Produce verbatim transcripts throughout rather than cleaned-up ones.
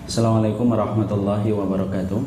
Assalamualaikum warahmatullahi wabarakatuh.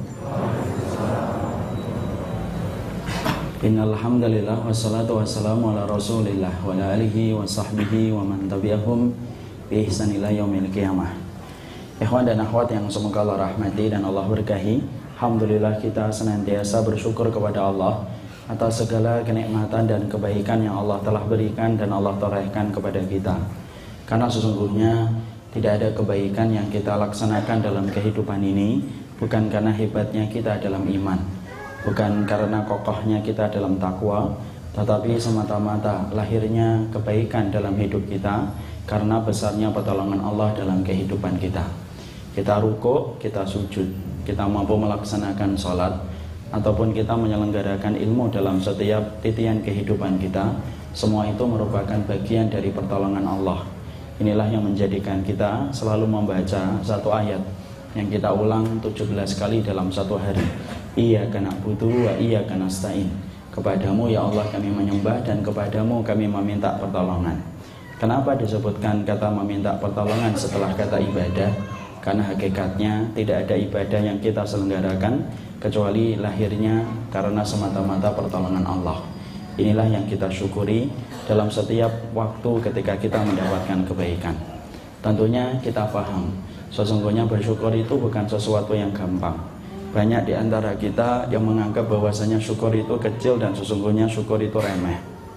Innal hamdalillah wassalatu wassalamu ala Rasulillah wa ala alihi wa sahbihi wa man tabi'ahum bi ihsan ila yaumil qiyamah. Ikhwan dan akhwat yang semoga Allah rahmati dan Allah berkahi, alhamdulillah kita senantiasa bersyukur kepada Allah atas segala kenikmatan dan kebaikan yang Allah telah berikan dan Allah torehkan kepada kita. Karena sesungguhnya tidak ada kebaikan yang kita laksanakan dalam kehidupan ini bukan karena hebatnya kita dalam iman, bukan karena kokohnya kita dalam takwa, tetapi semata-mata lahirnya kebaikan dalam hidup kita karena besarnya pertolongan Allah dalam kehidupan kita. Kita rukuk, kita sujud, kita mampu melaksanakan sholat, ataupun kita menyelenggarakan ilmu dalam setiap titian kehidupan kita, semua itu merupakan bagian dari pertolongan Allah. Inilah yang menjadikan kita selalu membaca satu ayat yang kita ulang tujuh belas kali dalam satu hari. Iyyaka na'budu wa iyyaka nasta'in. Kepadamu ya Allah kami menyembah dan kepadamu kami meminta pertolongan. Kenapa disebutkan kata meminta pertolongan setelah kata ibadah? Karena hakikatnya tidak ada ibadah yang kita selenggarakan kecuali lahirnya karena semata-mata pertolongan Allah. Inilah yang kita syukuri dalam setiap waktu ketika kita mendapatkan kebaikan. Tentunya kita paham, sesungguhnya bersyukur itu bukan sesuatu yang gampang. Banyak di antara kita yang menganggap bahwasanya syukur itu kecil dan sesungguhnya syukur itu remeh.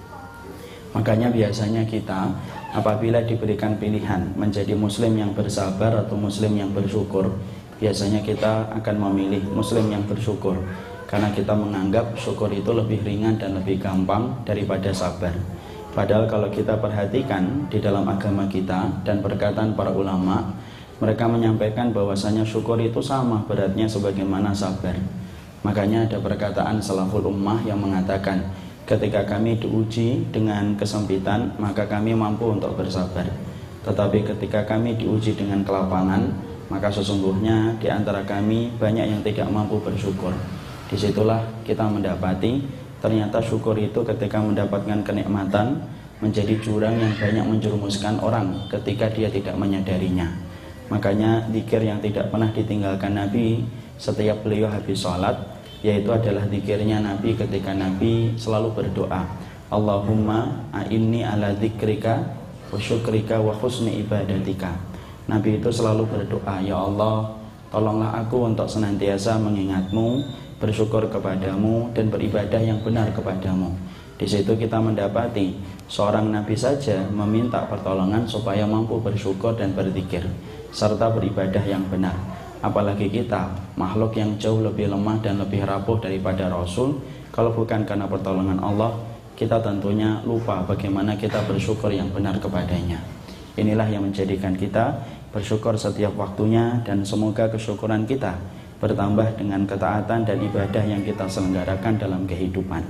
Makanya biasanya kita apabila diberikan pilihan menjadi muslim yang bersabar atau muslim yang bersyukur, biasanya kita akan memilih muslim yang bersyukur. Karena kita menganggap syukur itu lebih ringan dan lebih gampang daripada sabar. Padahal kalau kita perhatikan di dalam agama kita dan perkataan para ulama, mereka menyampaikan bahwasanya syukur itu sama beratnya sebagaimana sabar. Makanya ada perkataan salaful ummah yang mengatakan, ketika kami diuji dengan kesempitan, maka kami mampu untuk bersabar. Tetapi ketika kami diuji dengan kelapangan, maka sesungguhnya di antara kami banyak yang tidak mampu bersyukur. Disitulah kita mendapati ternyata syukur itu ketika mendapatkan kenikmatan menjadi jurang yang banyak menjerumuskan orang ketika dia tidak menyadarinya. Makanya zikir yang tidak pernah ditinggalkan Nabi setiap beliau habis sholat, yaitu adalah zikirnya Nabi ketika Nabi selalu berdoa, Allahumma a'inni ala dzikrika wa syukrika wa husni ibadatika. Nabi itu selalu berdoa, ya Allah, tolonglah aku untuk senantiasa mengingatmu, bersyukur kepadamu dan beribadah yang benar kepadamu. Di situ kita mendapati seorang nabi saja meminta pertolongan supaya mampu bersyukur dan berzikir serta beribadah yang benar. Apalagi kita, makhluk yang jauh lebih lemah dan lebih rapuh daripada Rasul, kalau bukan karena pertolongan Allah, kita tentunya lupa bagaimana kita bersyukur yang benar kepadanya. Inilah yang menjadikan kita bersyukur setiap waktunya dan semoga kesyukuran kita bertambah dengan ketaatan dan ibadah yang kita selenggarakan dalam kehidupan.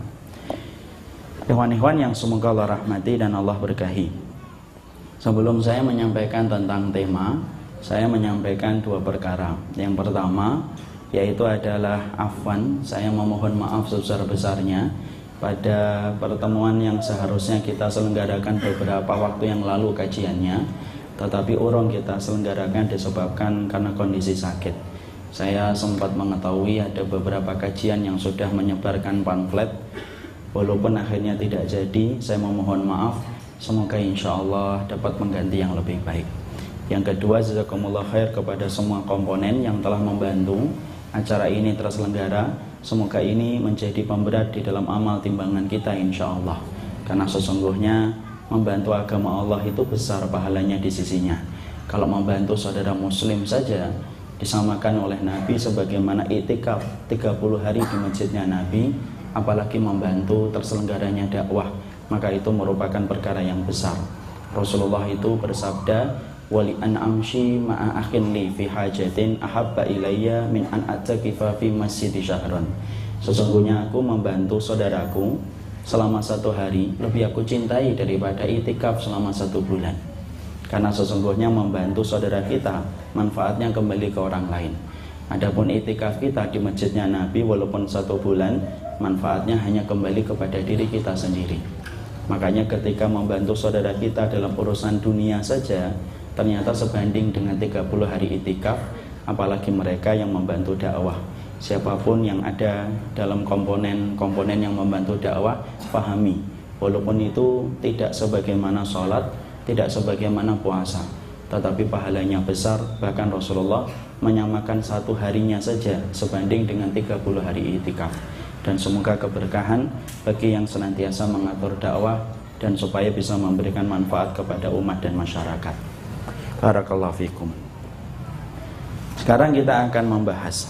Ikhwan-ikhwan yang semoga Allah rahmati dan Allah berkahi, sebelum saya menyampaikan tentang tema, saya menyampaikan dua perkara. Yang pertama yaitu adalah afwan, saya memohon maaf sebesar-besarnya pada pertemuan yang seharusnya kita selenggarakan beberapa waktu yang lalu kajiannya, tetapi urung kita selenggarakan disebabkan karena kondisi sakit. Saya sempat mengetahui ada beberapa kajian yang sudah menyebarkan pamflet, walaupun akhirnya tidak jadi. Saya memohon maaf, semoga insya Allah dapat mengganti yang lebih baik. Yang kedua, jazakumullah khair kepada semua komponen yang telah membantu acara ini terselenggara. Semoga ini menjadi pemberat di dalam amal timbangan kita insya Allah. Karena sesungguhnya membantu agama Allah itu besar pahalanya di sisinya. Kalau membantu saudara muslim saja disamakan oleh Nabi sebagaimana iktikaf tiga puluh hari di masjidnya Nabi, apalagi membantu terselenggaranya dakwah, maka itu merupakan perkara yang besar. Rasulullah itu bersabda, wali an amshi ma'a akhin li fi hajatin ahabba ilayya min an atakifa fi masjid syahran. Sesungguhnya aku membantu saudaraku selama satu hari lebih aku cintai daripada iktikaf selama satu bulan. Karena sesungguhnya membantu saudara kita manfaatnya kembali ke orang lain. Adapun iktikaf kita di masjidnya Nabi walaupun satu bulan, manfaatnya hanya kembali kepada diri kita sendiri. Makanya ketika membantu saudara kita dalam urusan dunia saja ternyata sebanding dengan tiga puluh hari iktikaf, apalagi mereka yang membantu dakwah. Siapapun yang ada dalam komponen-komponen yang membantu dakwah, pahami, walaupun itu tidak sebagaimana sholat, tidak sebagaimana puasa, tetapi pahalanya besar. Bahkan Rasulullah menyamakan satu harinya saja sebanding dengan tiga puluh hari i'tikaf. Dan semoga keberkahan bagi yang senantiasa mengatur dakwah dan supaya bisa memberikan manfaat kepada umat dan masyarakat. Barakallahu fikum. Sekarang kita akan membahas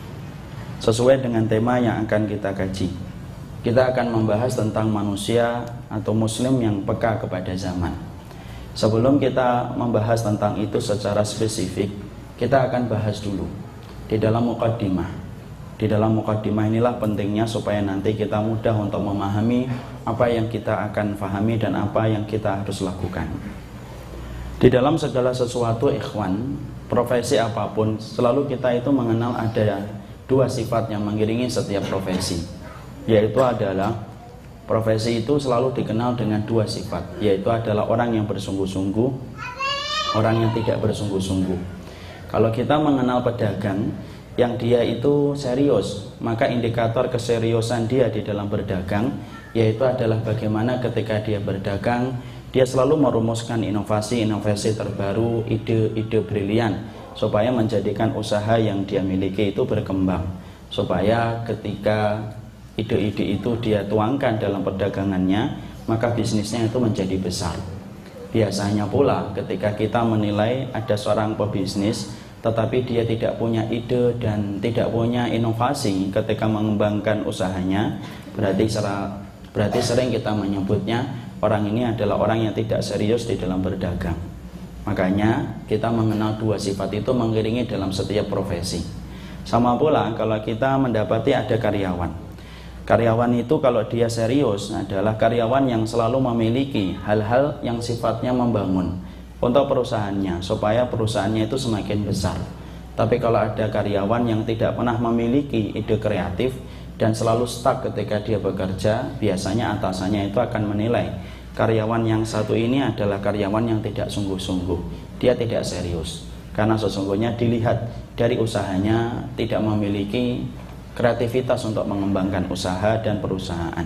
sesuai dengan tema yang akan kita kaji. Kita akan membahas tentang manusia atau muslim yang peka kepada zaman. Sebelum kita membahas tentang itu secara spesifik, kita akan bahas dulu di dalam muqaddimah. Di dalam muqaddimah inilah pentingnya supaya nanti kita mudah untuk memahami apa yang kita akan fahami dan apa yang kita harus lakukan. Di dalam segala sesuatu, ikhwan, profesi apapun, selalu kita itu mengenal ada dua sifat yang mengiringi setiap profesi, yaitu adalah profesi itu selalu dikenal dengan dua sifat, yaitu adalah orang yang bersungguh-sungguh, orang yang tidak bersungguh-sungguh. Kalau kita mengenal pedagang yang dia itu serius, maka indikator keseriusan dia di dalam berdagang yaitu adalah bagaimana ketika dia berdagang, dia selalu merumuskan inovasi-inovasi terbaru, ide-ide brilian supaya menjadikan usaha yang dia miliki itu berkembang, supaya ketika ide-ide itu dia tuangkan dalam perdagangannya, maka bisnisnya itu menjadi besar. Biasanya pula ketika kita menilai ada seorang pebisnis tetapi dia tidak punya ide dan tidak punya inovasi ketika mengembangkan usahanya, berarti serah, berarti sering kita menyebutnya orang ini adalah orang yang tidak serius di dalam berdagang. Makanya kita mengenal dua sifat itu mengiringi dalam setiap profesi. Sama pula kalau kita mendapati ada karyawan. Karyawan itu kalau dia serius adalah karyawan yang selalu memiliki hal-hal yang sifatnya membangun untuk perusahaannya, supaya perusahaannya itu semakin besar. Tapi kalau ada karyawan yang tidak pernah memiliki ide kreatif dan selalu stuck ketika dia bekerja, biasanya atasannya itu akan menilai karyawan yang satu ini adalah karyawan yang tidak sungguh-sungguh, dia tidak serius, karena sesungguhnya dilihat dari usahanya tidak memiliki kreativitas untuk mengembangkan usaha dan perusahaan.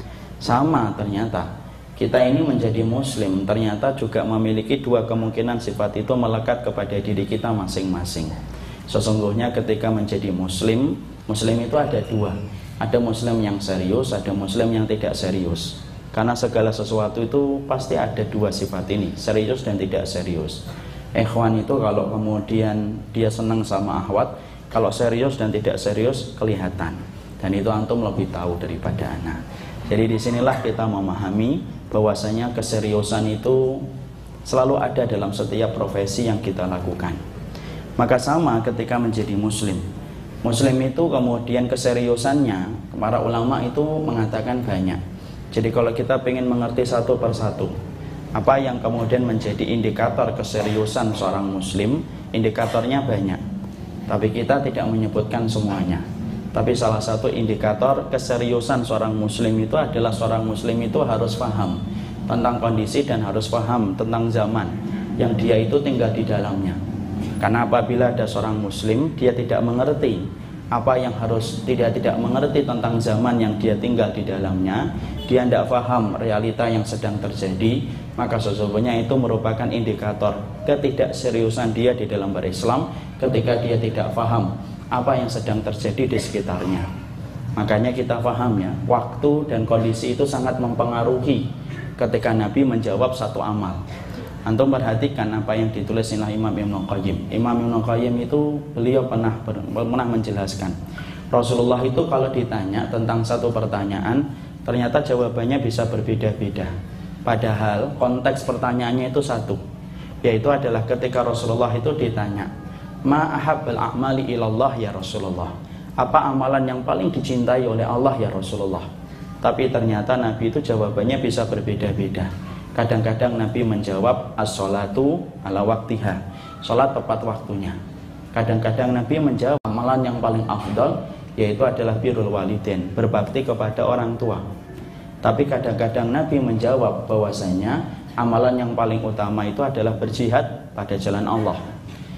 Sama ternyata kita ini menjadi muslim ternyata juga memiliki dua kemungkinan sifat itu melekat kepada diri kita masing-masing. Sesungguhnya ketika menjadi muslim, muslim itu ada dua, ada muslim yang serius, ada muslim yang tidak serius. Karena segala sesuatu itu pasti ada dua sifat ini, serius dan tidak serius. Ikhwan itu kalau kemudian dia senang sama akhwat, kalau serius dan tidak serius kelihatan. Dan itu antum lebih tahu daripada ana. Jadi disinilah kita memahami bahwasanya keseriusan itu selalu ada dalam setiap profesi yang kita lakukan. Maka sama ketika menjadi muslim. Muslim itu kemudian keseriusannya, para ulama itu mengatakan banyak. Jadi kalau kita ingin mengerti satu persatu apa yang kemudian menjadi indikator keseriusan seorang muslim, indikatornya banyak, tapi kita tidak menyebutkan semuanya. Tapi salah satu indikator keseriusan seorang muslim itu adalah seorang muslim itu harus paham tentang kondisi dan harus paham tentang zaman yang dia itu tinggal di dalamnya. Karena apabila ada seorang muslim dia tidak mengerti apa yang harus tidak tidak mengerti tentang zaman yang dia tinggal di dalamnya, dia tidak paham realita yang sedang terjadi, maka sesungguhnya itu merupakan indikator ketidakseriusan dia di dalam berislam ketika dia tidak paham apa yang sedang terjadi di sekitarnya. Makanya kita paham ya, waktu dan kondisi itu sangat mempengaruhi ketika Nabi menjawab satu amal. Antum perhatikan apa yang ditulis oleh Imam Ibnu Qayyim. Imam Ibnu Qayyim itu beliau pernah pernah menjelaskan, Rasulullah itu kalau ditanya tentang satu pertanyaan, ternyata jawabannya bisa berbeda-beda. Padahal konteks pertanyaannya itu satu, yaitu adalah ketika Rasulullah itu ditanya, Ma ahabbal a'mali ilallah ya Rasulullah, apa amalan yang paling dicintai oleh Allah ya Rasulullah. Tapi ternyata Nabi itu jawabannya bisa berbeda-beda. Kadang-kadang Nabi menjawab as-sholatu ala waktiha, sholat tepat waktunya. Kadang-kadang Nabi menjawab amalan yang paling afdal, yaitu adalah birrul walidain, berbakti kepada orang tua. Tapi kadang-kadang Nabi menjawab bahwasanya amalan yang paling utama itu adalah berjihad pada jalan Allah.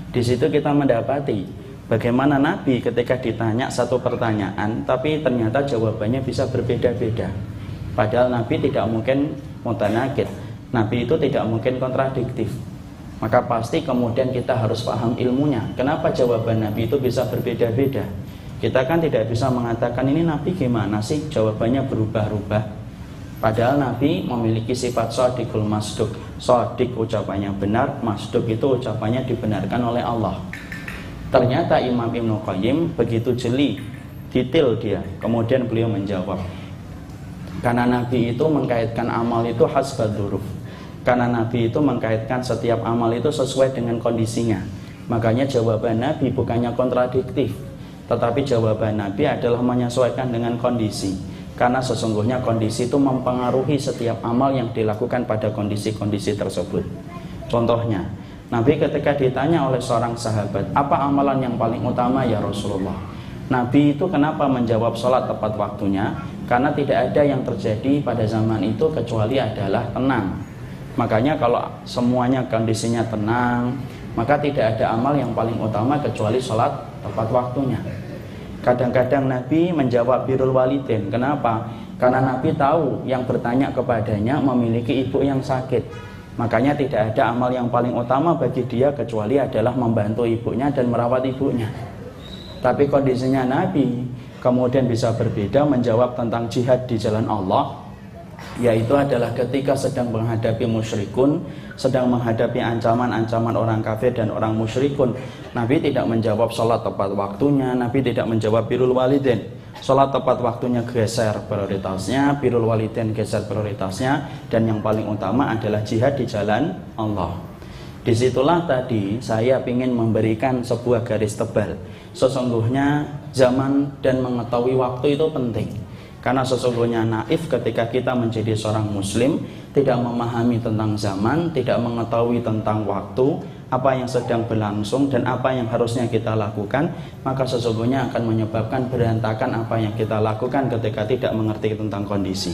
Di situ kita mendapati bagaimana Nabi ketika ditanya satu pertanyaan tapi ternyata jawabannya bisa berbeda-beda. Padahal Nabi tidak mungkin mutanakid, Nabi itu tidak mungkin kontradiktif. Maka pasti kemudian kita harus paham ilmunya. Kenapa jawaban Nabi itu bisa berbeda-beda? Kita kan tidak bisa mengatakan ini Nabi gimana sih jawabannya berubah-ubah. Padahal Nabi memiliki sifat shadiqul masduq. Shadiq ucapannya benar, masduq itu ucapannya dibenarkan oleh Allah. Ternyata Imam Ibnu Qayyim begitu jeli, detail dia. Kemudian beliau menjawab, karena Nabi itu mengkaitkan amal itu hasbad dzuruf. Karena Nabi itu mengkaitkan setiap amal itu sesuai dengan kondisinya. Makanya jawaban Nabi bukannya kontradiktif, tetapi jawaban Nabi adalah menyesuaikan dengan kondisi. Karena sesungguhnya kondisi itu mempengaruhi setiap amal yang dilakukan pada kondisi-kondisi tersebut. Contohnya, Nabi ketika ditanya oleh seorang sahabat, apa amalan yang paling utama ya Rasulullah? Nabi itu kenapa menjawab sholat tepat waktunya? Karena tidak ada yang terjadi pada zaman itu kecuali adalah tenang. Makanya kalau semuanya kondisinya tenang, maka tidak ada amal yang paling utama kecuali sholat tepat waktunya. Kadang-kadang Nabi menjawab birrul walidain. Kenapa? Karena Nabi tahu yang bertanya kepadanya memiliki ibu yang sakit. Makanya tidak ada amal yang paling utama bagi dia kecuali adalah membantu ibunya dan merawat ibunya. Tapi kondisinya Nabi kemudian bisa berbeda menjawab tentang jihad di jalan Allah, yaitu adalah ketika sedang menghadapi musyrikun, sedang menghadapi ancaman-ancaman orang kafir dan orang musyrikun. Nabi tidak menjawab sholat tepat waktunya, Nabi tidak menjawab birrul walidain. Sholat tepat waktunya geser prioritasnya, birrul walidain geser prioritasnya, dan yang paling utama adalah jihad di jalan Allah. Disitulah tadi saya ingin memberikan sebuah garis tebal. Sesungguhnya zaman dan mengetahui waktu itu penting. Karena sesungguhnya naif ketika kita menjadi seorang muslim, tidak memahami tentang zaman, tidak mengetahui tentang waktu, apa yang sedang berlangsung dan apa yang harusnya kita lakukan, maka sesungguhnya akan menyebabkan berantakan apa yang kita lakukan ketika tidak mengerti tentang kondisi.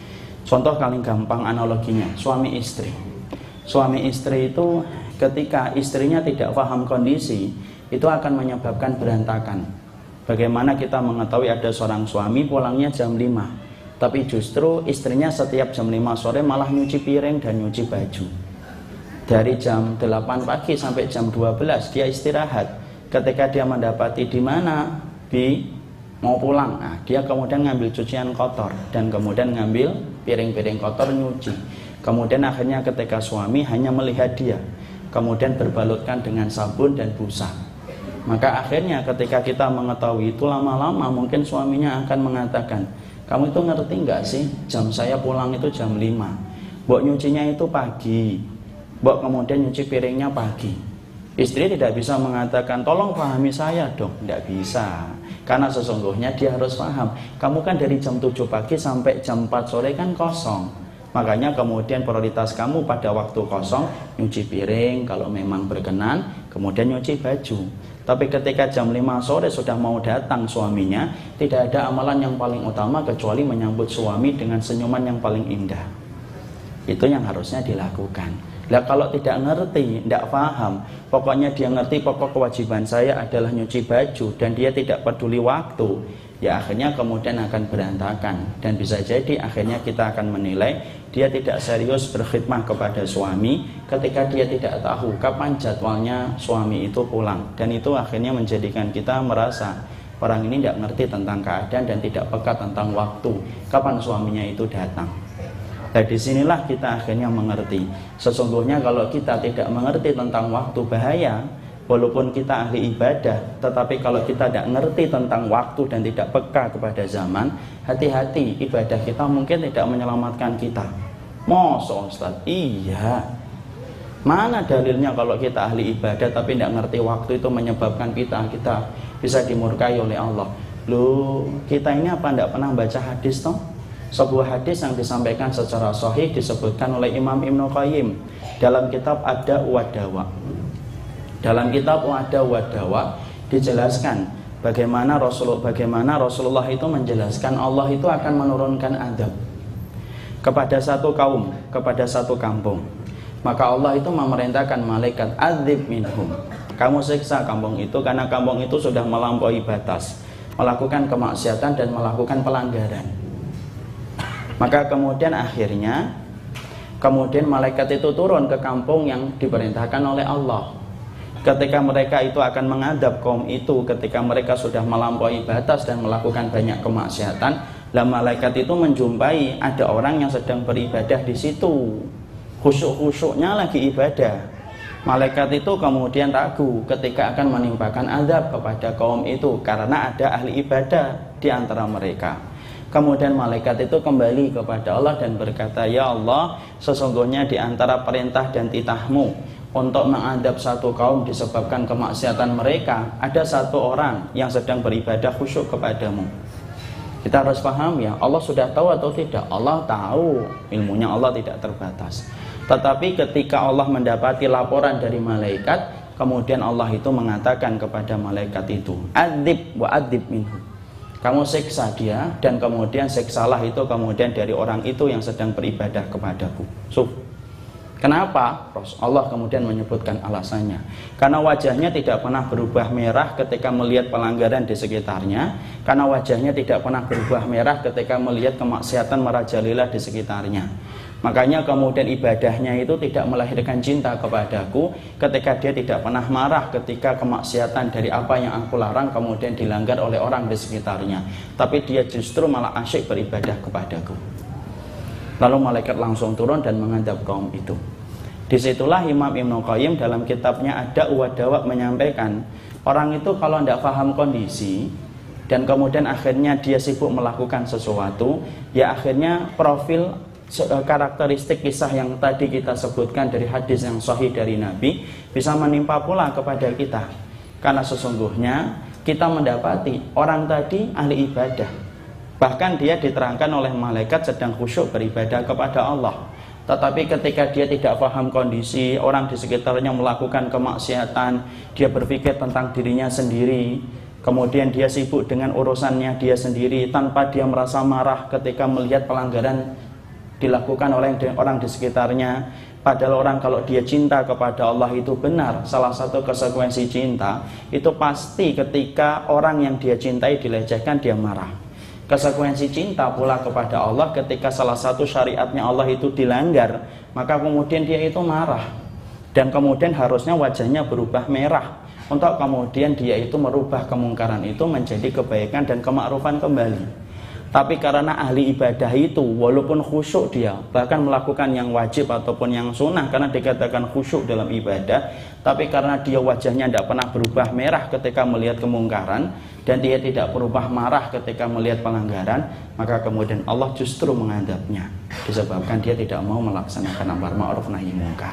Contoh paling gampang analoginya, suami istri. Suami istri itu ketika istrinya tidak paham kondisi, itu akan menyebabkan berantakan. Bagaimana kita mengetahui ada seorang suami pulangnya jam lima, tapi justru istrinya setiap jam lima sore malah nyuci piring dan nyuci baju. Dari jam delapan pagi sampai jam dua belas dia istirahat. Ketika dia mendapati di mana Bi mau pulang, nah, dia kemudian ngambil cucian kotor dan kemudian ngambil piring-piring kotor nyuci. Kemudian akhirnya ketika suami hanya melihat dia, kemudian berbalutkan dengan sabun dan busa. Maka akhirnya ketika kita mengetahui itu, lama-lama mungkin suaminya akan mengatakan, kamu itu ngerti nggak sih jam saya pulang itu jam lima, Mbok nyucinya itu pagi, Mbok kemudian nyuci piringnya pagi. Istri tidak bisa mengatakan tolong pahami saya dong, tidak bisa. Karena sesungguhnya dia harus paham, kamu kan dari jam tujuh pagi sampai jam empat sore kan kosong. Makanya kemudian prioritas kamu pada waktu kosong nyuci piring kalau memang berkenan, kemudian nyuci baju. Tapi ketika jam lima sore sudah mau datang suaminya, tidak ada amalan yang paling utama kecuali menyambut suami dengan senyuman yang paling indah. Itu yang harusnya dilakukan. Lah kalau tidak ngerti, tidak paham, pokoknya dia ngerti pokok kewajiban saya adalah nyuci baju dan dia tidak peduli waktu, ya akhirnya kemudian akan berantakan. Dan bisa jadi akhirnya kita akan menilai dia tidak serius berkhidmah kepada suami ketika dia tidak tahu kapan jadwalnya suami itu pulang. Dan itu akhirnya menjadikan kita merasa orang ini tidak ngerti tentang keadaan dan tidak peka tentang waktu kapan suaminya itu datang. Nah disinilah kita akhirnya mengerti, sesungguhnya kalau kita tidak mengerti tentang waktu bahaya. Walaupun kita ahli ibadah, tetapi kalau kita tidak ngerti tentang waktu dan tidak peka kepada zaman, hati-hati, ibadah kita mungkin tidak menyelamatkan kita. Masa Ustaz? Iya. Mana dalilnya kalau kita ahli ibadah tapi tidak ngerti waktu itu menyebabkan kita kita bisa dimurkai oleh Allah? Loh, kita ini apa tidak pernah baca hadis toh? Sebuah hadis yang disampaikan secara sahih disebutkan oleh Imam Ibnu Qayyim dalam kitab Ad-Da' wad-Dawa. Dalam kitab Ad-Da' wad-Dawa dijelaskan bagaimana Rasulullah bagaimana Rasulullah itu menjelaskan Allah itu akan menurunkan azab kepada satu kaum, kepada satu kampung. Maka Allah itu memerintahkan malaikat adzib minhum. kamu siksa kampung itu karena kampung itu sudah melampaui batas, melakukan kemaksiatan dan melakukan pelanggaran. Maka kemudian akhirnya kemudian malaikat itu turun ke kampung yang diperintahkan oleh Allah. Ketika mereka itu akan mengadab kaum itu ketika mereka sudah melampaui batas dan melakukan banyak kemaksiatan, lah malaikat itu menjumpai ada orang yang sedang beribadah di situ, khusyuk-khusyuknya lagi ibadah. Malaikat itu kemudian ragu ketika akan menimpakan azab kepada kaum itu karena ada ahli ibadah di antara mereka. Kemudian malaikat itu kembali kepada Allah dan berkata, "Ya Allah, sesungguhnya di antara perintah dan titahmu untuk mengadab satu kaum disebabkan kemaksiatan mereka, ada satu orang yang sedang beribadah khusyuk kepadamu." Kita harus paham ya, Allah sudah tahu atau tidak? Allah tahu, ilmunya Allah tidak terbatas. Tetapi ketika Allah mendapati laporan dari malaikat, kemudian Allah itu mengatakan kepada malaikat itu, "Adzib wa adzib minhu." Kamu siksa dia dan kemudian siksalah itu kemudian dari orang itu yang sedang beribadah kepadaku. So, kenapa? Allah kemudian menyebutkan alasannya. Karena wajahnya tidak pernah berubah merah ketika melihat pelanggaran di sekitarnya, karena wajahnya tidak pernah berubah merah ketika melihat kemaksiatan merajalela di sekitarnya. Makanya kemudian ibadahnya itu tidak melahirkan cinta kepadaku ketika dia tidak pernah marah ketika kemaksiatan dari apa yang aku larang kemudian dilanggar oleh orang di sekitarnya, tapi dia justru malah asyik beribadah kepadaku. Lalu malaikat langsung turun dan menghadap kaum itu. Disitulah Imam Ibnu Qayyim dalam kitabnya Ad-Da'u wad-Dawa menyampaikan, orang itu kalau tidak paham kondisi dan kemudian akhirnya dia sibuk melakukan sesuatu, ya akhirnya profil karakteristik kisah yang tadi kita sebutkan dari hadis yang sahih dari Nabi bisa menimpa pula kepada kita. Karena sesungguhnya kita mendapati orang tadi ahli ibadah, bahkan dia diterangkan oleh malaikat sedang khusyuk beribadah kepada Allah. Tetapi ketika dia tidak paham kondisi, orang di sekitarnya melakukan kemaksiatan, dia berpikir tentang dirinya sendiri, kemudian dia sibuk dengan urusannya dia sendiri tanpa dia merasa marah ketika melihat pelanggaran dilakukan oleh orang di sekitarnya. Padahal orang kalau dia cinta kepada Allah itu benar, salah satu konsekuensi cinta itu pasti ketika orang yang dia cintai dilecehkan dia marah. Konsekuensi cinta pula kepada Allah ketika salah satu syariatnya Allah itu dilanggar, maka kemudian dia itu marah dan kemudian harusnya wajahnya berubah merah untuk kemudian dia itu merubah kemungkaran itu menjadi kebaikan dan kemakrufan kembali. Tapi karena ahli ibadah itu walaupun khusyuk dia bahkan melakukan yang wajib ataupun yang sunnah karena dikatakan khusyuk dalam ibadah, tapi karena dia wajahnya tidak pernah berubah merah ketika melihat kemungkaran dan dia tidak berubah marah ketika melihat pelanggaran, maka kemudian Allah justru mengadabnya disebabkan dia tidak mau melaksanakan amar ma'ruf nahi munkar.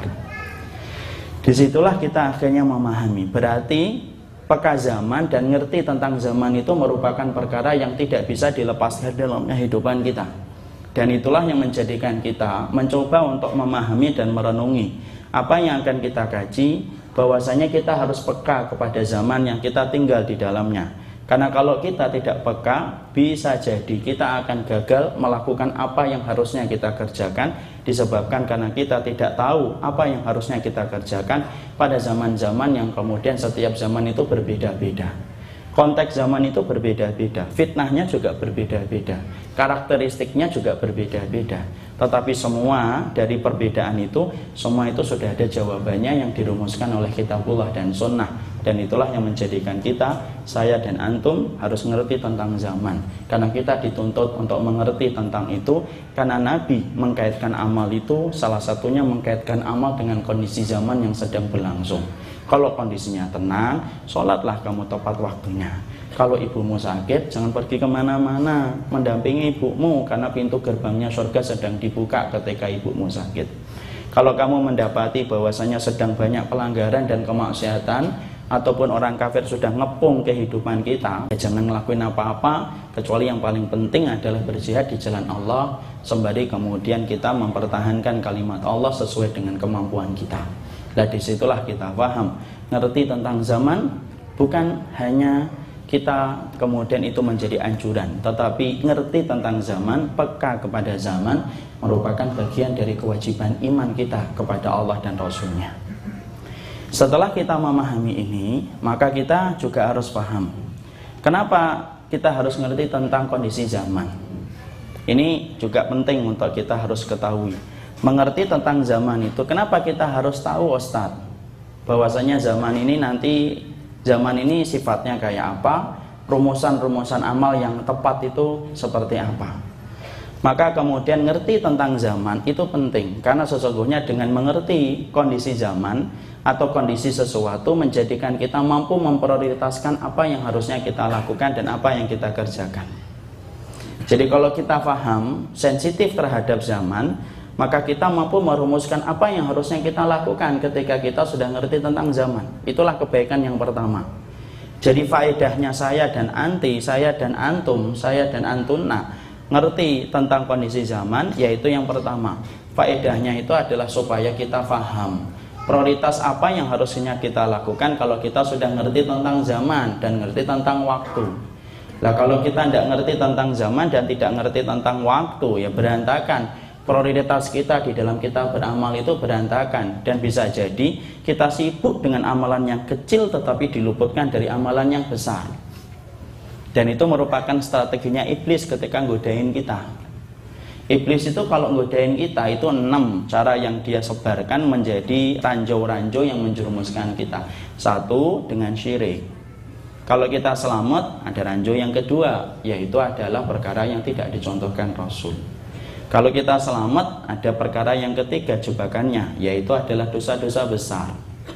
Disitulah kita akhirnya memahami berarti peka zaman dan ngerti tentang zaman itu merupakan perkara yang tidak bisa dilepaskan dalam kehidupan kita. Dan itulah yang menjadikan kita mencoba untuk memahami dan merenungi apa yang akan kita kaji, bahwasanya kita harus peka kepada zaman yang kita tinggal di dalamnya. Karena kalau kita tidak peka, bisa jadi kita akan gagal melakukan apa yang harusnya kita kerjakan, disebabkan karena kita tidak tahu apa yang harusnya kita kerjakan pada zaman-zaman yang kemudian setiap zaman itu berbeda-beda. Konteks zaman itu berbeda-beda, fitnahnya juga berbeda-beda, karakteristiknya juga berbeda-beda. Tetapi semua dari perbedaan itu, semua itu sudah ada jawabannya yang dirumuskan oleh kitabullah dan sunnah. Dan itulah yang menjadikan kita, saya dan antum harus mengerti tentang zaman. Karena kita dituntut untuk mengerti tentang itu, karena Nabi mengkaitkan amal itu, salah satunya mengkaitkan amal dengan kondisi zaman yang sedang berlangsung. Kalau kondisinya tenang, sholatlah kamu tepat waktunya. Kalau ibumu sakit, jangan pergi kemana-mana, mendampingi ibumu, karena pintu gerbangnya surga sedang dibuka ketika ibumu sakit. Kalau kamu mendapati bahwasanya sedang banyak pelanggaran dan kemaksiatan, ataupun orang kafir sudah ngepung kehidupan kita, ya jangan ngelakuin apa-apa, kecuali yang paling penting adalah berjihad di jalan Allah, sembari kemudian kita mempertahankan kalimat Allah sesuai dengan kemampuan kita. Nah disitulah kita paham, ngerti tentang zaman, bukan hanya kita kemudian itu menjadi anjuran, tetapi ngerti tentang zaman, peka kepada zaman, merupakan bagian dari kewajiban iman kita kepada Allah dan Rasulnya. Setelah kita memahami ini, maka kita juga harus paham kenapa kita harus ngerti tentang kondisi zaman. Ini juga penting untuk kita harus ketahui. Mengerti tentang zaman itu, kenapa kita harus tahu Ustadz bahwasanya zaman ini nanti, zaman ini sifatnya kayak apa, rumusan-rumusan amal yang tepat itu seperti apa. Maka kemudian ngerti tentang zaman itu penting, karena sesungguhnya dengan mengerti kondisi zaman atau kondisi sesuatu menjadikan kita mampu memprioritaskan apa yang harusnya kita lakukan dan apa yang kita kerjakan. Jadi kalau kita paham, sensitif terhadap zaman, maka kita mampu merumuskan apa yang harusnya kita lakukan ketika kita sudah ngerti tentang zaman. Itulah kebaikan yang pertama. Jadi faedahnya saya dan anti, saya dan antum, saya dan antuna ngerti tentang kondisi zaman, yaitu yang pertama, faedahnya itu adalah supaya kita paham prioritas apa yang harusnya kita lakukan kalau kita sudah ngerti tentang zaman dan ngerti tentang waktu. Nah, kalau kita tidak ngerti tentang zaman dan tidak ngerti tentang waktu, ya berantakan. Prioritas kita di dalam kita beramal itu berantakan, dan bisa jadi kita sibuk dengan amalan yang kecil tetapi diluputkan dari amalan yang besar. Dan itu merupakan strateginya iblis ketika nggodain kita. Iblis itu kalau nggodain kita itu enam cara yang dia sebarkan menjadi ranjau-ranjau yang menjerumuskan kita. Satu, dengan syirik. Kalau kita selamat, ada ranjau yang kedua, yaitu adalah perkara yang tidak dicontohkan Rasul. Kalau kita selamat, ada perkara yang ketiga jebakannya, yaitu adalah dosa-dosa besar.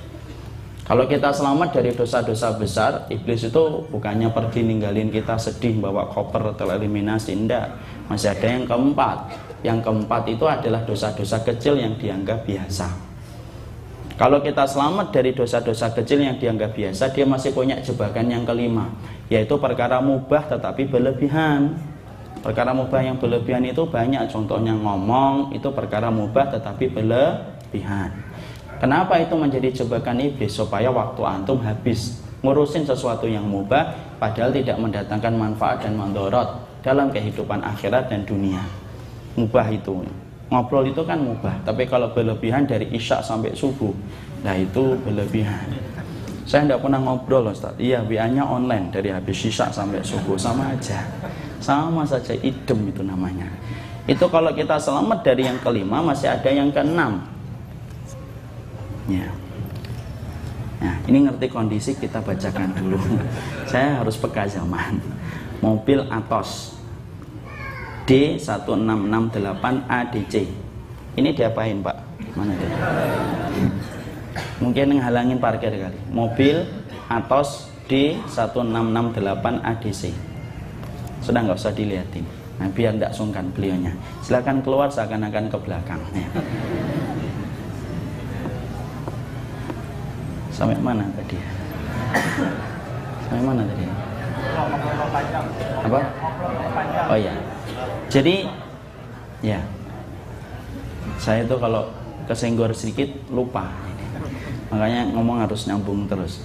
Kalau kita selamat dari dosa-dosa besar, iblis itu bukannya pergi ninggalin kita sedih bawa koper tereliminasi, enggak. Masih ada yang keempat. Yang keempat itu adalah dosa-dosa kecil yang dianggap biasa. Kalau kita selamat dari dosa-dosa kecil yang dianggap biasa, dia masih punya jebakan yang kelima, yaitu perkara mubah tetapi berlebihan. Perkara mubah yang berlebihan itu banyak, contohnya ngomong, itu perkara mubah tetapi berlebihan. Kenapa itu menjadi jebakan iblis? Supaya waktu antum habis ngurusin sesuatu yang mubah, padahal tidak mendatangkan manfaat dan mandorot dalam kehidupan akhirat dan dunia. Mubah itu, ngobrol itu kan mubah, tapi kalau berlebihan dari isya sampai subuh, nah itu berlebihan. Saya tidak pernah ngobrol Ustaz. Iya, W A-nya online dari habis isya sampai subuh, sama aja. Sama saja, idem itu namanya. Itu kalau kita selamat dari yang kelima, masih ada yang keenam. Ya. Nah, ini ngerti kondisi, kita bacakan dulu. Saya harus peka zaman. Mobil Atos D satu enam enam delapan A D C. Ini diapain Pak? Mana dia? Mungkin ngehalangin parkir kali. Mobil Atos D satu enam enam delapan A D C. Sudah nggak usah dilihatin. Nah, biar tidak sungkan beliaunya. Silakan keluar seakan-akan ke belakang. Ya. Sampai mana tadi? Sampai mana tadi? Apa? Oh iya. Jadi, ya, saya itu kalau kesenggor sedikit lupa. Makanya ngomong harus nyambung terus.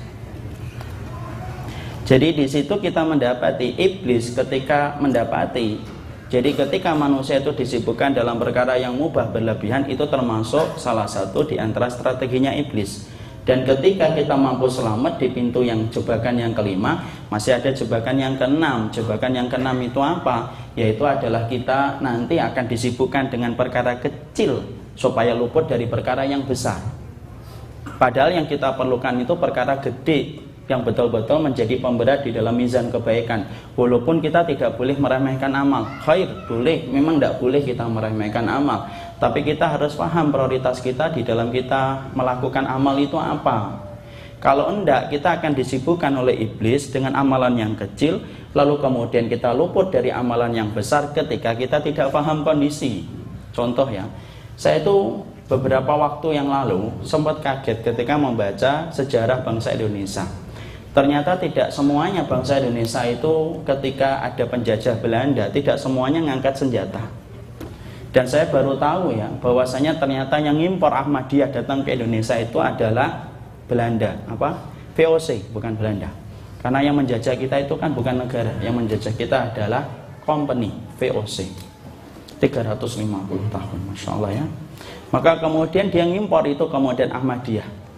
Jadi di situ kita mendapati iblis ketika mendapati. Jadi ketika manusia itu disibukkan dalam perkara yang mubah berlebihan, itu termasuk salah satu di antara strateginya iblis. Dan ketika kita mampu selamat di pintu yang jebakan yang kelima, masih ada jebakan yang keenam. Jebakan yang keenam itu apa? Yaitu adalah kita nanti akan disibukkan dengan perkara kecil supaya luput dari perkara yang besar. Padahal yang kita perlukan itu perkara gede yang betul-betul menjadi pemberat di dalam mizan kebaikan. Walaupun kita tidak boleh meremehkan amal. Khair, boleh, memang tidak boleh kita meremehkan amal. Tapi kita harus paham prioritas kita di dalam kita melakukan amal itu apa. Kalau enggak, kita akan disibukkan oleh iblis dengan amalan yang kecil, lalu kemudian kita luput dari amalan yang besar ketika kita tidak paham kondisi. Contoh ya, saya itu beberapa waktu yang lalu sempat kaget ketika membaca sejarah bangsa Indonesia. Ternyata tidak semuanya bangsa Indonesia itu ketika ada penjajah Belanda, tidak semuanya ngangkat senjata. Dan saya baru tahu ya, bahwasanya ternyata yang impor Ahmadiyah datang ke Indonesia itu adalah Belanda, apa? V O C, bukan Belanda. Karena yang menjajah kita itu kan bukan negara, yang menjajah kita adalah company, V O C. tiga ratus lima puluh tahun, Masya Allah ya. Maka kemudian dia ngimpor itu kemudian Ahmadiyah.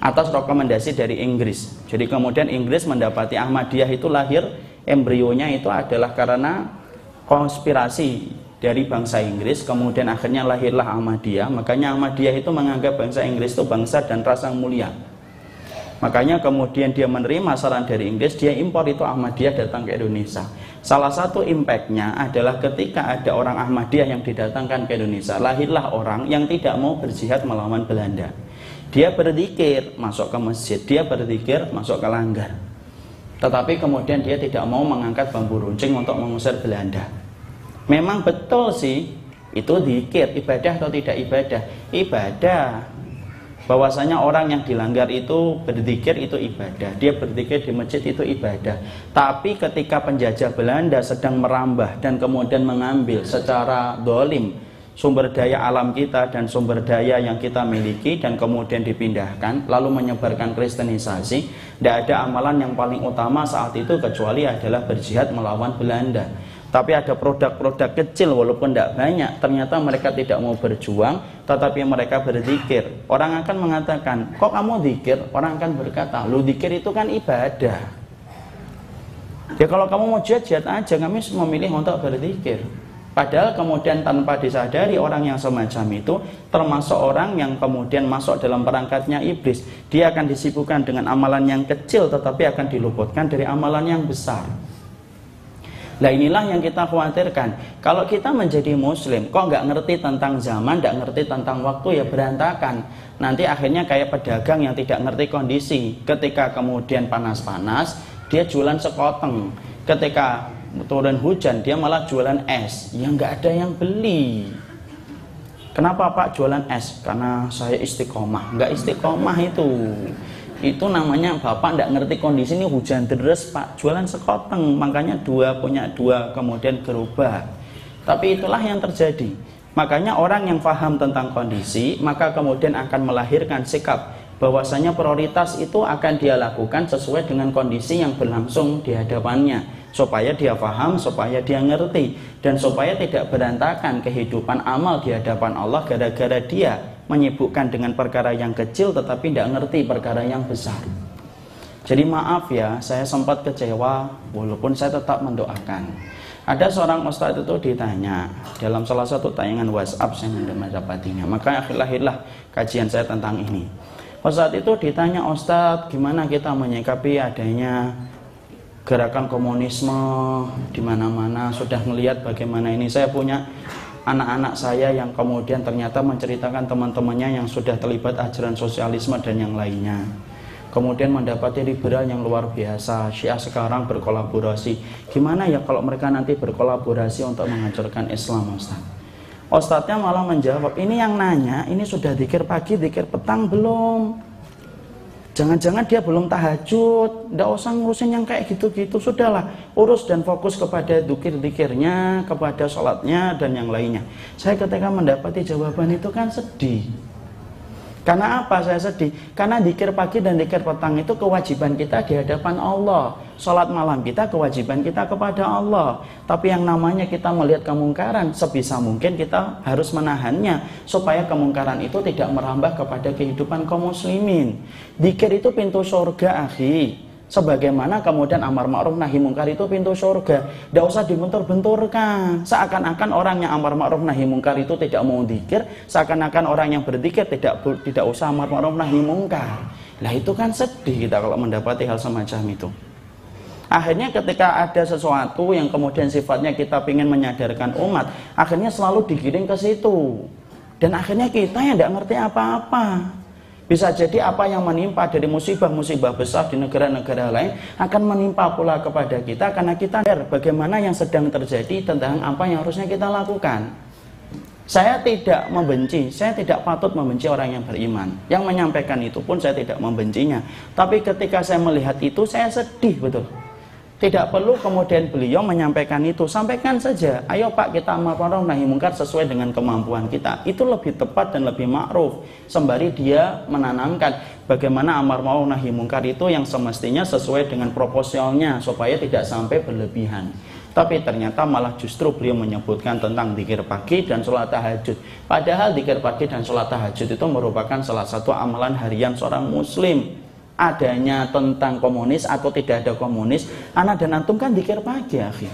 atas rekomendasi dari Inggris. Jadi kemudian Inggris mendapati Ahmadiyah itu lahir, embrionya itu adalah karena konspirasi dari bangsa Inggris, kemudian akhirnya lahirlah Ahmadiyah. Makanya Ahmadiyah itu menganggap bangsa Inggris itu bangsa dan ras yang mulia. Makanya kemudian dia menerima saran dari Inggris, dia impor itu Ahmadiyah datang ke Indonesia. Salah satu impactnya adalah ketika ada orang Ahmadiyah yang didatangkan ke Indonesia, lahirlah orang yang tidak mau berjihad melawan Belanda. Dia berzikir masuk ke masjid, dia berzikir masuk ke langgar. Tetapi kemudian dia tidak mau mengangkat bambu runcing untuk mengusir Belanda. Memang betul sih, itu zikir, ibadah atau tidak ibadah? Ibadah. Bahwasanya orang yang dilanggar itu berzikir itu ibadah, dia berzikir di masjid itu ibadah. Tapi ketika penjajah Belanda sedang merambah dan kemudian mengambil secara dolim sumber daya alam kita dan sumber daya yang kita miliki dan kemudian dipindahkan lalu menyebarkan kristenisasi, tidak ada amalan yang paling utama saat itu kecuali adalah berjihad melawan Belanda. Tapi ada produk-produk kecil walaupun tidak banyak, ternyata mereka tidak mau berjuang, tetapi mereka berzikir. Orang akan mengatakan, kok kamu zikir? Orang akan berkata, lu zikir itu kan ibadah. Ya kalau kamu mau jihad, jihad aja, kami memilih untuk berzikir. Padahal kemudian tanpa disadari orang yang semacam itu termasuk orang yang kemudian masuk dalam perangkatnya iblis. Dia akan disibukkan dengan amalan yang kecil tetapi akan diluputkan dari amalan yang besar. Nah inilah yang kita khawatirkan. Kalau kita menjadi muslim, kok nggak ngerti tentang zaman, nggak ngerti tentang waktu, ya berantakan. Nanti akhirnya kayak pedagang yang tidak ngerti kondisi. Ketika kemudian panas-panas, dia jualan sekoteng. Ketika turun hujan, dia malah jualan es. Ya nggak ada yang beli. Kenapa Pak jualan es? Karena saya istiqomah. Nggak istiqomah itu. Itu namanya bapak tidak ngerti kondisi, ini hujan deras Pak, jualan sekoteng, makanya dua punya dua kemudian gerobak. Tapi itulah yang terjadi. Makanya orang yang paham tentang kondisi maka kemudian akan melahirkan sikap bahwasanya prioritas itu akan dia lakukan sesuai dengan kondisi yang berlangsung di hadapannya, supaya dia paham, supaya dia ngerti, dan supaya tidak berantakan kehidupan amal di hadapan Allah gara-gara dia menyibukkan dengan perkara yang kecil tetapi tidak ngerti perkara yang besar. Jadi maaf ya, saya sempat kecewa walaupun saya tetap mendoakan. Ada seorang ustadz itu ditanya dalam salah satu tayangan WhatsApp saya mendapatinya, maka lahirlah kajian saya tentang ini. Ustadz itu ditanya, Ustadz gimana kita menyikapi adanya gerakan komunisme di mana-mana, sudah melihat bagaimana ini. Saya punya anak-anak saya yang kemudian ternyata menceritakan teman-temannya yang sudah terlibat ajaran sosialisme dan yang lainnya, kemudian mendapati liberal yang luar biasa. Syiah sekarang berkolaborasi. Gimana ya kalau mereka nanti berkolaborasi untuk menghancurkan Islam, Ustaz? Ustadznya malah menjawab, ini yang nanya ini sudah zikir pagi, zikir petang belum? Jangan-jangan dia belum tahajud. Tidak usah ngurusin yang kayak gitu-gitu. Sudahlah, urus dan fokus kepada zikir-zikirnya, kepada sholatnya dan yang lainnya. Saya ketika mendapati jawaban itu kan sedih. Karena apa saya sedih? Karena zikir pagi dan zikir petang itu kewajiban kita di hadapan Allah. Sholat malam kita kewajiban kita kepada Allah. Tapi yang namanya kita melihat kemungkaran, sebisa mungkin kita harus menahannya supaya kemungkaran itu tidak merambah kepada kehidupan kaum muslimin. Zikir itu pintu surga, akhi. Sebagaimana kemudian amar ma'ruf nahi mungkar itu pintu surga. Tidak usah dibentur-benturkan. Seakan-akan orang yang amar ma'ruf nahi mungkar itu tidak mau zikir, seakan-akan orang yang berzikir tidak tidak usah amar ma'ruf nahi mungkar. Lah itu kan sedih kita kalau mendapati hal semacam itu. Akhirnya ketika ada sesuatu yang kemudian sifatnya kita ingin menyadarkan umat, akhirnya selalu digiring ke situ. Dan akhirnya kita yang tidak ngerti apa-apa. Bisa jadi apa yang menimpa dari musibah-musibah besar di negara-negara lain akan menimpa pula kepada kita karena kita sadar bagaimana yang sedang terjadi tentang apa yang harusnya kita lakukan. Saya tidak membenci, saya tidak patut membenci orang yang beriman. Yang menyampaikan itu pun saya tidak membencinya. Tapi ketika saya melihat itu saya sedih betul. Tidak perlu kemudian beliau menyampaikan itu, sampaikan saja. Ayo Pak, kita amar ma'ruf nahi mungkar sesuai dengan kemampuan kita. Itu lebih tepat dan lebih ma'ruf. Sembari dia menanamkan bagaimana amar ma'ruf nahi mungkar itu yang semestinya sesuai dengan proporsionalnya supaya tidak sampai berlebihan. Tapi ternyata malah justru beliau menyebutkan tentang zikir pagi dan sholat tahajud. Padahal zikir pagi dan sholat tahajud itu merupakan salah satu amalan harian seorang muslim. Adanya tentang komunis atau tidak ada komunis, ana dan antum kan zikir pagi, akhi.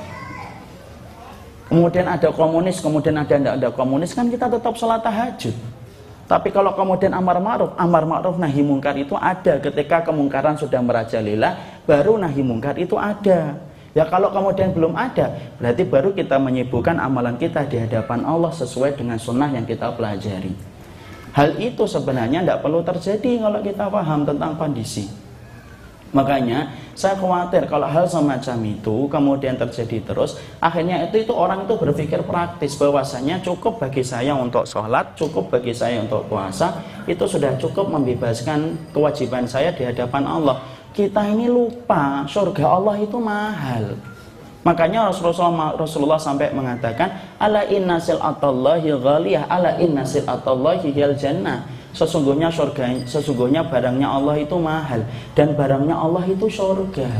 Kemudian ada komunis, kemudian ada tidak ada komunis, kan kita tetap sholat tahajud. Tapi kalau kemudian amar ma'ruf, amar ma'ruf nahi mungkar itu ada ketika kemungkaran sudah merajalela, baru nahi mungkar itu ada. Ya kalau kemudian belum ada, berarti baru kita menyibukkan amalan kita di hadapan Allah sesuai dengan sunnah yang kita pelajari. Hal itu sebenarnya tidak perlu terjadi kalau kita paham tentang kondisi. Makanya saya khawatir kalau hal semacam itu kemudian terjadi terus, akhirnya itu itu orang itu berpikir praktis bahwasanya cukup bagi saya untuk sholat, cukup bagi saya untuk puasa, itu sudah cukup membebaskan kewajiban saya di hadapan Allah. Kita ini lupa surga Allah itu mahal. Makanya Rasulullah, Rasulullah sampai mengatakan, ala inna sil'atallahi ghaliyah, ala inna sil'atallahi hiyal jannah. Sesungguhnya surga, sesungguhnya barangnya Allah itu mahal dan barangnya Allah itu surga.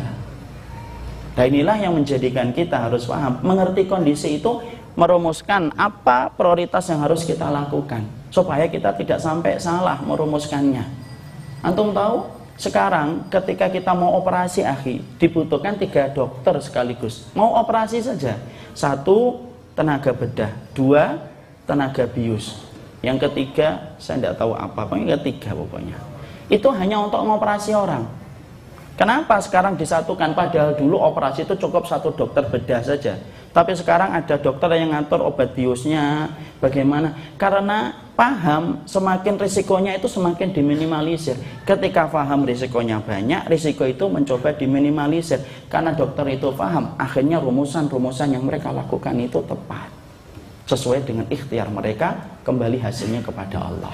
Nah inilah yang menjadikan kita harus paham, mengerti kondisi itu, merumuskan apa prioritas yang harus kita lakukan supaya kita tidak sampai salah merumuskannya. Antum tahu? Sekarang ketika kita mau operasi, akhi, dibutuhkan tiga dokter sekaligus. Mau operasi saja. Satu, tenaga bedah. Dua, tenaga bius. Yang ketiga, saya tidak tahu apa. Yang ketiga pokoknya. Itu hanya untuk mengoperasi orang. Kenapa sekarang disatukan? Padahal dulu operasi itu cukup satu dokter bedah saja. Tapi sekarang ada dokter yang ngatur obat biusnya. Bagaimana? Karena paham semakin risikonya itu semakin diminimalisir. Ketika paham risikonya banyak, risiko itu mencoba diminimalisir. Karena dokter itu paham, akhirnya rumusan-rumusan yang mereka lakukan itu tepat. Sesuai dengan ikhtiar mereka, kembali hasilnya kepada Allah.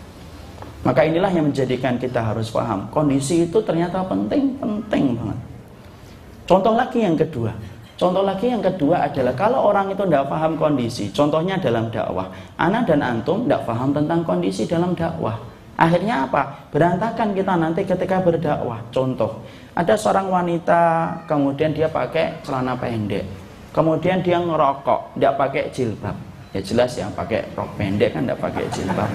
Maka inilah yang menjadikan kita harus paham. Kondisi itu ternyata penting, penting banget. Contoh lagi yang kedua. Contoh lagi yang kedua adalah kalau orang itu tidak paham kondisi, contohnya dalam dakwah. Ana dan antum tidak paham tentang kondisi dalam dakwah. Akhirnya apa? Berantakan kita nanti ketika berdakwah. Contoh, ada seorang wanita, kemudian dia pakai celana pendek. Kemudian dia ngerokok, tidak pakai jilbab. Ya jelas ya, pakai rok pendek kan tidak pakai jilbab.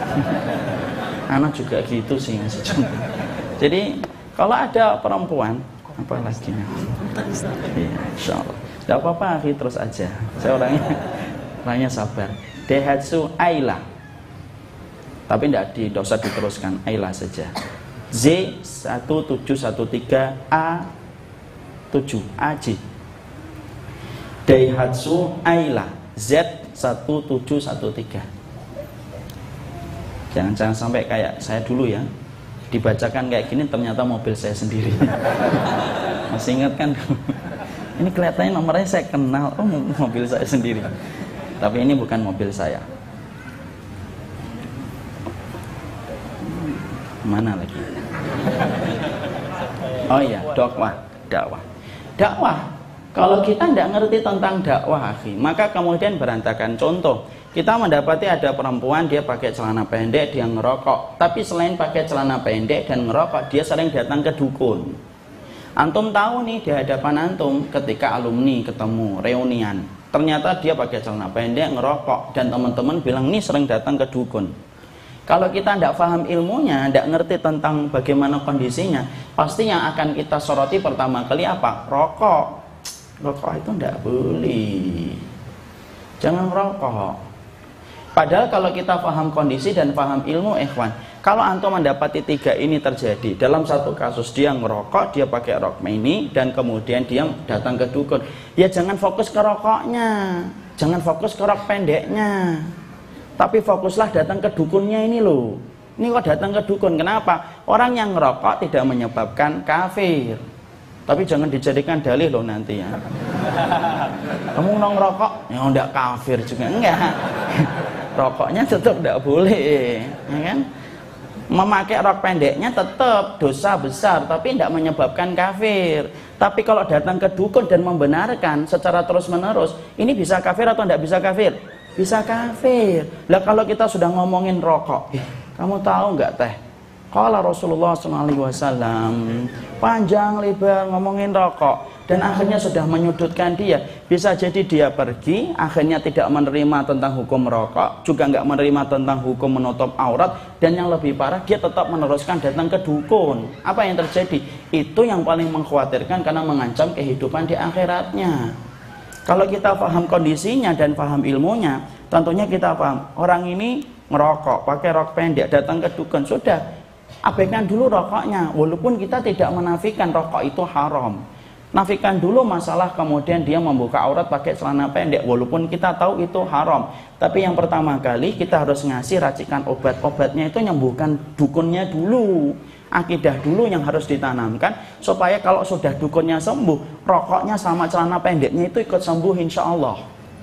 Anak juga gitu sih ngasih contoh. Jadi kalau ada perempuan, apa lagi? Ya, insya Allah. Tidak apa-apa, akhi, terus aja. Saya orangnya, orangnya sabar. Daihatsu Ayla. Tapi tidak di, tidak usah diteruskan, Ayla saja. Z satu tujuh satu tiga A tujuh A J. Daihatsu Ayla Z satu tujuh satu tiga. Jangan-jangan sampai kayak saya dulu ya, dibacakan kayak gini ternyata mobil saya sendiri. Masih ingat kan? Ini kelihatannya nomornya saya kenal, oh mobil saya sendiri. Tapi ini bukan mobil saya. Mana lagi? Oh iya, dakwah, dakwah. Dakwah. Kalau kita tidak ngerti tentang dakwah, akhi, maka kemudian berantakan. Contoh, kita mendapati ada perempuan, dia pakai celana pendek, dia ngerokok. Tapi selain pakai celana pendek dan ngerokok, dia sering datang ke dukun. Antum tahu nih, di hadapan antum ketika alumni ketemu, reunian, ternyata dia pakai celana pendek, ngerokok, dan teman-teman bilang, nih sering datang ke dukun. Kalau kita tidak paham ilmunya, tidak ngerti tentang bagaimana kondisinya, pasti yang akan kita soroti pertama kali apa? Rokok. Rokok itu tidak boleh. Jangan rokok. Padahal kalau kita paham kondisi dan paham ilmu, ikhwan, kalau antum mendapati tiga ini terjadi dalam satu kasus, dia ngerokok, dia pakai rok mini, dan kemudian dia datang ke dukun, ya jangan fokus ke rokoknya, jangan fokus ke rok pendeknya, tapi fokuslah datang ke dukunnya ini loh. Ini kok datang ke dukun, kenapa? Orang yang ngerokok tidak menyebabkan kafir. Tapi jangan dijadikan dalih loh nanti ya. Kamu nong rokok, ya enggak kafir juga, enggak. Rokoknya tetap enggak boleh, ya kan? Memakai rok pendeknya tetap dosa besar, tapi tidak menyebabkan kafir. Tapi kalau datang ke dukun dan membenarkan secara terus menerus, ini bisa kafir atau tidak bisa kafir? Bisa kafir. Lah kalau kita sudah ngomongin rokok, eh, kamu tahu enggak teh? Kalau Rasulullah shallallahu alaihi wasallam panjang lebar ngomongin rokok, dan akhirnya sudah menyudutkan dia. Bisa jadi dia pergi, akhirnya tidak menerima tentang hukum merokok, juga nggak menerima tentang hukum menutup aurat, dan yang lebih parah dia tetap meneruskan datang ke dukun. Apa yang terjadi? Itu yang paling mengkhawatirkan karena mengancam kehidupan di akhiratnya. Kalau kita paham kondisinya dan paham ilmunya, tentunya kita paham orang ini ngerokok, pakai rok pendek, datang ke dukun, sudah abaikan dulu rokoknya, walaupun kita tidak menafikan rokok itu haram. Nafikan dulu masalah kemudian dia membuka aurat pakai celana pendek, walaupun kita tahu itu haram. Tapi yang pertama kali kita harus ngasih racikan obat-obatnya itu nyembuhkan dukunnya dulu. Akidah dulu yang harus ditanamkan, supaya kalau sudah dukunnya sembuh, rokoknya sama celana pendeknya itu ikut sembuh insya Allah.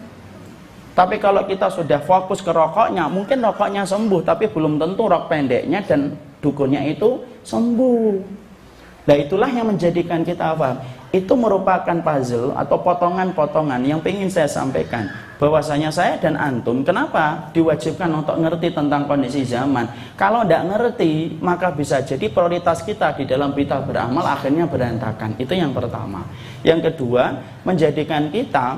Tapi kalau kita sudah fokus ke rokoknya, mungkin rokoknya sembuh, tapi belum tentu rok pendeknya dan dukunnya itu sembuh. Nah itulah yang menjadikan kita paham. Itu merupakan puzzle atau potongan-potongan yang ingin saya sampaikan, bahwasanya saya dan antum kenapa diwajibkan untuk ngerti tentang kondisi zaman. Kalau tidak ngerti, maka bisa jadi prioritas kita di dalam kita beramal akhirnya berantakan. Itu yang pertama. Yang kedua, menjadikan kita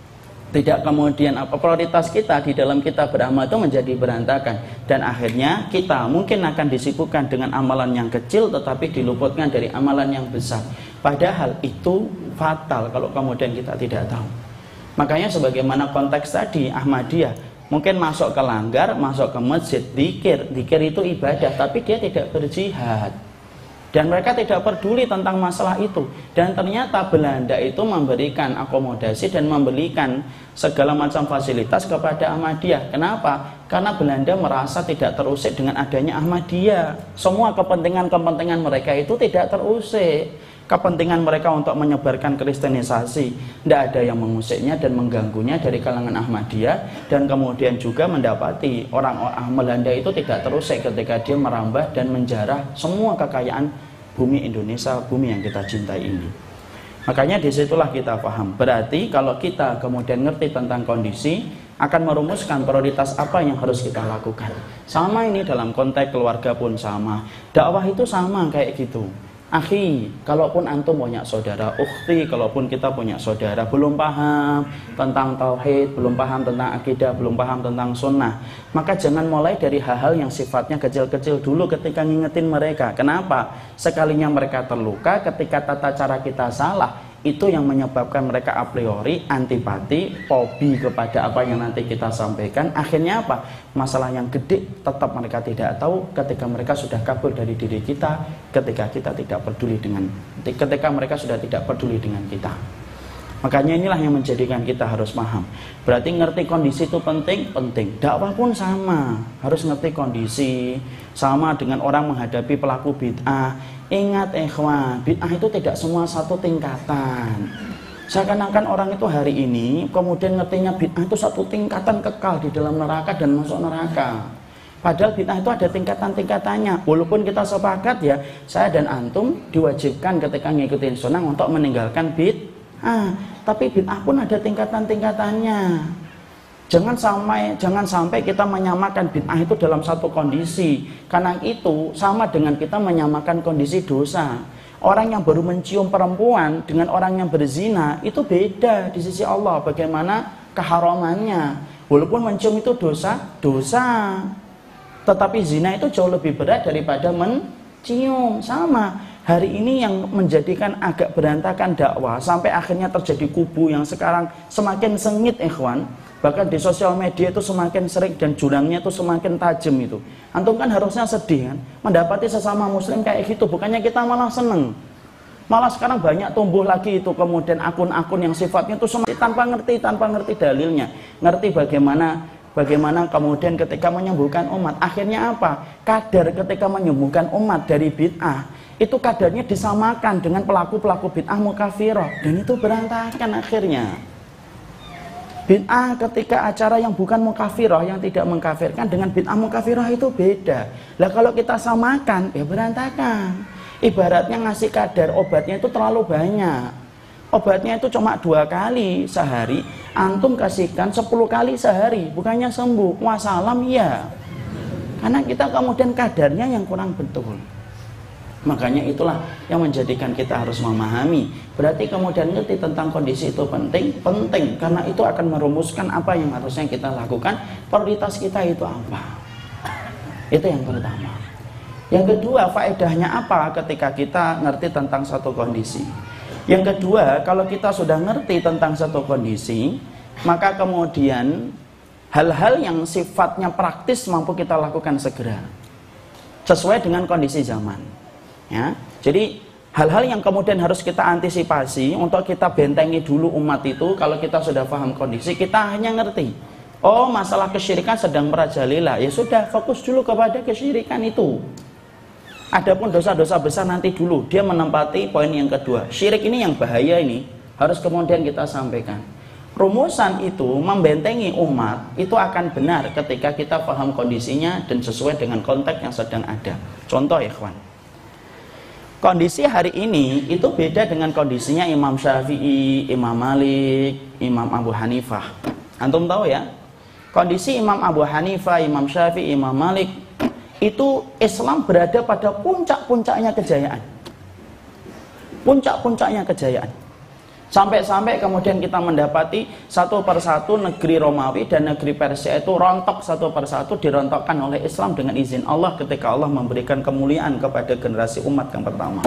tidak kemudian apa prioritas kita di dalam kita beramal itu menjadi berantakan, dan akhirnya kita mungkin akan disibukkan dengan amalan yang kecil tetapi diluputkan dari amalan yang besar, padahal itu fatal kalau kemudian kita tidak tahu. Makanya sebagaimana konteks tadi Ahmadiyah mungkin masuk ke langgar, masuk ke masjid, zikir, zikir itu ibadah, tapi dia tidak berjihad. Dan mereka tidak peduli tentang masalah itu. Dan ternyata Belanda itu memberikan akomodasi dan memberikan segala macam fasilitas kepada Ahmadiyah. Kenapa? Karena Belanda merasa tidak terusik dengan adanya Ahmadiyah. Semua kepentingan-kepentingan mereka itu tidak terusik. Kepentingan mereka untuk menyebarkan kristenisasi, tidak ada yang mengusiknya dan mengganggunya dari kalangan Ahmadiyah. Dan kemudian juga mendapati orang-orang Belanda itu tidak terusik ketika dia merambah dan menjarah semua kekayaan bumi Indonesia, bumi yang kita cintai ini. Makanya disitulah kita paham. Berarti kalau kita kemudian ngerti tentang kondisi, akan merumuskan prioritas apa yang harus kita lakukan. Sama ini dalam konteks keluarga pun sama, dakwah itu sama kayak gitu. Akhi, kalaupun antum punya saudara, ukhti, kalaupun kita punya saudara belum paham tentang tauhid, belum paham tentang akidah, belum paham tentang sunnah, maka jangan mulai dari hal-hal yang sifatnya kecil-kecil dulu ketika ngingetin mereka. Kenapa? Sekalinya mereka terluka ketika tata cara kita salah, itu yang menyebabkan mereka a priori antipati, fobi kepada apa yang nanti kita sampaikan. Akhirnya apa? Masalah yang gede tetap mereka tidak tahu ketika mereka sudah kabur dari diri kita, ketika kita tidak peduli dengan, ketika mereka sudah tidak peduli dengan kita. Makanya inilah yang menjadikan kita harus paham. Berarti ngerti kondisi itu penting, penting. Dakwah pun sama, harus ngerti kondisi. Sama dengan orang menghadapi pelaku bid'ah. Ingat ikhwan, bid'ah itu tidak semua satu tingkatan. Seakan-akan orang itu hari ini kemudian ngertinya bid'ah itu satu tingkatan kekal di dalam neraka dan masuk neraka. Padahal bid'ah itu ada tingkatan-tingkatannya. Walaupun kita sepakat ya, saya dan antum diwajibkan ketika ngikutin sunnah untuk meninggalkan bid'ah. Tapi bid'ah pun ada tingkatan-tingkatannya. Jangan sampai jangan sampai kita menyamakan bid'ah itu dalam satu kondisi. Karena itu sama dengan kita menyamakan kondisi dosa. Orang yang baru mencium perempuan dengan orang yang berzina itu beda di sisi Allah bagaimana keharamannya. Walaupun mencium itu dosa, dosa. Tetapi zina itu jauh lebih berat daripada mencium. Sama. Hari ini yang menjadikan agak berantakan dakwah sampai akhirnya terjadi kubu yang sekarang semakin sengit ikhwan. Bahkan di sosial media itu semakin sering dan jurangnya itu semakin tajam itu. Antum kan harusnya sedih kan, mendapati sesama muslim kayak gitu, bukannya kita malah seneng. Malah sekarang banyak tumbuh lagi itu kemudian akun-akun yang sifatnya itu semakin tanpa ngerti, tanpa ngerti dalilnya. Ngerti bagaimana bagaimana kemudian ketika menyembuhkan umat, akhirnya apa? Kadar ketika menyembuhkan umat dari bid'ah, itu kadarnya disamakan dengan pelaku-pelaku bid'ah mukafirah, dan itu berantakan akhirnya. Bid'ah ketika acara yang bukan mukafirah, yang tidak mengkafirkan, dengan bid'ah mukafirah itu beda. Lah kalau kita samakan, ya berantakan. Ibaratnya ngasih kadar obatnya itu terlalu banyak. Obatnya itu cuma dua kali sehari, antum kasihkan sepuluh kali sehari, bukannya sembuh. Wassalam ya. Karena kita kemudian kadarnya yang kurang betul. Makanya itulah yang menjadikan kita harus memahami. Berarti kemudian ngerti tentang kondisi itu penting, penting karena itu akan merumuskan apa yang harusnya kita lakukan, prioritas kita itu apa. Itu yang pertama. Yang kedua, faedahnya apa ketika kita ngerti tentang satu kondisi? Yang kedua, kalau kita sudah ngerti tentang satu kondisi, maka kemudian hal-hal yang sifatnya praktis mampu kita lakukan segera sesuai dengan kondisi zaman. Ya, jadi hal-hal yang kemudian harus kita antisipasi untuk kita bentengi dulu umat itu. Kalau kita sudah paham kondisi, kita hanya ngerti, oh masalah kesyirikan sedang merajalela, ya sudah fokus dulu kepada kesyirikan itu. Adapun dosa-dosa besar nanti dulu. Dia menempati poin yang kedua. Syirik ini yang bahaya ini harus kemudian kita sampaikan. Rumusan itu membentengi umat itu akan benar ketika kita paham kondisinya dan sesuai dengan konteks yang sedang ada. Contoh ya kawan, kondisi hari ini itu beda dengan kondisinya Imam Syafi'i, Imam Malik, Imam Abu Hanifah. Antum tahu ya, kondisi Imam Abu Hanifah, Imam Syafi'i, Imam Malik itu Islam berada pada puncak-puncaknya kejayaan. Puncak-puncaknya kejayaan. Sampai-sampai kemudian kita mendapati satu persatu negeri Romawi dan negeri Persia itu rontok satu persatu, dirontokkan oleh Islam dengan izin Allah ketika Allah memberikan kemuliaan kepada generasi umat yang pertama,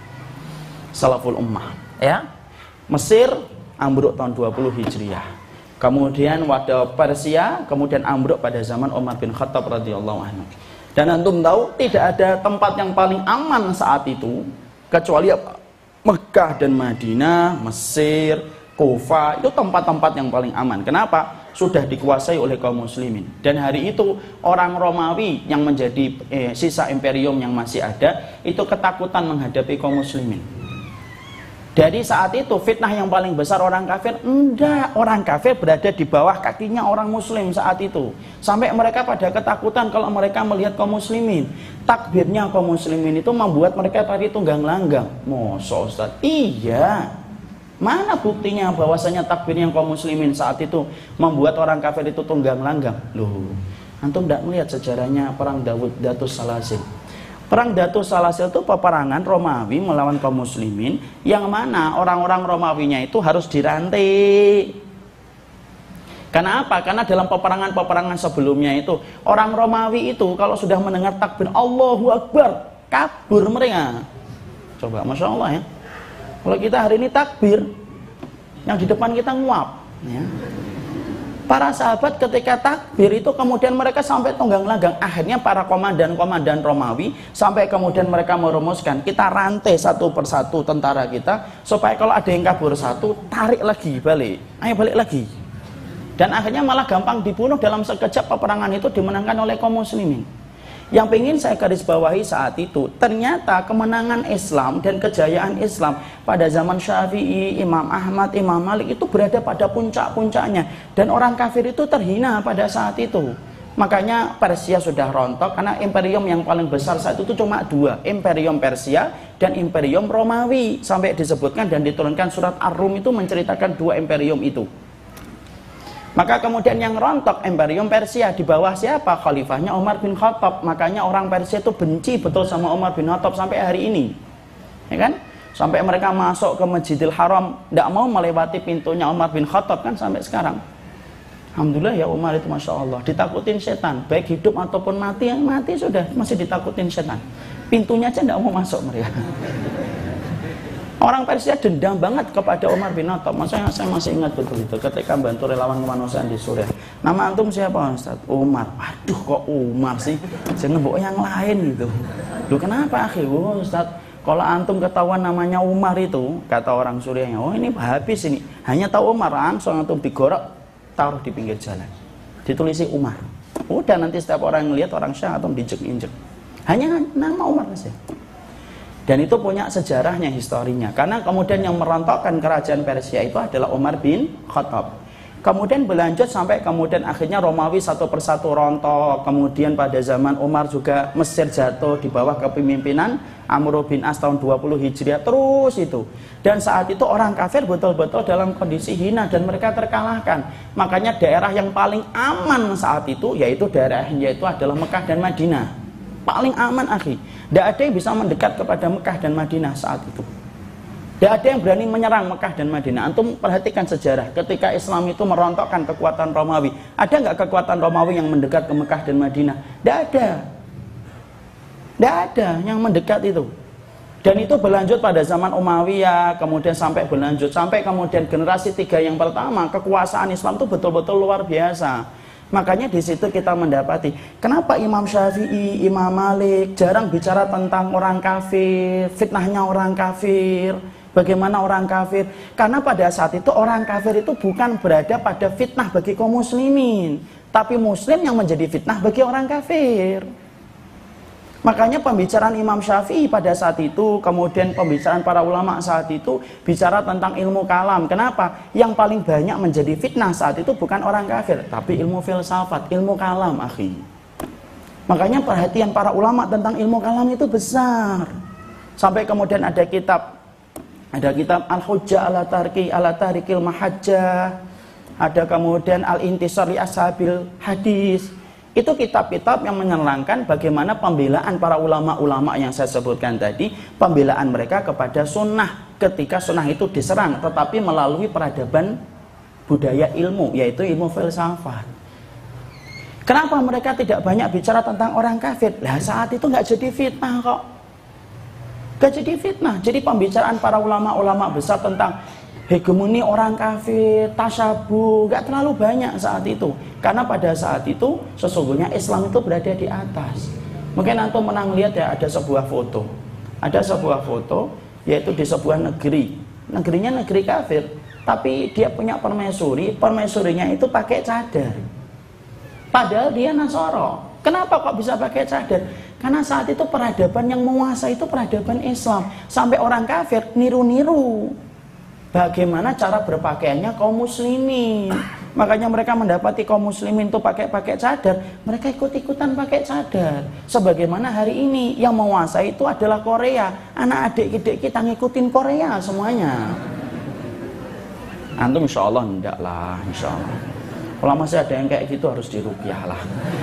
Salaful Ummah. Ya, Mesir ambruk tahun dua puluh Hijriah. Kemudian wadah Persia kemudian ambruk pada zaman Umar bin Khattab radhiyallahu anhu. Dan antum tahu tidak ada tempat yang paling aman saat itu kecuali apa? Mekah dan Madinah, Mesir, Kufa, itu tempat-tempat yang paling aman. Kenapa? Sudah dikuasai oleh kaum muslimin. Dan hari itu orang Romawi yang menjadi eh, sisa imperium yang masih ada, itu ketakutan menghadapi kaum muslimin. Dari saat itu fitnah yang paling besar orang kafir, enggak, orang kafir berada di bawah kakinya orang muslim saat itu. Sampai mereka pada ketakutan kalau mereka melihat kaum muslimin. Takbirnya kaum muslimin itu membuat mereka tadi tunggang langgang. Masa Ustaz? Iya. Mana buktinya bahwasanya takbirnya kaum muslimin saat itu membuat orang kafir itu tunggang langgang? Loh, antum tidak melihat sejarahnya perang Dawud Datus Salasil. Perang Datus Salasil itu peperangan Romawi melawan kaum muslimin, yang mana orang-orang Romawinya itu harus dirantai. Karena apa? Karena dalam peperangan-peperangan sebelumnya itu orang Romawi itu kalau sudah mendengar takbir Allahu Akbar, kabur mereka. Coba, Masya Allah ya. Kalau kita hari ini takbir, yang di depan kita nguap ya. Para sahabat ketika takbir itu kemudian mereka sampai tunggang langgang. Akhirnya para komandan-komandan Romawi sampai kemudian mereka merumuskan, kita rantai satu persatu tentara kita supaya kalau ada yang kabur satu, tarik lagi balik, ayo balik lagi. Dan akhirnya malah gampang dibunuh, dalam sekejap peperangan itu dimenangkan oleh kaum muslimin. Yang ingin saya garis bawahi saat itu, ternyata kemenangan Islam dan kejayaan Islam pada zaman Syafi'i, Imam Ahmad, Imam Malik itu berada pada puncak-puncaknya. Dan orang kafir itu terhina pada saat itu. Makanya Persia sudah rontok, karena imperium yang paling besar saat itu cuma dua, Imperium Persia dan Imperium Romawi. Sampai disebutkan dan diturunkan surat Ar-Rum itu menceritakan dua imperium itu. Maka kemudian yang rontok Imperium Persia di bawah siapa? Khalifahnya Umar bin Khattab. Makanya orang Persia itu benci betul sama Umar bin Khattab sampai hari ini, ya kan? Sampai mereka masuk ke Masjidil Haram tidak mau melewati pintunya Umar bin Khattab kan sampai sekarang. Alhamdulillah ya Umar itu Masya Allah ditakutin setan, baik hidup ataupun mati. Yang mati sudah masih ditakutin setan, pintunya aja tidak mau masuk mereka. Orang Persia dendam banget kepada Umar bin Khattab. Maksudnya saya masih ingat betul itu ketika bantu relawan kemanusiaan di Suriah. Nama antum siapa Ustaz? Umar. Waduh kok Umar sih? Jangan bawa yang lain gitu. Loh kenapa akhi? Oh Ustaz, kalau antum ketahuan namanya Umar itu, kata orang Suriahnya, oh ini habis ini. Hanya tahu Umar, langsung antum digorok, taruh di pinggir jalan. Ditulisi Umar. Udah nanti setiap orang yang lihat orang Syah antum dijek-injek. Hanya nama Umar saja. Dan itu punya sejarahnya, historinya. Karena kemudian yang merontokkan kerajaan Persia itu adalah Umar bin Khattab. Kemudian berlanjut sampai kemudian akhirnya Romawi satu persatu rontok. Kemudian pada zaman Umar juga Mesir jatuh di bawah kepemimpinan Amr bin As tahun dua puluh Hijriah. Terus itu. Dan saat itu orang kafir betul-betul dalam kondisi hina dan mereka terkalahkan. Makanya daerah yang paling aman saat itu yaitu daerahnya itu adalah Mekah dan Madinah. paling aman, akhi. Tidak ada yang bisa mendekat kepada Mekah dan Madinah saat itu. Tidak ada yang berani menyerang Mekah dan Madinah. Antum perhatikan sejarah ketika Islam itu merontokkan kekuatan Romawi. Ada nggak kekuatan Romawi yang mendekat ke Mekah dan Madinah? Tidak ada. Tidak ada yang mendekat itu. Dan itu berlanjut pada zaman Umayyah, kemudian sampai berlanjut sampai kemudian generasi tiga yang pertama, kekuasaan Islam itu betul-betul luar biasa. Makanya di situ kita mendapati kenapa Imam Syafi'i, Imam Malik jarang bicara tentang orang kafir, fitnahnya orang kafir. Bagaimana orang kafir? Karena pada saat itu orang kafir itu bukan berada pada fitnah bagi kaum muslimin, tapi muslim yang menjadi fitnah bagi orang kafir. Makanya pembicaraan Imam Syafi'i pada saat itu, kemudian pembicaraan para ulama saat itu bicara tentang ilmu kalam. Kenapa? Yang paling banyak menjadi fitnah saat itu bukan orang kafir, tapi ilmu filsafat, ilmu kalam, akhi. Makanya perhatian para ulama tentang ilmu kalam itu besar. Sampai kemudian ada kitab Ada kitab Al-Hujjah ala Tarki ala Tarikil Mahajjah. Ada kemudian Al-Intisar li Ashabil Hadis. Itu kitab-kitab yang menerangkan bagaimana pembelaan para ulama-ulama yang saya sebutkan tadi, pembelaan mereka kepada sunnah ketika sunnah itu diserang, tetapi melalui peradaban budaya ilmu, yaitu ilmu filsafat. Kenapa mereka tidak banyak bicara tentang orang kafir? Lah saat itu nggak jadi fitnah kok. Gak jadi fitnah. Jadi pembicaraan para ulama-ulama besar tentang hegemoni orang kafir, tasyabuh, gak terlalu banyak saat itu. Karena pada saat itu sesungguhnya Islam itu berada di atas. Mungkin antum pernah lihat ya, ada sebuah foto. Ada sebuah foto yaitu di sebuah negeri. Negerinya negeri kafir, tapi dia punya permaisuri. Permaisurinya itu pakai cadar. Padahal dia Nasoro. Kenapa kok bisa pakai cadar? Karena saat itu peradaban yang menguasai itu peradaban Islam. Sampai orang kafir niru-niru bagaimana cara berpakaiannya kaum muslimin. Makanya mereka mendapati kaum muslimin itu pakai-pakai cadar, mereka ikut-ikutan pakai cadar. Sebagaimana hari ini yang menguasai itu adalah Korea. Anak adik-adik kita ngikutin Korea semuanya. Antum insya Allah enggak lah, insya Allah. Kalau masih ada yang kayak gitu harus diruqyah lah.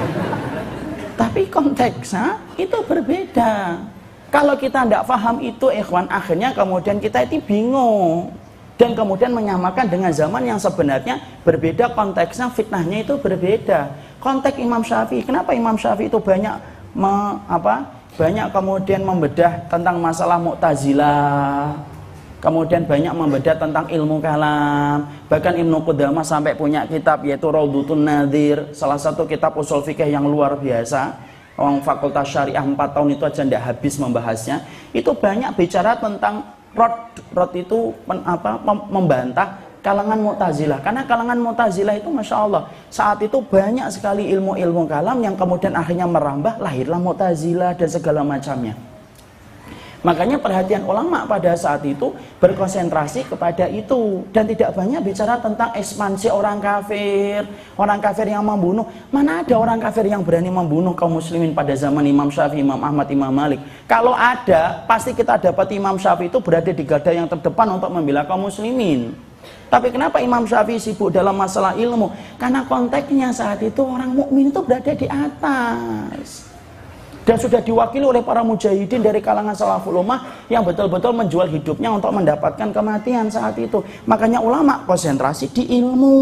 Tapi konteksnya itu berbeda. Kalau kita tidak paham itu, ikhwan, akhirnya kemudian kita itu bingung. Dan kemudian menyamakan dengan zaman yang sebenarnya berbeda konteksnya, fitnahnya itu berbeda. Konteks Imam Syafi'i, kenapa Imam Syafi'i itu banyak me, apa, banyak kemudian membedah tentang masalah Mu'tazilah, kemudian banyak membedah tentang ilmu kalam. Bahkan Ibnu Qudamah sampai punya kitab yaitu Raudhutun Nadhir, salah satu kitab usul fikih yang luar biasa. Orang fakultas syariah empat tahun itu aja tidak habis membahasnya. Itu banyak bicara tentang rod, rod itu men, apa, membantah kalangan Mu'tazilah. Karena kalangan Mu'tazilah itu Masya Allah, saat itu banyak sekali ilmu-ilmu kalam yang kemudian akhirnya merambah, lahirlah Mu'tazilah dan segala macamnya. Makanya perhatian ulama pada saat itu berkonsentrasi kepada itu dan tidak banyak bicara tentang ekspansi orang kafir, orang kafir yang membunuh. Mana ada orang kafir yang berani membunuh kaum muslimin pada zaman Imam Syafi'i, Imam Ahmad, Imam Malik? Kalau ada, pasti kita dapat Imam Syafi'i itu berada di garda yang terdepan untuk membela kaum muslimin. Tapi kenapa Imam Syafi'i sibuk dalam masalah ilmu? Karena konteksnya saat itu orang mukmin itu berada di atas. Dan sudah diwakili oleh para mujahidin dari kalangan salaful ummah yang betul-betul menjual hidupnya untuk mendapatkan kematian saat itu. Makanya ulama konsentrasi di ilmu.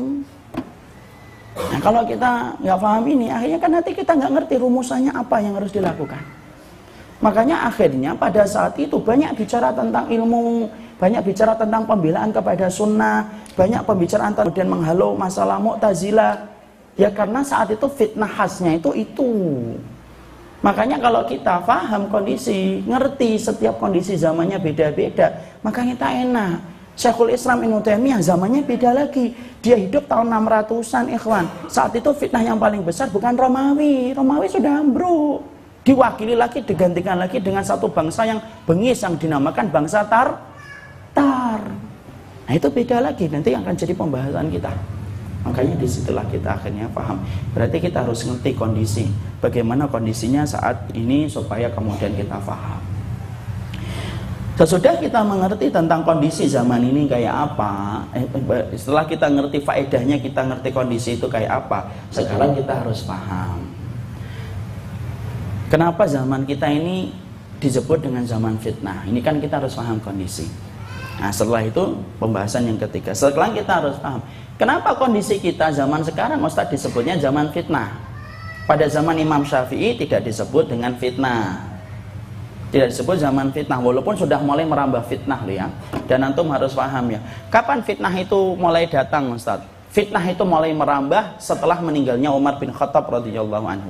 Nah, kalau kita nggak paham ini, akhirnya kan nanti kita nggak ngerti rumusannya apa yang harus dilakukan. Makanya akhirnya pada saat itu banyak bicara tentang ilmu, banyak bicara tentang pembelaan kepada sunnah, banyak pembicaraan kemudian menghalau masalah Mu'tazilah. Ya karena saat itu fitnah khasnya itu itu. Makanya kalau kita paham kondisi, ngerti setiap kondisi zamannya beda-beda, maka kita enak. Syekhul Islam Ibnu Taimiyah zamannya beda lagi. Dia hidup tahun enam ratusan, ikhwan. Saat itu fitnah yang paling besar bukan Romawi. Romawi sudah ambruk. Diwakili lagi, digantikan lagi dengan satu bangsa yang bengis yang dinamakan bangsa Tar. Tar. Nah itu beda lagi, nanti akan jadi pembahasan kita. Makanya disitulah kita akhirnya paham. Berarti kita harus ngerti kondisi. Bagaimana kondisinya saat ini supaya kemudian kita paham. Sesudah kita mengerti tentang kondisi zaman ini kayak apa, eh, setelah kita ngerti faedahnya, kita ngerti kondisi itu kayak apa, sekarang kita harus paham. Kenapa zaman kita ini disebut dengan zaman fitnah? Ini kan kita harus paham kondisi. Nah, setelah itu pembahasan yang ketiga. Setelah kita harus paham, kenapa kondisi kita zaman sekarang Ustaz disebutnya zaman fitnah? Pada zaman Imam Syafi'i tidak disebut dengan fitnah. Tidak disebut zaman fitnah, walaupun sudah mulai merambah fitnah loh ya. Dan antum harus paham ya. Kapan fitnah itu mulai datang Ustaz? Fitnah itu mulai merambah setelah meninggalnya Umar bin Khattab radhiyallahu anhu.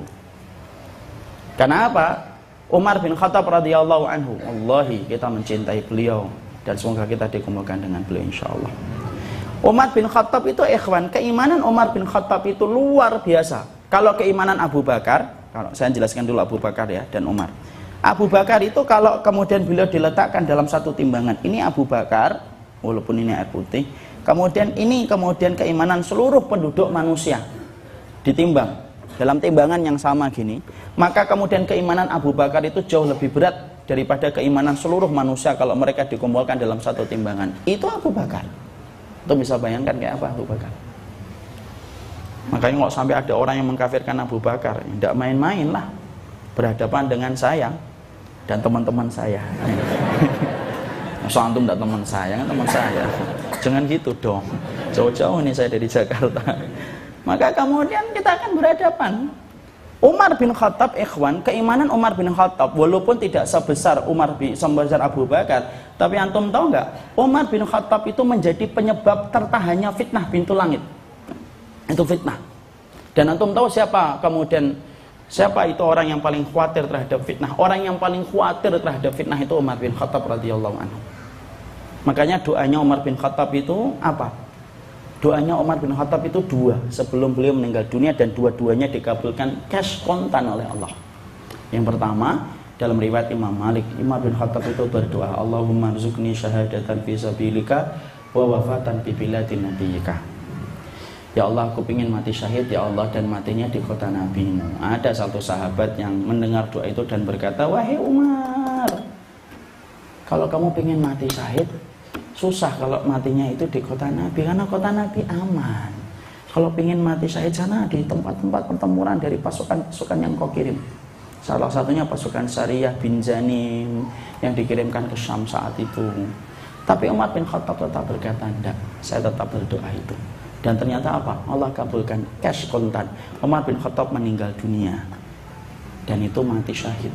Karena apa? Umar bin Khattab radhiyallahu anhu, wallahi kita mencintai beliau dan semoga kita dikumpulkan dengan beliau insyaallah. Umar bin Khattab itu ikhwan, keimanan Umar bin Khattab itu luar biasa. Kalau keimanan Abu Bakar, kalau saya jelaskan dulu Abu Bakar ya dan Umar. Abu Bakar itu kalau kemudian beliau diletakkan dalam satu timbangan, ini Abu Bakar, walaupun ini air putih, kemudian ini kemudian keimanan seluruh penduduk manusia ditimbang dalam timbangan yang sama gini, maka kemudian keimanan Abu Bakar itu jauh lebih berat daripada keimanan seluruh manusia kalau mereka dikumpulkan dalam satu timbangan. Itu Abu Bakar. Itu bisa bayangkan kayak apa Abu Bakar. Makanya kalau sampai ada orang yang mengkafirkan Abu Bakar, tidak main-main lah berhadapan dengan saya dan teman-teman saya. Masa antum tidak teman saya, kan teman saya. Jangan gitu dong. Jauh-jauh nih saya dari Jakarta. Maka kemudian kita akan berhadapan. Umar bin Khattab ikhwan, keimanan Umar bin Khattab walaupun tidak sebesar Umar bin sebesar Abu Bakar, tapi antum tahu nggak? Umar bin Khattab itu menjadi penyebab tertahannya fitnah pintu langit. Itu fitnah. Dan antum tahu siapa kemudian siapa itu orang yang paling khawatir terhadap fitnah? Orang yang paling khawatir terhadap fitnah itu Umar bin Khattab radhiyallahu anhu. Makanya doanya Umar bin Khattab itu apa? Doanya Umar bin Khattab itu dua sebelum beliau meninggal dunia dan dua-duanya dikabulkan cash kontan oleh Allah. Yang pertama, dalam riwayat Imam Malik, Umar bin Khattab itu berdoa, Allahumma rzuqni syahadatan fi sabilika wa wafatan fi biladin nabiyyika. Ya Allah, aku ingin mati syahid ya Allah dan matinya di kota nabimu. Ada satu sahabat yang mendengar doa itu dan berkata, wahai Umar, kalau kamu ingin mati syahid, susah kalau matinya itu di kota Nabi, karena kota Nabi aman. Kalau ingin mati syahid sana di tempat-tempat pertempuran dari pasukan-pasukan yang kau kirim. Salah satunya pasukan Sariyah bin Zanim yang dikirimkan ke Syam saat itu. Tapi Umar bin Khattab tetap berkata, tidak, saya tetap berdoa itu. Dan ternyata apa? Allah kabulkan cash kontan. Umar bin Khattab meninggal dunia. Dan itu mati syahid.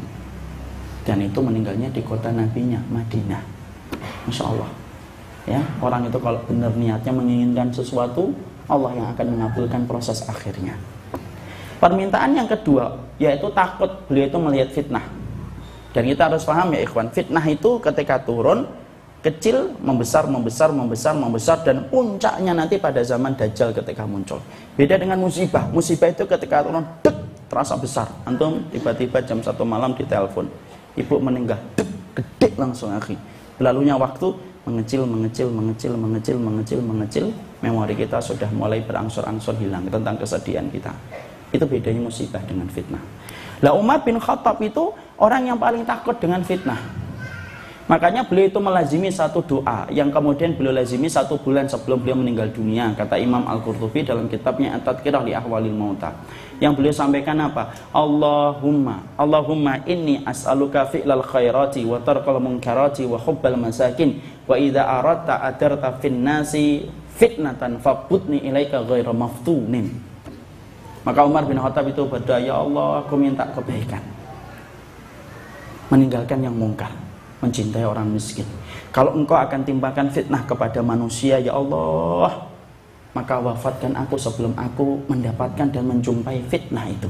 Dan itu meninggalnya di kota Nabinya, Madinah. Masya Allah. Ya, orang itu kalau benar niatnya menginginkan sesuatu, Allah yang akan mengabulkan proses akhirnya. Permintaan yang kedua yaitu takut beliau itu melihat fitnah. Dan kita harus paham ya ikhwan, fitnah itu ketika turun kecil membesar membesar membesar membesar dan puncaknya nanti pada zaman Dajjal ketika muncul. Beda dengan musibah. Musibah itu ketika turun dek terasa besar. Antum tiba-tiba jam satu malam ditelepon, ibu meninggal, dek gede langsung akhi. Lalunya waktu mengecil, mengecil, mengecil, mengecil, mengecil, mengecil, memori kita sudah mulai berangsur-angsur hilang tentang kesedihan kita. Itu bedanya musibah dengan fitnah. Lah Umar bin Khattab itu orang yang paling takut dengan fitnah. Makanya beliau itu melazimi satu doa yang kemudian beliau lazimi satu bulan sebelum beliau meninggal dunia. Kata Imam Al-Qurtubi dalam kitabnya At-Tadhkirah li Ahwalil Mauta. Yang beliau sampaikan apa? Allahumma, Allahumma inni as'aluka fi'lal khairati wa tarkal munkarati wa hubbal masakin wa idza aradta adarta fin nasi fitnatan faqutni ilaika ghaira maftunin. Maka Umar bin Khattab itu berdoa, ya Allah, aku minta kebaikan, meninggalkan yang mungkar, mencintai orang miskin. Kalau engkau akan timpakan fitnah kepada manusia, ya Allah, maka wafatkan aku sebelum aku mendapatkan dan menjumpai fitnah itu.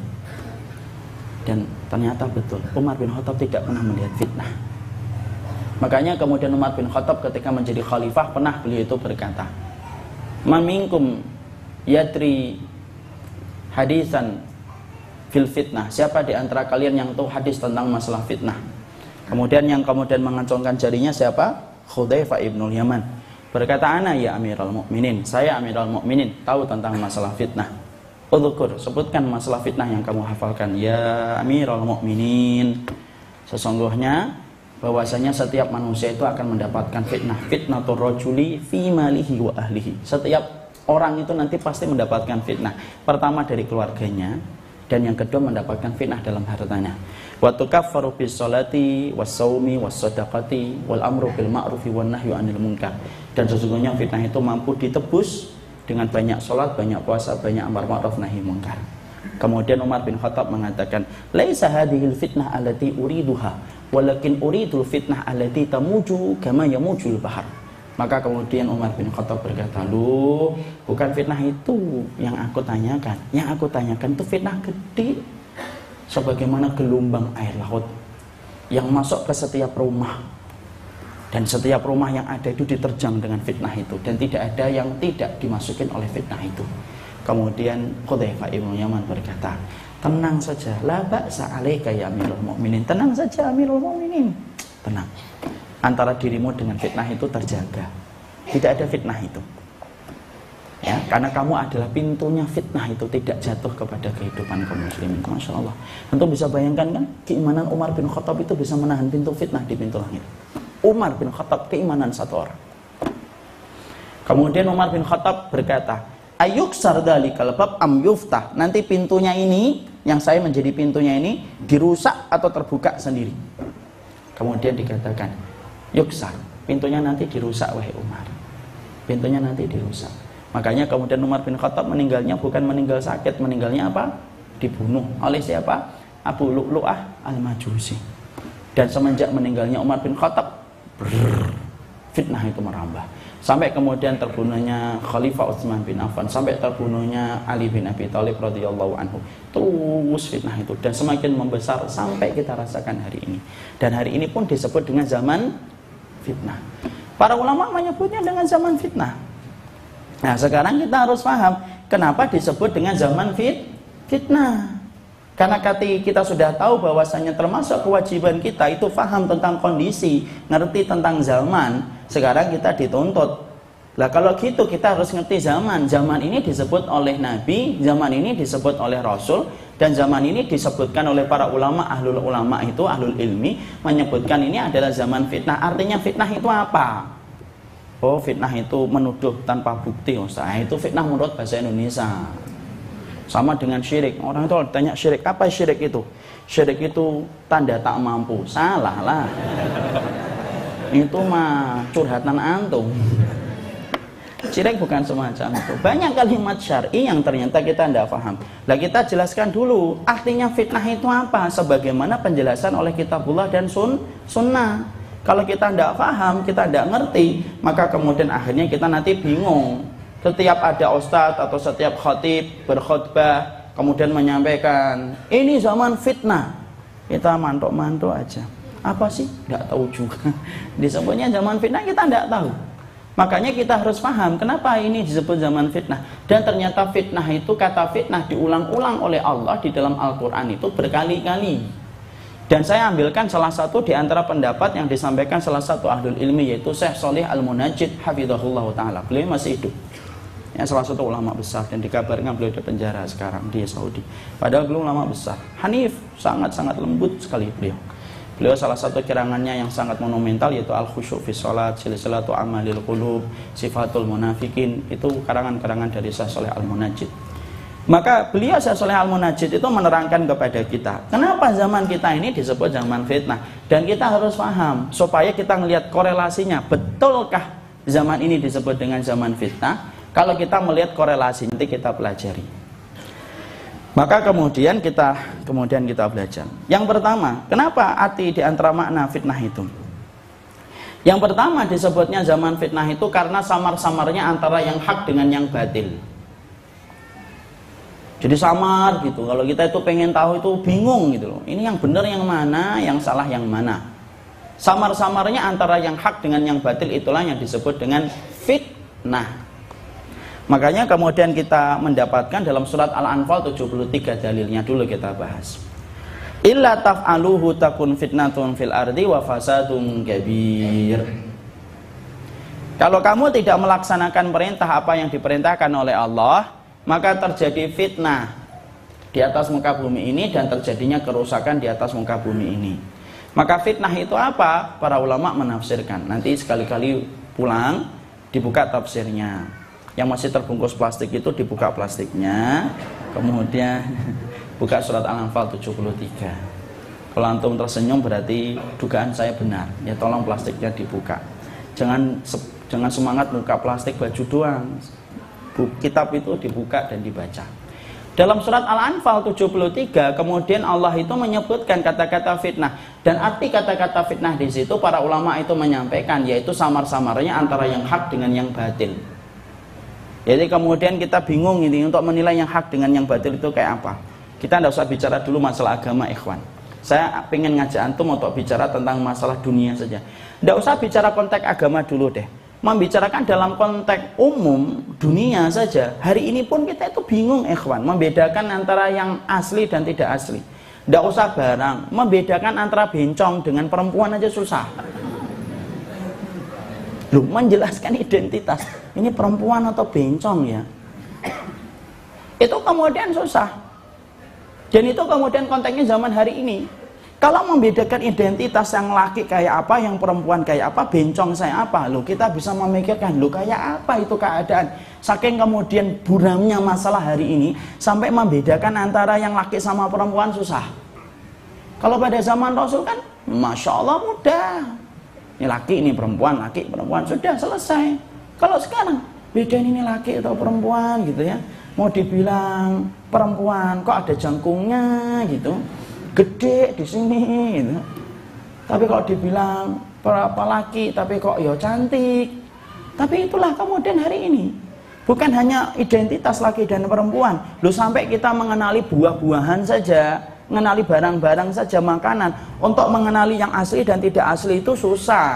Dan ternyata betul, Umar bin Khattab tidak pernah melihat fitnah. Makanya kemudian Umar bin Khattab ketika menjadi khalifah pernah beliau itu berkata, man minkum yadri hadisan fil fitnah, siapa di antara kalian yang tahu hadis tentang masalah fitnah? Kemudian yang kemudian mengacungkan jarinya siapa? Hudzaifah ibnul Yaman. Berkata, ana ya Amirul Mukminin, saya Amirul Mukminin tahu tentang masalah fitnah. Udzukur, sebutkan masalah fitnah yang kamu hafalkan. Ya Amirul Mukminin, sesungguhnya bahwasanya setiap manusia itu akan mendapatkan fitnah. Fitnatur rajuli fi malihi wa ahlihi. Setiap orang itu nanti pasti mendapatkan fitnah. Pertama dari keluarganya, dan yang kedua mendapatkan fitnah dalam hartanya. Wa tukaffaru bis sholati was shaumi was shadaqati wal amru bil ma'rufi wan nahyu 'anil munkar. Dan sesungguhnya fitnah itu mampu ditebus dengan banyak sholat, banyak puasa, banyak amar ma'ruf nahi munkar. Kemudian Umar bin Khattab mengatakan, "Laisa hadhil fitnah allati uriduha, walakin uridul fitnah allati tamuju kama yamujul bahar." Maka kemudian Umar bin Khattab berkata, "Loh, bukan fitnah itu yang aku tanyakan. Yang aku tanyakan itu fitnah gede, sebagaimana gelombang air laut yang masuk ke setiap rumah. Dan setiap rumah yang ada itu diterjang dengan fitnah itu, dan tidak ada yang tidak dimasukin oleh fitnah itu." Kemudian Hudzaifah ibnu Yaman berkata, "Tenang saja, la ba'sa 'alaika ya Amirul Mukminin." Tenang saja Amirul Mukminin. Tenang. Antara dirimu dengan fitnah itu terjaga. Tidak ada fitnah itu. Ya, karena kamu adalah pintunya fitnah itu tidak jatuh kepada kehidupan kaum muslimin. Masya Allah. Tentu bisa bayangkan kan keimanan Umar bin Khattab itu bisa menahan pintu fitnah di pintu langit. Umar bin Khattab, keimanan satu orang. Kemudian Umar bin Khattab berkata, "Ayuksar dalikal bab am yuftah." Nanti pintunya ini, yang saya menjadi pintunya ini, dirusak atau terbuka sendiri. Kemudian dikatakan, "Yuksar." Pintunya nanti dirusak wahai Umar. Pintunya nanti dirusak. Makanya kemudian Umar bin Khattab meninggalnya bukan meninggal sakit, meninggalnya apa? Dibunuh oleh siapa? Abu Lu'lu'ah al-Majusi. Dan semenjak meninggalnya Umar bin Khattab, brrr, fitnah itu merambah. Sampai kemudian terbunuhnya Khalifah Utsman bin Affan, sampai terbunuhnya Ali bin Abi Thalib radhiyallahu anhu. Terus fitnah itu dan semakin membesar sampai kita rasakan hari ini. Dan hari ini pun disebut dengan zaman fitnah. Para ulama menyebutnya dengan zaman fitnah. Nah, sekarang kita harus paham kenapa disebut dengan zaman fit fitnah. Karena ketika kita sudah tahu bahwasanya termasuk kewajiban kita itu paham tentang kondisi, ngerti tentang zaman, sekarang kita dituntut. Lah kalau gitu kita harus ngerti zaman. Zaman ini disebut oleh Nabi, zaman ini disebut oleh Rasul, dan zaman ini disebutkan oleh para ulama, ahlul ulama itu, ahlul ilmi, menyebutkan ini adalah zaman fitnah. Artinya fitnah itu apa? Oh, fitnah itu menuduh tanpa bukti, Ustaz. Itu fitnah menurut bahasa Indonesia. Sama dengan syirik. Orang itu tanya syirik, apa syirik itu? Syirik itu tanda tak mampu. Salah lah. Itu mah curhatan antum. Syirik bukan semacam itu. Banyak kalimat syar'i yang ternyata kita tidak paham. Nah, kita jelaskan dulu artinya fitnah itu apa, sebagaimana penjelasan oleh kitabullah dan sun, sunnah. Kalau kita tidak paham, kita tidak ngerti, maka kemudian akhirnya kita nanti bingung. Setiap ada ustadz atau setiap khatib berkhutbah kemudian menyampaikan ini zaman fitnah, kita mantuk-mantuk aja. Apa sih? Tidak tahu juga. Disebutnya zaman fitnah kita tidak tahu. Makanya kita harus paham kenapa ini disebut zaman fitnah. Dan ternyata fitnah itu, kata fitnah diulang-ulang oleh Allah di dalam Al-Quran itu berkali-kali. Dan saya ambilkan salah satu di antara pendapat yang disampaikan salah satu ahlul ilmi, yaitu Syekh Shalih Al-Munajjid hafizahullah ta'ala. Beliau masih hidup, ya, salah satu ulama besar, dan dikabarkan beliau di penjara sekarang di Saudi. Padahal beliau ulama besar, hanif, sangat-sangat lembut sekali beliau. Beliau salah satu kirangannya yang sangat monumental yaitu Al-Khusyu' fi Shalat, Silsilatu Amalil Qulub, Sifatul Munafikin. Itu karangan-karangan dari Syekh Shalih Al-Munajjid. Maka beliau Syekh Shalih Al-Munajjid itu menerangkan kepada kita kenapa zaman kita ini disebut zaman fitnah. Dan kita harus paham supaya kita melihat korelasinya. Betulkah zaman ini disebut dengan zaman fitnah? Kalau kita melihat korelasi, nanti kita pelajari. Maka kemudian kita kemudian kita belajar. Yang pertama, kenapa arti di antara makna fitnah itu? Yang pertama disebutnya zaman fitnah itu karena samar-samarnya antara yang hak dengan yang batil. Jadi samar gitu. Kalau kita itu pengen tahu itu bingung gitu loh. Ini yang benar yang mana, yang salah yang mana. Samar-samarnya antara yang hak dengan yang batil, itulah yang disebut dengan fitnah. Makanya kemudian kita mendapatkan dalam surat Al-Anfal tujuh puluh tiga dalilnya dulu kita bahas. Illa taf'aluhu takun fitnatun fil ardi wa fasadun kabir. Kalau kamu tidak melaksanakan perintah apa yang diperintahkan oleh Allah, maka terjadi fitnah di atas muka bumi ini dan terjadinya kerusakan di atas muka bumi ini. Maka fitnah itu apa? Para ulama menafsirkan. Nanti sekali-kali pulang dibuka tafsirnya. Yang masih terbungkus plastik itu dibuka plastiknya, kemudian Buka surat Al-Anfal tujuh puluh tiga. Kalau antum tersenyum berarti dugaan saya benar. Ya tolong plastiknya dibuka. Jangan jangan semangat buka plastik baju doang. Kitab itu dibuka dan dibaca. Dalam surat Al-Anfal tujuh puluh tiga kemudian Allah itu menyebutkan kata-kata fitnah, dan arti kata-kata fitnah di situ para ulama itu menyampaikan yaitu samar-samarnya antara yang hak dengan yang batil. Jadi kemudian kita bingung ini untuk menilai yang hak dengan yang batil itu kayak apa. Kita tidak usah bicara dulu masalah agama, ikhwan. Saya pengen ngajak antum untuk bicara tentang masalah dunia saja. Tidak usah bicara konteks agama dulu deh. Membicarakan dalam konteks umum dunia saja. Hari ini pun kita itu bingung, ikhwan, membedakan antara yang asli dan tidak asli. Tidak usah barang, membedakan antara bencong dengan perempuan aja susah. Loh, menjelaskan identitas. Ini perempuan atau bencong ya? Itu kemudian susah. Dan itu kemudian konteksnya zaman hari ini. Kalau membedakan identitas yang laki kayak apa, yang perempuan kayak apa, bencong saya apa, loh kita bisa memikirkan, loh kayak apa itu keadaan. Saking kemudian buramnya masalah hari ini, sampai membedakan antara yang laki sama perempuan susah. Kalau pada zaman Rasul kan, Masya Allah mudah. Ini laki, ini perempuan, laki, perempuan, sudah selesai. Kalau sekarang, bedain ini laki atau perempuan gitu ya. Mau dibilang perempuan, kok ada jangkungnya gitu, gede di sini gitu. Tapi kalau dibilang apa laki, tapi kok ya cantik. Tapi itulah kemudian hari ini. Bukan hanya identitas laki dan perempuan. Loh sampai kita mengenali buah-buahan saja, mengenali barang-barang saja, makanan. Untuk mengenali yang asli dan tidak asli itu susah.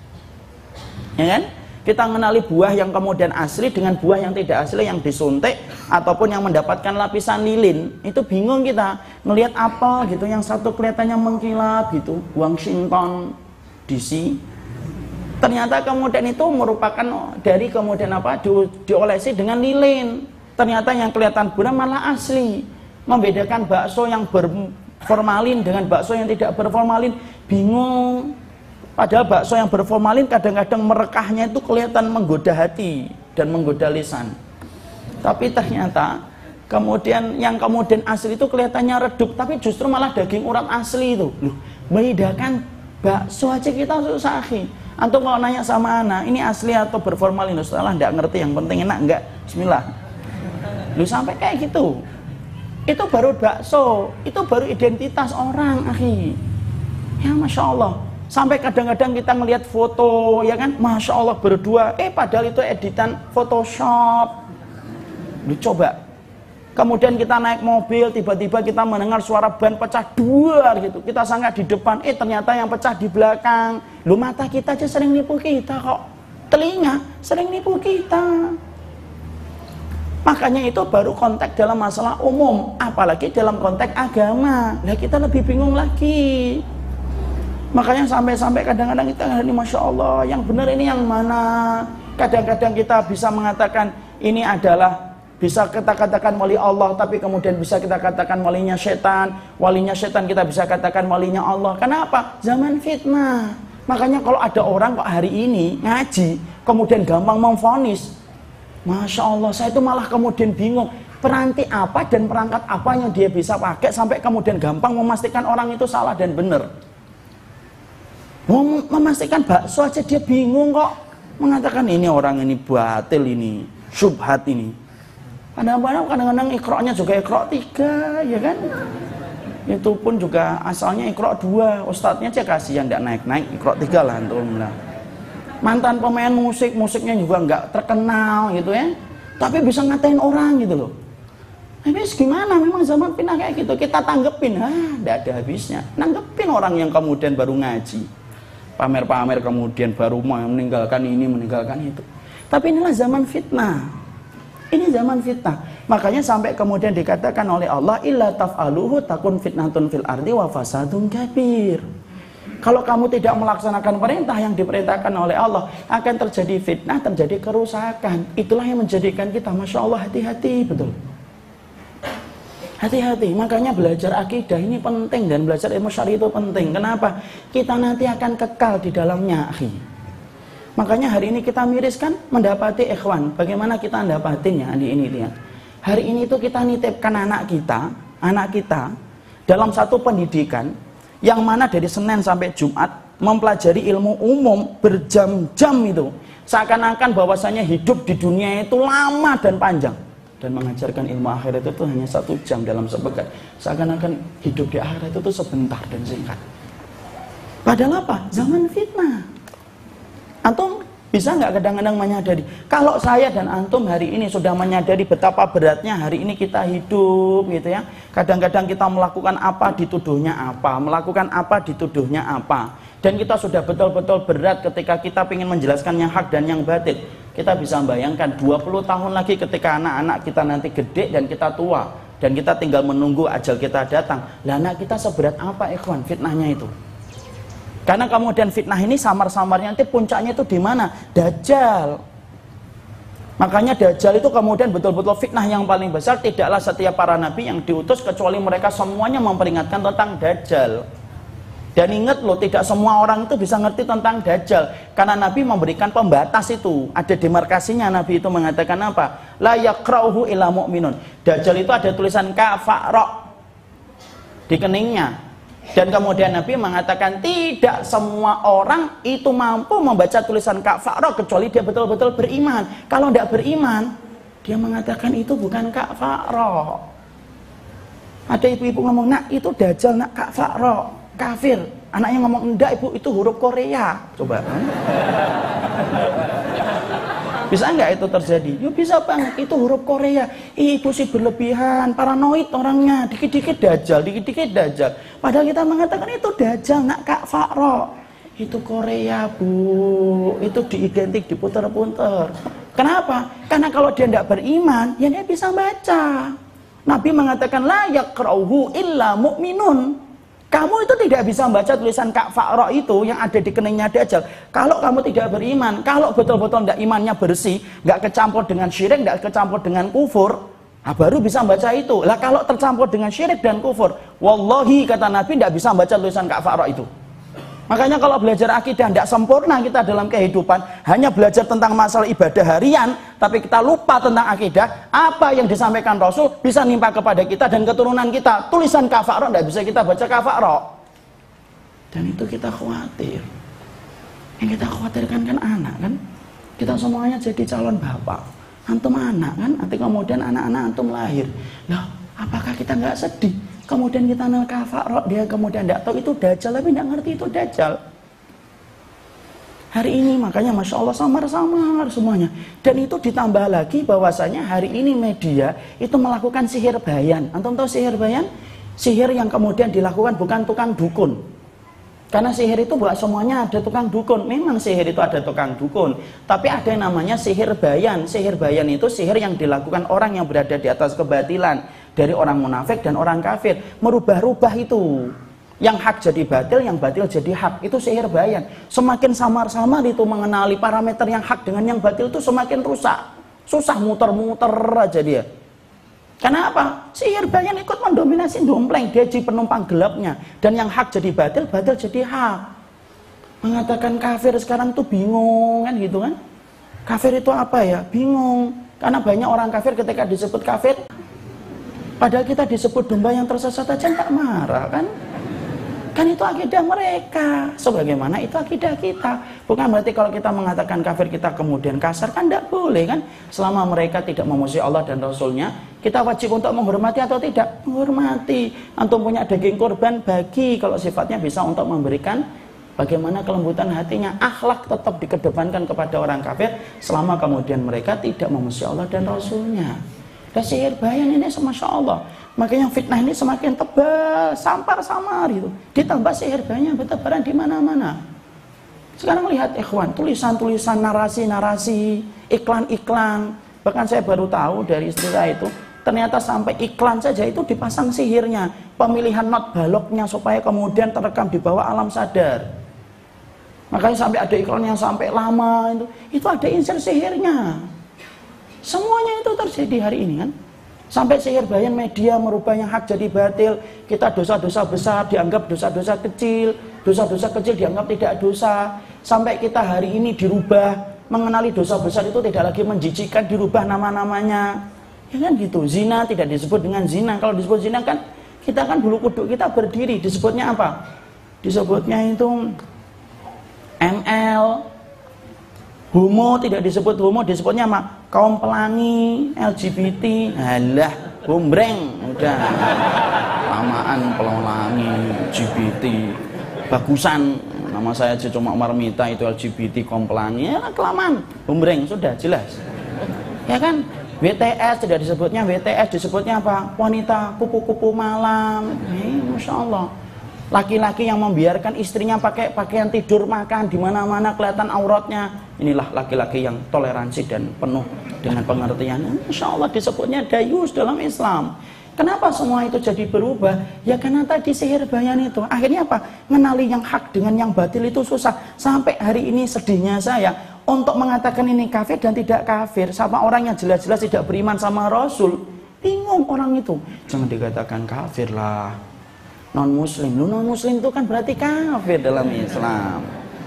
Ya kan? Kita mengenali buah yang kemudian asli dengan buah yang tidak asli, yang disuntik ataupun yang mendapatkan lapisan lilin, itu bingung kita. Melihat apel gitu yang satu kelihatannya mengkilap gitu, Washington D C, ternyata kemudian itu merupakan dari kemudian apa di, diolesi dengan lilin. Ternyata yang kelihatan buram malah asli. Membedakan bakso yang berformalin dengan bakso yang tidak berformalin, bingung. Padahal bakso yang berformalin kadang-kadang merekahnya itu kelihatan menggoda hati dan menggoda lisan. Tapi ternyata kemudian yang kemudian asli itu kelihatannya redup, tapi justru malah daging urat asli itu. Loh, membedakan bakso aja kita susah. Antum kalau nanya sama anak, ini asli atau berformalin? Setelah enggak ngerti, yang penting enak enggak? Bismillah. Loh sampai kayak gitu. Itu baru bakso, itu baru identitas orang, akhi. Ya Masya Allah. Sampai kadang-kadang kita ngelihat foto, ya kan, Masya Allah berdua, eh padahal itu editan Photoshop. Lu coba. Kemudian kita naik mobil, tiba-tiba kita mendengar suara ban pecah dua gitu. Kita sangka di depan, eh ternyata yang pecah di belakang. Lu mata kita aja sering nipu kita kok. Telinga sering nipu kita. Makanya itu baru konteks dalam masalah umum, apalagi dalam konteks agama. Nah kita lebih bingung lagi. Makanya sampai-sampai kadang-kadang kita ini Masya Allah, yang benar ini yang mana? Kadang-kadang kita bisa mengatakan ini adalah, bisa kita katakan wali Allah, tapi kemudian bisa kita katakan walinya setan. Walinya setan kita bisa katakan walinya Allah. Kenapa? Zaman fitnah. Makanya kalau ada orang kok hari ini ngaji, kemudian gampang memvonis, Masya Allah, saya itu malah kemudian bingung. Peranti apa dan perangkat apa yang dia bisa pakai sampai kemudian gampang memastikan orang itu salah dan benar. Mau memastikan bakso aja dia bingung kok. Mengatakan ini orang ini batil, ini syubhat ini. Kadang-kadang kadang-kadang ikroknya juga ikrok tiga, ya kan? Itu pun juga asalnya ikrok dua. Ustadznya aja kasihan tidak naik-naik, ikrok tiga lah antum lah. Mantan pemain musik, musiknya juga nggak terkenal gitu ya. Tapi bisa ngatain orang gitu loh. Tapi gimana? Memang zaman pindah kayak gitu. Kita tanggepin, ah, tidak ada habisnya. Nanggepin orang yang kemudian baru ngaji. Pamer-pamer kemudian baru meninggalkan ini, meninggalkan itu. Tapi inilah zaman fitnah. Ini zaman fitnah. Makanya sampai kemudian dikatakan oleh Allah, illa taf'aluhu takun fitnatun fil ardi wa fasadun kabir. Kalau kamu tidak melaksanakan perintah yang diperintahkan oleh Allah, akan terjadi fitnah, terjadi kerusakan. Itulah yang menjadikan kita, Masya Allah, hati-hati, betul. Hati-hati, makanya belajar akidah ini penting dan belajar ilmu syar'i itu penting. Kenapa? Kita nanti akan kekal di dalamnya, akhi. Makanya hari ini kita miriskan mendapati ikhwan. Bagaimana kita mendapatinya? Di ini lihat. Hari ini itu kita nitipkan anak kita anak kita dalam satu pendidikan yang mana dari Senin sampai Jumat mempelajari ilmu umum berjam-jam itu, seakan-akan bahwasanya hidup di dunia itu lama dan panjang, dan mengajarkan ilmu akhirat itu hanya satu jam dalam sepekan, seakan-akan hidup di akhirat itu sebentar dan singkat. Padahal apa? Zaman fitnah. Antum bisa nggak kadang-kadang menyadari, kalau saya dan antum hari ini sudah menyadari betapa beratnya hari ini kita hidup gitu ya, kadang-kadang kita melakukan apa dituduhnya apa, melakukan apa dituduhnya apa, dan kita sudah betul-betul berat ketika kita ingin menjelaskan yang hak dan yang batil. Kita bisa bayangkan dua puluh tahun lagi ketika anak-anak kita nanti gede dan kita tua, dan kita tinggal menunggu ajal kita datang. Lah anak kita seberat apa ikhwan fitnahnya itu? Karena kemudian fitnah ini samar-samarnya nanti puncaknya itu di mana? Dajjal. Makanya Dajjal itu kemudian betul-betul fitnah yang paling besar. Tidaklah setiap para nabi yang diutus kecuali mereka semuanya memperingatkan tentang Dajjal. Dan ingat loh, tidak semua orang itu bisa ngerti tentang Dajjal, karena Nabi memberikan pembatas itu. Ada demarkasinya. Nabi itu mengatakan apa? La yakrauhu illa mu'minun. Dajjal itu ada tulisan kafara di keningnya. Dan kemudian Nabi mengatakan tidak semua orang itu mampu membaca tulisan kafara kecuali dia betul-betul beriman. Kalau tidak beriman, dia mengatakan itu bukan kafara. Ada ibu-ibu ngomong, nak itu Dajjal, nak kafara, kafir. Anaknya ngomong, enggak ibu, itu huruf Korea. Coba. Bisa enggak itu terjadi? Ya bisa banget, itu huruf Korea. Ibu sih berlebihan, paranoid orangnya, dikit-dikit Dajjal, dikit-dikit Dajjal. Padahal kita mengatakan itu Dajjal, nak Kak Fakro. Itu Korea bu, itu diidentik, diputer-puter. Kenapa? Karena kalau dia tidak beriman, ya dia bisa baca. Nabi mengatakan, la yakrauhu illa mu'minun. Kamu itu tidak bisa membaca tulisan Kak Fakro itu yang ada di keningnya Dajjal kalau kamu tidak beriman. Kalau betul-betul tidak imannya bersih, nggak kecampur dengan syirik, nggak kecampur dengan kufur, nah baru bisa membaca itu. Lah kalau tercampur dengan syirik dan kufur, wallahi kata Nabi tidak bisa membaca tulisan Kak Fakro itu. Makanya kalau belajar akidah tidak sempurna kita dalam kehidupan, hanya belajar tentang masalah ibadah harian, tapi kita lupa tentang akidah, apa yang disampaikan Rasul bisa nimpa kepada kita dan keturunan kita. Tulisan Kak Fakro tidak bisa kita baca Kak Fakro. Dan itu kita khawatir. Yang kita khawatirkan kan anak kan. Kita semuanya jadi calon bapak. Antum anak kan, nanti kemudian anak-anak antum lahir. Nah, apakah kita nggak sedih? Kemudian kita nal kafaro, dia kemudian tidak tahu itu Dajjal, tapi tidak ngerti itu Dajjal. Hari ini makanya Masya Allah samar-samar semuanya. Dan itu ditambah lagi bahwasanya hari ini media itu melakukan sihir bayan. Antum tahu sihir bayan? Sihir yang kemudian dilakukan bukan tukang dukun. Karena sihir itu bukan semuanya ada tukang dukun. Memang sihir itu ada tukang dukun, tapi ada yang namanya sihir bayan. Sihir bayan itu sihir yang dilakukan orang yang berada di atas kebatilan, dari orang munafik dan orang kafir, merubah-rubah itu. Yang hak jadi batil, yang batil jadi hak. Itu sihir bayan. Semakin samar-samar itu mengenali parameter yang hak dengan yang batil itu semakin rusak. Susah muter-muter aja dia. Kenapa? Sihir bayan ikut mendominasi dompleng, dia jadi penumpang gelapnya. Dan yang hak jadi batil, batil jadi hak. Mengatakan kafir sekarang tuh bingung kan gitu kan. Kafir itu apa ya? Bingung. Karena banyak orang kafir ketika disebut kafir, padahal kita disebut domba yang tersesat aja nggak marah kan. Kan itu akidah mereka, sebagaimana itu akidah kita. Bukan berarti kalau kita mengatakan kafir kita kemudian kasar, kan tidak boleh kan. Selama mereka tidak memusuhi Allah dan Rasulnya, kita wajib untuk menghormati atau tidak? Menghormati. Antum punya daging korban, bagi kalau sifatnya bisa untuk memberikan. Bagaimana kelembutan hatinya, akhlak tetap dikedepankan kepada orang kafir selama kemudian mereka tidak memusuhi Allah dan Rasulnya. Dan sihir bayan ini Masya Allah. Makanya fitnah ini semakin tebal, sampar-samar gitu. Ditambah sihir bayan bertebaran di mana-mana. Sekarang lihat ikhwan, tulisan-tulisan, narasi-narasi, iklan-iklan. Bahkan saya baru tahu dari istri saya itu, ternyata sampai iklan saja itu dipasang sihirnya. Pemilihan not baloknya supaya kemudian terekam di bawah alam sadar. Makanya sampai ada iklan yang sampai lama itu, itu ada insert sihirnya. Semuanya itu terjadi hari ini kan. Sampai sihir bayan media merubah yang hak jadi batil. Kita dosa-dosa besar dianggap dosa-dosa kecil, dosa-dosa kecil dianggap tidak dosa. Sampai kita hari ini dirubah, mengenali dosa besar itu tidak lagi menjijikan, dirubah nama-namanya. Ya kan gitu. Zina tidak disebut dengan zina. Kalau disebut zina kan kita kan bulu kuduk kita berdiri. Disebutnya apa? Disebutnya itu M L. Homo tidak disebut homo, disebutnya apa? Kaum pelangi, L G B T. Alah, gombreng. Udah. Lamaan pelangi, L G B T. Bagusan. Nama saya aja cuma Marmita, itu L G B T, kaum pelangi. Ya kelamaan. Gombreng, sudah jelas. Ya kan? W T S tidak disebutnya W T S, disebutnya apa? Wanita kupu-kupu malam. Eh, Masya Allah. Laki-laki yang membiarkan istrinya pakai pakaian tidur, makan di mana-mana kelihatan auratnya. Inilah laki-laki yang toleransi dan penuh dengan pengertian. Masya Allah disebutnya dayus dalam Islam. Kenapa semua itu jadi berubah? Ya karena tadi sihir bayan itu. Akhirnya apa? Mengenali yang hak dengan yang batil itu susah. Sampai hari ini sedihnya saya untuk mengatakan ini kafir dan tidak kafir sama orang yang jelas-jelas tidak beriman sama Rasul. Bingung orang itu. Jangan dikatakan kafir lah. Non muslim, lu non muslim itu kan berarti kafir dalam Islam.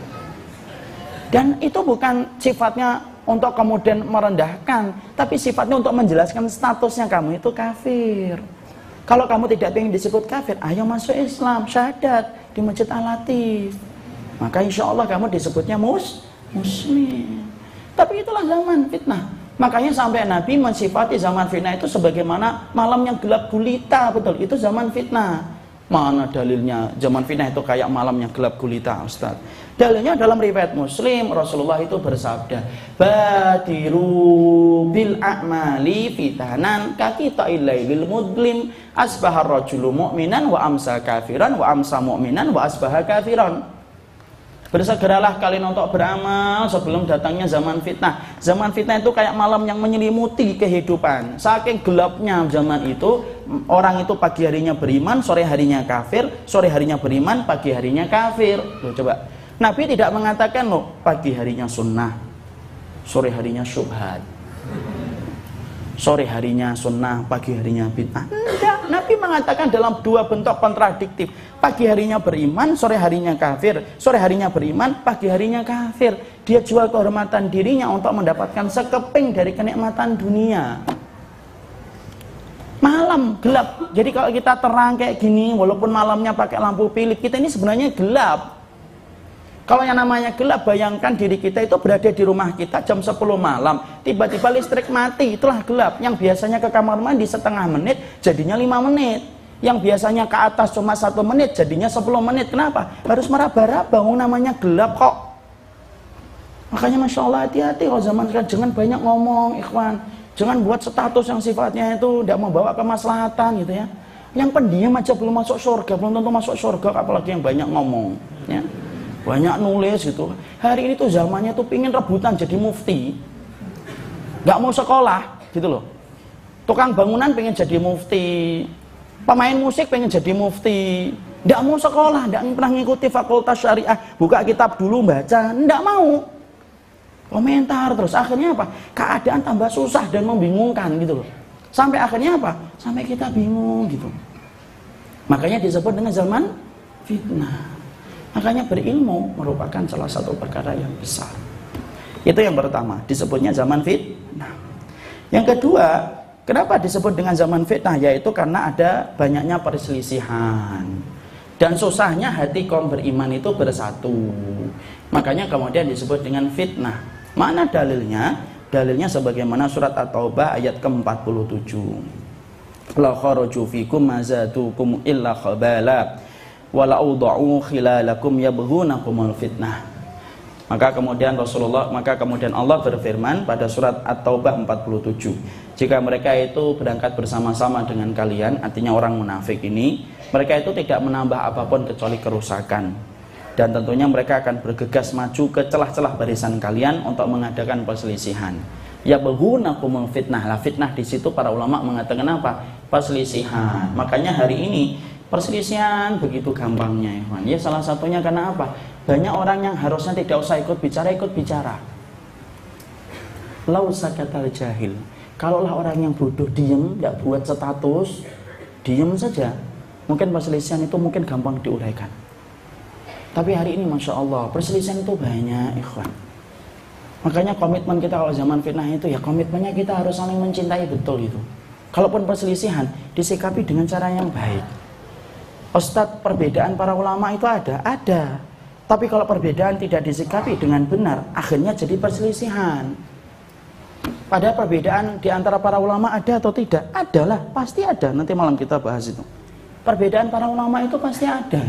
Dan itu bukan sifatnya untuk kemudian merendahkan, tapi sifatnya untuk menjelaskan statusnya kamu itu kafir. Kalau kamu tidak ingin disebut kafir, ayo masuk Islam, syahadat di Masjid Al-Latif. Maka insya Allah kamu disebutnya mus muslim. Tapi itulah zaman fitnah. Makanya sampai Nabi mensifati zaman fitnah itu sebagaimana malam yang gelap gulita, betul. Itu zaman fitnah. Mana dalilnya zaman fitnah itu kayak malam yang gelap gulita, Ustaz? Dalilnya dalam riwayat Muslim, Rasulullah itu bersabda, "Badiru bil a'mali fitanan kakitail lailil mudlim, asbahar rajulu mu'minan wa amsa kafiran wa amsa mu'minan wa asbaha kafiran." Bersegeralah kalian untuk beramal sebelum datangnya zaman fitnah. Zaman fitnah itu kayak malam yang menyelimuti kehidupan. Saking gelapnya zaman itu, orang itu pagi harinya beriman, sore harinya kafir, sore harinya beriman, pagi harinya kafir. Loh, coba. Nabi tidak mengatakan loh, pagi harinya sunnah, sore harinya syubhat. Sore harinya sunnah, pagi harinya bid'ah. Tidak, Nabi mengatakan dalam dua bentuk kontradiktif. Pagi harinya beriman, sore harinya kafir. Sore harinya beriman, pagi harinya kafir. Dia jual kehormatan dirinya untuk mendapatkan sekeping dari kenikmatan dunia. Malam, gelap. Jadi kalau kita terang kayak gini, walaupun malamnya pakai lampu Philips, kita ini sebenarnya gelap. Kalau yang namanya gelap, bayangkan diri kita itu berada di rumah kita jam sepuluh malam, tiba-tiba listrik mati, itulah gelap. Yang biasanya ke kamar mandi setengah menit, jadinya lima menit. Yang biasanya ke atas cuma satu menit, jadinya sepuluh menit. Kenapa? Harus meraba-raba, namanya gelap kok. Makanya Masya Allah hati-hati kalau zaman sekarang, jangan banyak ngomong, ikhwan. Jangan buat status yang sifatnya itu tidak membawa kemaslahatan gitu ya. Yang pendiam aja belum masuk surga, belum tentu masuk surga, apalagi yang banyak ngomong ya. Banyak nulis gitu. Hari ini tuh zamannya tuh pingin rebutan jadi mufti, nggak mau sekolah gitu loh. Tukang bangunan pengen jadi mufti, pemain musik pengen jadi mufti, nggak mau sekolah, nggak pernah ngikuti fakultas syariah, buka kitab dulu baca, nggak mau. Komentar terus, akhirnya apa? Keadaan tambah susah dan membingungkan gitu loh. Sampai akhirnya apa? Sampai kita bingung gitu. Makanya disebut dengan zaman fitnah. Makanya berilmu merupakan salah satu perkara yang besar. Itu yang pertama, disebutnya zaman fitnah. Yang kedua, kenapa disebut dengan zaman fitnah? Yaitu karena ada banyaknya perselisihan. Dan susahnya hati kaum beriman itu bersatu. Makanya kemudian disebut dengan fitnah. Mana dalilnya? Dalilnya sebagaimana surat At-Taubah ayat ke empat puluh tujuh. La kharaju fikum mazatukum illa khabala. Walaudau khilalakum yabghunakumul fitnah. Maka kemudian Rasulullah, maka kemudian Allah berfirman pada surat At-Taubah empat puluh tujuh. Jika mereka itu berangkat bersama-sama dengan kalian, artinya orang munafik ini, mereka itu tidak menambah apapun kecuali kerusakan. Dan tentunya mereka akan bergegas maju ke celah-celah barisan kalian untuk mengadakan perselisihan. Yabghunakumul fitnah. Lah fitnah di situ para ulama mengatakan apa? Perselisihan. Makanya hari ini perselisihan begitu gampangnya ya, ya salah satunya karena apa? Banyak orang yang harusnya tidak usah ikut bicara, ikut bicara. Lau sakatal jahil. Kalaulah orang yang bodoh diem, tidak buat status, diem saja, mungkin perselisihan itu mungkin gampang diuraikan. Tapi hari ini Masya Allah perselisihan itu banyak, ikhwan. Makanya komitmen kita kalau zaman fitnah itu ya komitmennya kita harus saling mencintai betul itu. Kalaupun perselisihan disikapi dengan cara yang baik. Ustadz, perbedaan para ulama itu ada, ada. Tapi kalau perbedaan tidak disikapi dengan benar, akhirnya jadi perselisihan. Padahal perbedaan di antara para ulama ada atau tidak? Adalah, pasti ada. Nanti malam kita bahas itu. Perbedaan para ulama itu pasti ada.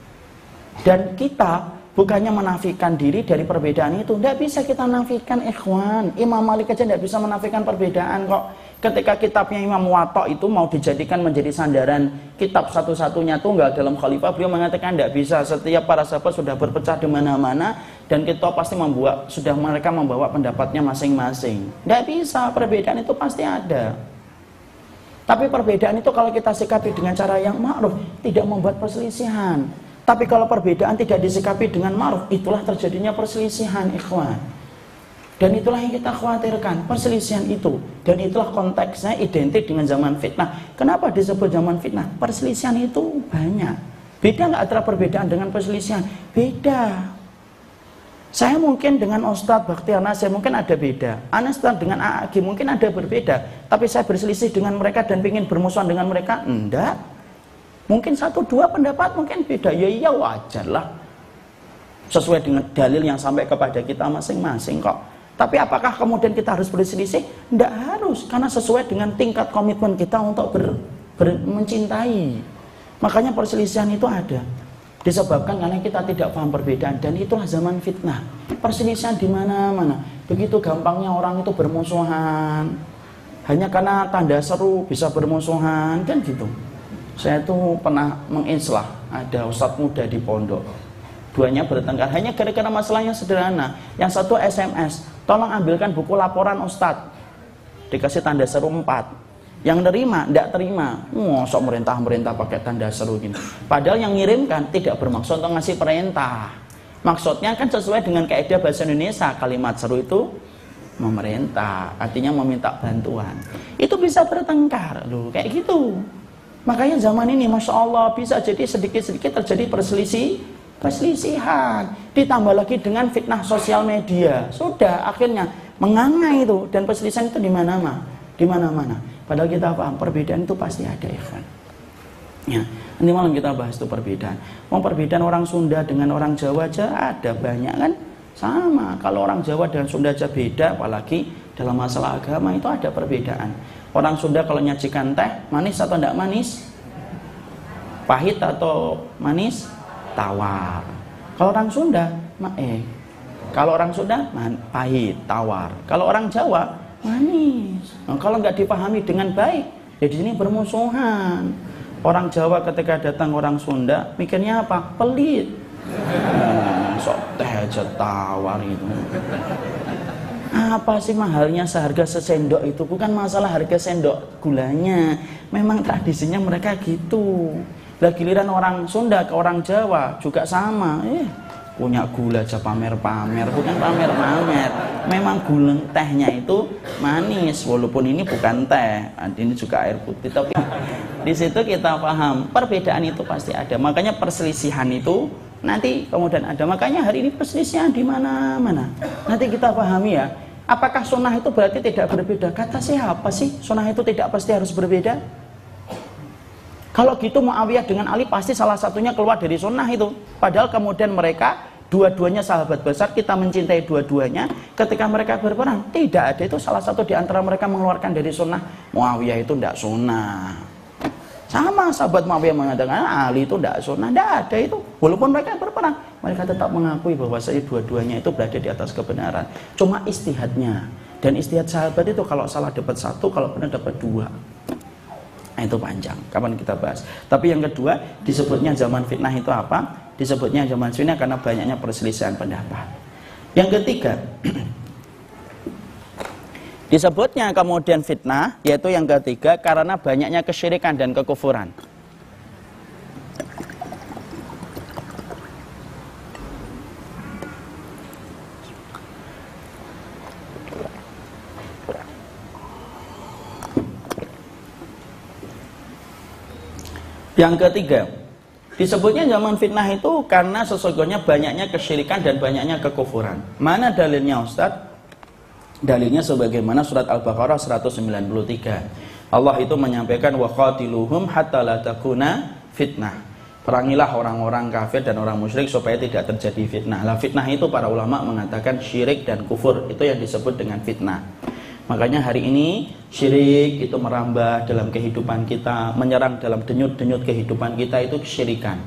Dan kita bukannya menafikan diri dari perbedaan itu. Tidak bisa kita nafikan, ikhwan. Imam Malik aja tidak bisa menafikan perbedaan kok. Ketika kitabnya Imam Muwatta itu mau dijadikan menjadi sandaran kitab satu-satunya tunggal dalam khalifah, beliau mengatakan tidak bisa. Setiap para sahabat sudah berpecah di mana-mana dan kita pasti membuat, sudah mereka membawa pendapatnya masing-masing. Tidak bisa, perbedaan itu pasti ada. Tapi perbedaan itu kalau kita sikapi dengan cara yang ma'ruf, tidak membuat perselisihan. Tapi kalau perbedaan tidak disikapi dengan ma'ruf, itulah terjadinya perselisihan, ikhwan. Dan itulah yang kita khawatirkan, perselisihan itu. Dan itulah konteksnya identik dengan zaman fitnah. Kenapa disebut zaman fitnah? Perselisihan itu banyak. Beda nggak antara perbedaan dengan perselisihan? Beda. Saya mungkin dengan Ustadz Bakhtiar Nasir mungkin ada beda. Anas dengan A A G mungkin ada berbeda. Tapi saya berselisih dengan mereka dan ingin bermusuhan dengan mereka? Enggak. Mungkin satu dua pendapat mungkin beda. Ya iya wajar lah. Sesuai dengan dalil yang sampai kepada kita masing-masing kok. Tapi apakah kemudian kita harus berselisih? Tidak harus, karena sesuai dengan tingkat komitmen kita untuk ber, ber, mencintai. Makanya perselisihan itu ada. Disebabkan karena kita tidak paham perbedaan, dan itulah zaman fitnah. Perselisihan di mana-mana. Begitu gampangnya orang itu bermusuhan. Hanya karena tanda seru bisa bermusuhan, kan gitu. Saya tuh pernah mengislah, ada ustadz muda di pondok. Duanya bertengkar hanya gara-gara masalahnya sederhana. Yang satu S M S, tolong ambilkan buku laporan Ustadz. Dikasih tanda seru empat. Yang nerima, tidak terima. Wah, sok merintah-merintah pakai tanda seru gini. Padahal yang ngirimkan tidak bermaksud untuk ngasih perintah. Maksudnya kan sesuai dengan kaidah bahasa Indonesia. Kalimat seru itu memerintah, artinya meminta bantuan. Itu bisa bertengkar loh, kayak gitu. Makanya zaman ini Masya Allah bisa jadi sedikit-sedikit terjadi perselisih perselisihan, ditambah lagi dengan fitnah sosial media, sudah akhirnya menganga itu, dan perselisihan itu di mana-mana, di mana-mana. Padahal kita paham perbedaan itu pasti ada, ya kan? Ya, nanti malam kita bahas itu perbedaan. Mau perbedaan orang Sunda dengan orang Jawa aja ada banyak kan? Sama. Kalau orang Jawa dan Sunda aja beda, apalagi dalam masalah agama itu ada perbedaan. Orang Sunda kalau nyajikan teh manis atau tidak manis, pahit atau manis, tawar. Kalau orang Sunda, eh. Kalau orang Sunda, pahit, tawar. Kalau orang Jawa, manis. Nah, kalau nggak dipahami dengan baik, ya di sini bermusuhan. Orang Jawa ketika datang orang Sunda, mikirnya apa? Pelit. Hmm, sok teh aja tawar itu. Apa sih mahalnya seharga sesendok itu? Bukan masalah harga sendok gulanya. Memang tradisinya mereka gitu. Lah giliran orang Sunda ke orang Jawa juga sama, eh punya gula aja pamer-pamer, bukan pamer-pamer. Memang gula tehnya itu manis, walaupun ini bukan teh, ini juga air putih. Tapi di situ kita paham perbedaan itu pasti ada. Makanya perselisihan itu nanti kemudian ada. Makanya hari ini perselisihan di mana-mana. Nanti kita pahami ya. Apakah sunnah itu berarti tidak berbeda? Kata siapa sih sunnah itu tidak pasti harus berbeda? Kalau gitu Muawiyah dengan Ali pasti salah satunya keluar dari sunnah itu. Padahal kemudian mereka dua-duanya sahabat besar, kita mencintai dua-duanya. Ketika mereka berperang, tidak ada itu salah satu di antara mereka mengeluarkan dari sunnah. Muawiyah itu tidak sunnah. Sama sahabat Muawiyah mengatakan Ali itu tidak sunnah, tidak ada itu. Walaupun mereka berperang, mereka tetap mengakui bahwa dua-duanya itu berada di atas kebenaran. Cuma istihadnya. Dan istihad sahabat itu kalau salah dapat satu, kalau benar dapat dua. Nah, itu panjang, kapan kita bahas. Tapi yang kedua, disebutnya zaman fitnah itu apa? Disebutnya zaman fitnah karena banyaknya perselisihan pendapat. Yang ketiga, disebutnya kemudian fitnah, yaitu yang ketiga karena banyaknya kesyirikan dan kekufuran. Yang ketiga, disebutnya zaman fitnah itu karena sesungguhnya banyaknya kesyirikan dan banyaknya kekufuran. Mana dalilnya Ustadz? Dalilnya sebagaimana surat Al-Baqarah seratus sembilan puluh tiga. Allah itu menyampaikan wa qatiluhum hatta la takuna fitnah. Perangilah orang-orang kafir dan orang musyrik supaya tidak terjadi fitnah. Lah fitnah itu para ulama mengatakan syirik dan kufur, itu yang disebut dengan fitnah. Makanya hari ini syirik itu merambah dalam kehidupan kita, menyerang dalam denyut-denyut kehidupan kita, itu kesyirikan.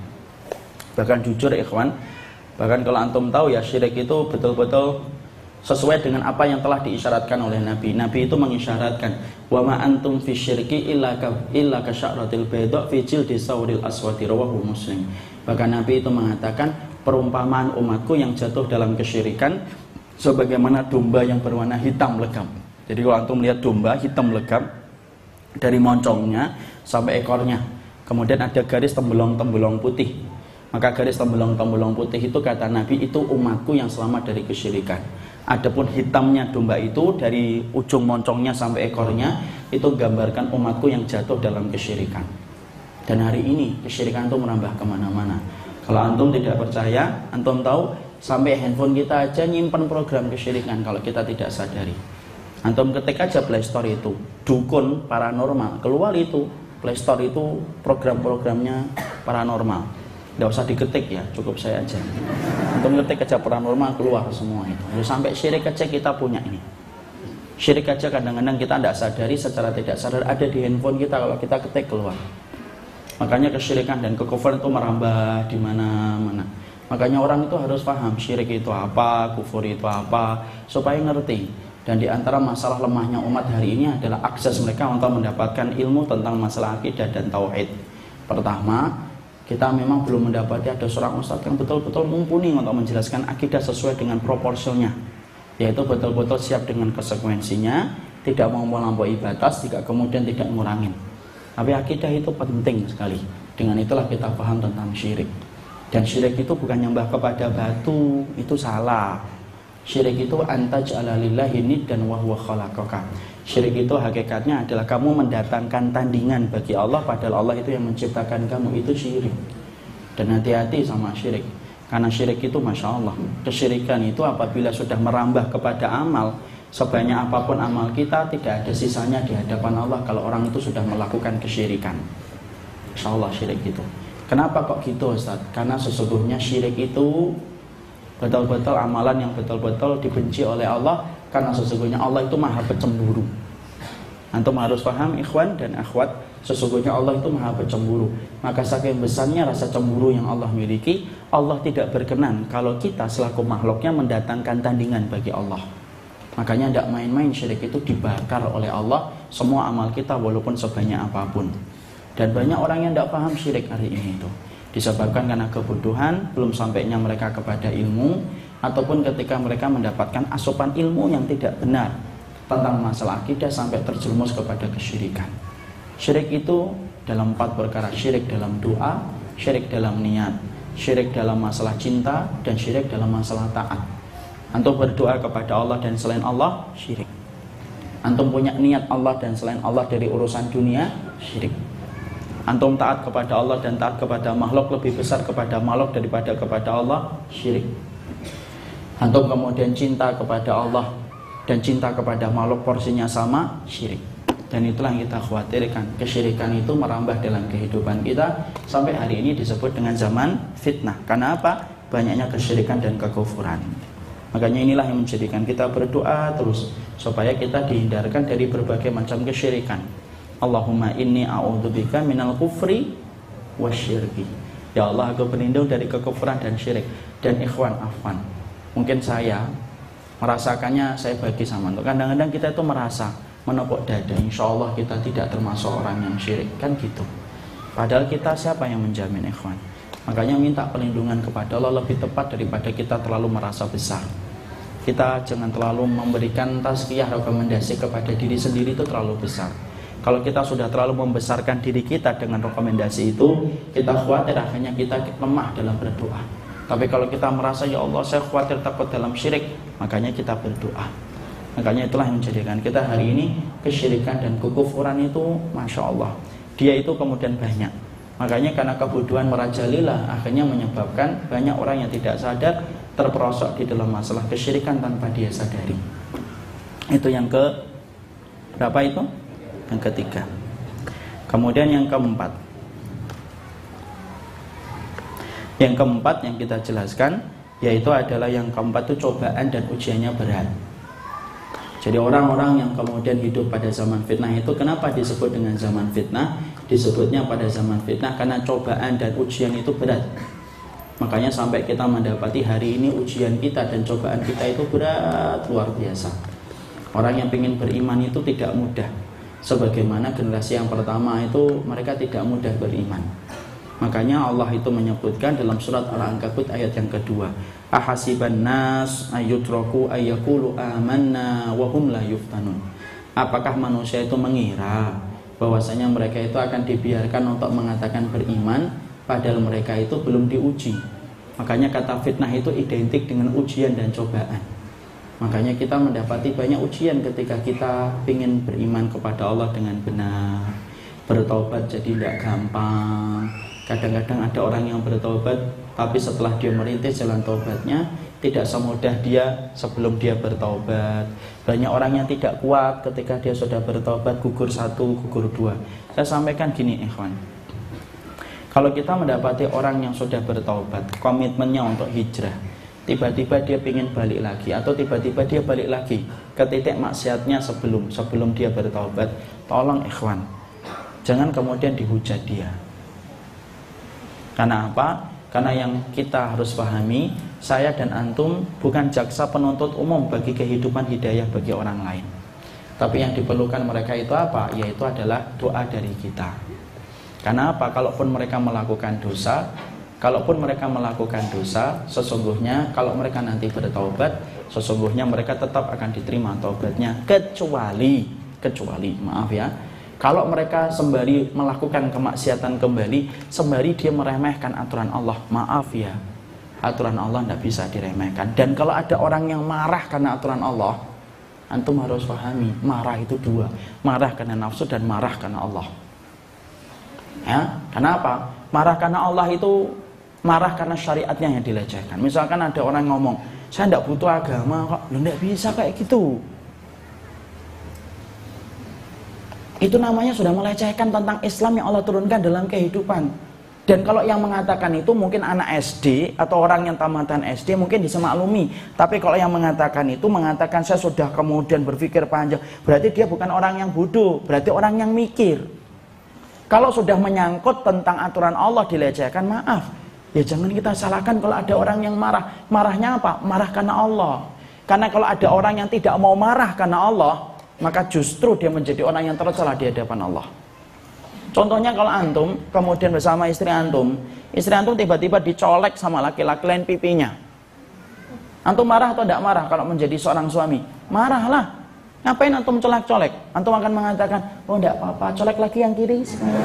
Bahkan jujur ikhwan, bahkan kalau antum tahu ya, syirik itu betul-betul sesuai dengan apa yang telah diisyaratkan oleh Nabi. Nabi itu mengisyaratkan wa ma antum fi syirki illa ka illa ka sya'ratil bayda fi jildi sawril aswadi, rawahu Muslim. Bahkan Nabi itu mengatakan perumpamaan umatku yang jatuh dalam kesyirikan sebagaimana domba yang berwarna hitam legam. Jadi kalau antum melihat domba hitam legam dari moncongnya sampai ekornya, kemudian ada garis tembolong-tembolong putih, maka garis tembolong-tembolong putih itu kata Nabi itu umatku yang selamat dari kesyirikan. Adapun hitamnya domba itu dari ujung moncongnya sampai ekornya itu gambarkan umatku yang jatuh dalam kesyirikan. Dan hari ini kesyirikan itu merambah kemana-mana. Kalau antum tidak percaya, antum tahu sampai handphone kita aja nyimpan program kesyirikan kalau kita tidak sadari. Antum ketik aja Play Store itu dukun paranormal, keluar itu Play Store itu program-programnya paranormal. Nggak usah diketik ya, cukup saya aja. Antum ketik aja paranormal, keluar semua itu. Lalu sampai syirik aja kita punya ini. Syirik aja kadang-kadang kita tidak sadari, secara tidak sadar ada di handphone kita, kalau kita ketik keluar. Makanya kesyirikan dan kekufuran itu merambah di mana-mana. Makanya orang itu harus paham syirik itu apa, kufur itu apa, supaya ngerti. Dan di antara masalah lemahnya umat hari ini adalah akses mereka untuk mendapatkan ilmu tentang masalah akidah dan tauhid. Pertama, kita memang belum mendapati ada seorang ustadz yang betul-betul mumpuni untuk menjelaskan akidah sesuai dengan proporsinya, yaitu betul-betul siap dengan konsekuensinya, tidak mau melampaui batas, tidak kemudian tidak ngurangin. Tapi akidah itu penting sekali. Dengan itulah kita paham tentang syirik. Dan syirik itu bukan nyembah kepada batu, itu salah. Syirik itu antaj'ala lillahi niddan wa huwa khalaqaka. Syirik itu hakikatnya adalah kamu mendatangkan tandingan bagi Allah padahal Allah itu yang menciptakan kamu, itu syirik. Dan hati-hati sama syirik. Karena syirik itu Masya Allah, kesyirikan itu apabila sudah merambah kepada amal, sebanyak apapun amal kita tidak ada sisanya di hadapan Allah kalau orang itu sudah melakukan kesyirikan. Masya Allah syirik itu. Kenapa kok gitu Ustaz? Karena sesungguhnya syirik itu betul-betul amalan yang betul-betul dibenci oleh Allah, karena sesungguhnya Allah itu maha pecemburu. Antum harus paham ikhwan dan akhwat, sesungguhnya Allah itu maha pecemburu. Maka saking besarnya rasa cemburu yang Allah miliki, Allah tidak berkenan kalau kita selaku makhluknya mendatangkan tandingan bagi Allah. Makanya tidak main-main, syirik itu dibakar oleh Allah semua amal kita walaupun sebanyak apapun. Dan banyak orang yang tidak paham syirik hari ini itu disebabkan karena kebodohan, belum sampainya mereka kepada ilmu, ataupun ketika mereka mendapatkan asupan ilmu yang tidak benar tentang masalah akidah sampai terjerumus kepada kesyirikan. Syirik itu dalam empat perkara: syirik dalam doa, syirik dalam niat, syirik dalam masalah cinta, dan syirik dalam masalah taat. Antum berdoa kepada Allah dan selain Allah, syirik. Antum punya niat Allah dan selain Allah dari urusan dunia, syirik. Antum taat kepada Allah dan taat kepada makhluk lebih besar kepada makhluk daripada kepada Allah, syirik. Antum kemudian cinta kepada Allah dan cinta kepada makhluk porsinya sama, syirik. Dan itulah yang kita khawatirkan. Kesyirikan itu merambah dalam kehidupan kita sampai hari ini disebut dengan zaman fitnah. Karena apa? Banyaknya kesyirikan dan kekufuran. Makanya inilah yang menjadikan kita berdoa terus supaya kita dihindarkan dari berbagai macam kesyirikan. Allahumma inni a'udzubika minal kufri wasyirki. Ya Allah, aku berlindung dari kekufuran dan syirik. Dan ikhwan afwan, mungkin saya merasakannya, saya bagi sama untuk kadang-kadang kita itu merasa menepuk dada, insya Allah kita tidak termasuk orang yang syirik, kan gitu. Padahal kita siapa yang menjamin ikhwan? Makanya minta perlindungan kepada Allah lebih tepat daripada kita terlalu merasa besar. Kita jangan terlalu memberikan tazkiyah, rekomendasi kepada diri sendiri, itu terlalu besar. Kalau kita sudah terlalu membesarkan diri kita dengan rekomendasi itu, kita khawatir akhirnya kita lemah dalam berdoa. Tapi kalau kita merasa ya Allah saya khawatir takut dalam syirik, makanya kita berdoa. Makanya itulah yang menjadikan kita hari ini kesyirikan dan kekufuran itu Masya Allah, dia itu kemudian banyak. Makanya karena kebodohan merajalela, akhirnya menyebabkan banyak orang yang tidak sadar terperosok di dalam masalah kesyirikan tanpa dia sadari. Itu yang ke berapa itu? Yang ketiga. Kemudian yang keempat. Yang keempat yang kita jelaskan yaitu adalah yang keempat itu cobaan dan ujiannya berat. Jadi orang-orang yang kemudian hidup pada zaman fitnah itu kenapa disebut dengan zaman fitnah? Disebutnya pada zaman fitnah karena cobaan dan ujian itu berat. Makanya sampai kita mendapati hari ini ujian kita dan cobaan kita itu berat luar biasa. Orang yang ingin beriman itu tidak mudah. Sebagaimana generasi yang pertama itu mereka tidak mudah beriman. Makanya Allah itu menyebutkan dalam surat Al-Ankabut ayat yang kedua, ahasiban nas ayyutraku ayyaqulu amanna wa hum la yuftanun. Apakah manusia itu mengira bahwasanya mereka itu akan dibiarkan untuk mengatakan beriman padahal mereka itu belum diuji. Makanya kata fitnah itu identik dengan ujian dan cobaan. Makanya kita mendapati banyak ujian ketika kita ingin beriman kepada Allah dengan benar. Bertobat jadi tidak gampang. Kadang-kadang ada orang yang bertobat, tapi setelah dia merintis jalan taubatnya tidak semudah dia sebelum dia bertobat. Banyak orang yang tidak kuat ketika dia sudah bertobat, gugur satu, gugur dua. Saya sampaikan gini, ikhwan. Kalau kita mendapati orang yang sudah bertobat, komitmennya untuk hijrah, tiba-tiba dia ingin balik lagi, atau tiba-tiba dia balik lagi ke titik maksiatnya sebelum sebelum dia bertobat, tolong ikhwan, jangan kemudian dihujat dia. Karena apa? Karena yang kita harus pahami, saya dan antum bukan jaksa penuntut umum bagi kehidupan hidayah bagi orang lain. Tapi yang diperlukan mereka itu apa? Yaitu adalah doa dari kita. Karena apa? Kalaupun mereka melakukan dosa, kalaupun mereka melakukan dosa, sesungguhnya kalau mereka nanti bertaubat, sesungguhnya mereka tetap akan diterima taubatnya, kecuali, kecuali, maaf ya, kalau mereka sembari melakukan kemaksiatan kembali, sembari dia meremehkan aturan Allah, maaf ya, aturan Allah tidak bisa diremehkan. Dan kalau ada orang yang marah karena aturan Allah, antum harus pahami, marah itu dua, marah karena nafsu dan marah karena Allah. Ya, karena apa? Marah karena Allah itu marah karena syariatnya yang dilecehkan. Misalkan ada orang ngomong, saya tidak butuh agama kok, lu tidak bisa kayak gitu. Itu namanya sudah melecehkan tentang Islam yang Allah turunkan dalam kehidupan. Dan kalau yang mengatakan itu mungkin anak S D atau orang yang tamatan S D mungkin bisa maklumi. Tapi kalau yang mengatakan itu mengatakan saya sudah kemudian berpikir panjang, berarti dia bukan orang yang bodoh, berarti orang yang mikir. Kalau sudah menyangkut tentang aturan Allah dilecehkan, maaf, ya jangan kita salahkan kalau ada orang yang marah. Marahnya apa? Marah karena Allah. Karena kalau ada orang yang tidak mau marah karena Allah, maka justru dia menjadi orang yang tercela di hadapan Allah. Contohnya kalau antum kemudian bersama istri antum, istri antum tiba-tiba dicolek sama laki-laki lain pipinya, antum marah atau tidak marah? Kalau menjadi seorang suami, marahlah. Ngapain antum colek-colek? Antum akan mengatakan, oh tidak apa-apa, colek lagi yang kiri.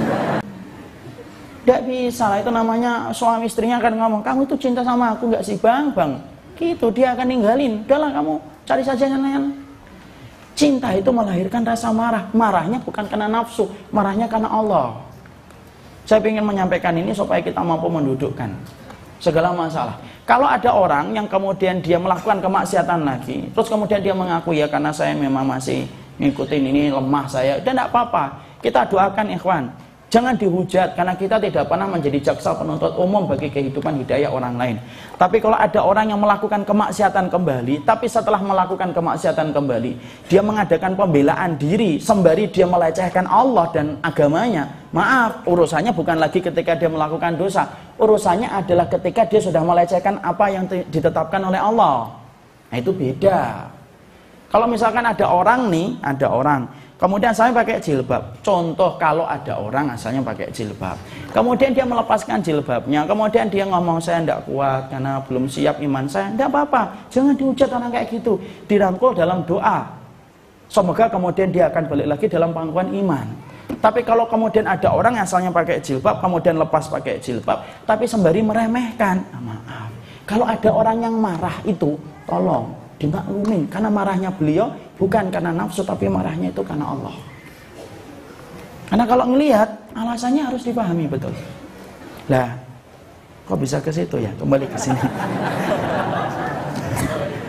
Tidak bisa lah, itu namanya suami istrinya akan ngomong, kamu itu cinta sama aku nggak sih bang? Bang, gitu dia akan ninggalin. Udahlah kamu cari saja yang lain. Cinta itu melahirkan rasa marah. Marahnya bukan karena nafsu, marahnya karena Allah. Saya ingin menyampaikan ini supaya kita mampu mendudukkan segala masalah. Kalau ada orang yang kemudian dia melakukan kemaksiatan lagi, terus kemudian dia mengaku, ya karena saya memang masih ngikutin ini, lemah saya, dan tidak apa-apa. Kita doakan ikhwan, jangan dihujat, karena kita tidak pernah menjadi jaksa penuntut umum bagi kehidupan hidayah orang lain. Tapi kalau ada orang yang melakukan kemaksiatan kembali, tapi setelah melakukan kemaksiatan kembali, dia mengadakan pembelaan diri, sembari dia melecehkan Allah dan agamanya, maaf, urusannya bukan lagi ketika dia melakukan dosa, urusannya adalah ketika dia sudah melecehkan apa yang ditetapkan oleh Allah. Nah itu beda. Kalau misalkan ada orang nih, ada orang kemudian saya pakai jilbab. Contoh kalau ada orang asalnya pakai jilbab, kemudian dia melepaskan jilbabnya, kemudian dia ngomong saya tidak kuat karena belum siap iman saya. Tidak apa-apa, jangan dihujat orang kayak gitu. Dirangkul dalam doa, semoga kemudian dia akan balik lagi dalam pangkuan iman. Tapi kalau kemudian ada orang asalnya pakai jilbab, kemudian lepas pakai jilbab, tapi sembari meremehkan, nah, maaf. Kalau ada orang yang marah itu, tolong dimaklumin, karena marahnya beliau bukan karena nafsu, tapi marahnya itu karena Allah. Karena kalau ngelihat, alasannya harus dipahami betul. Lah, kok bisa ke situ ya? Kembali ke sini.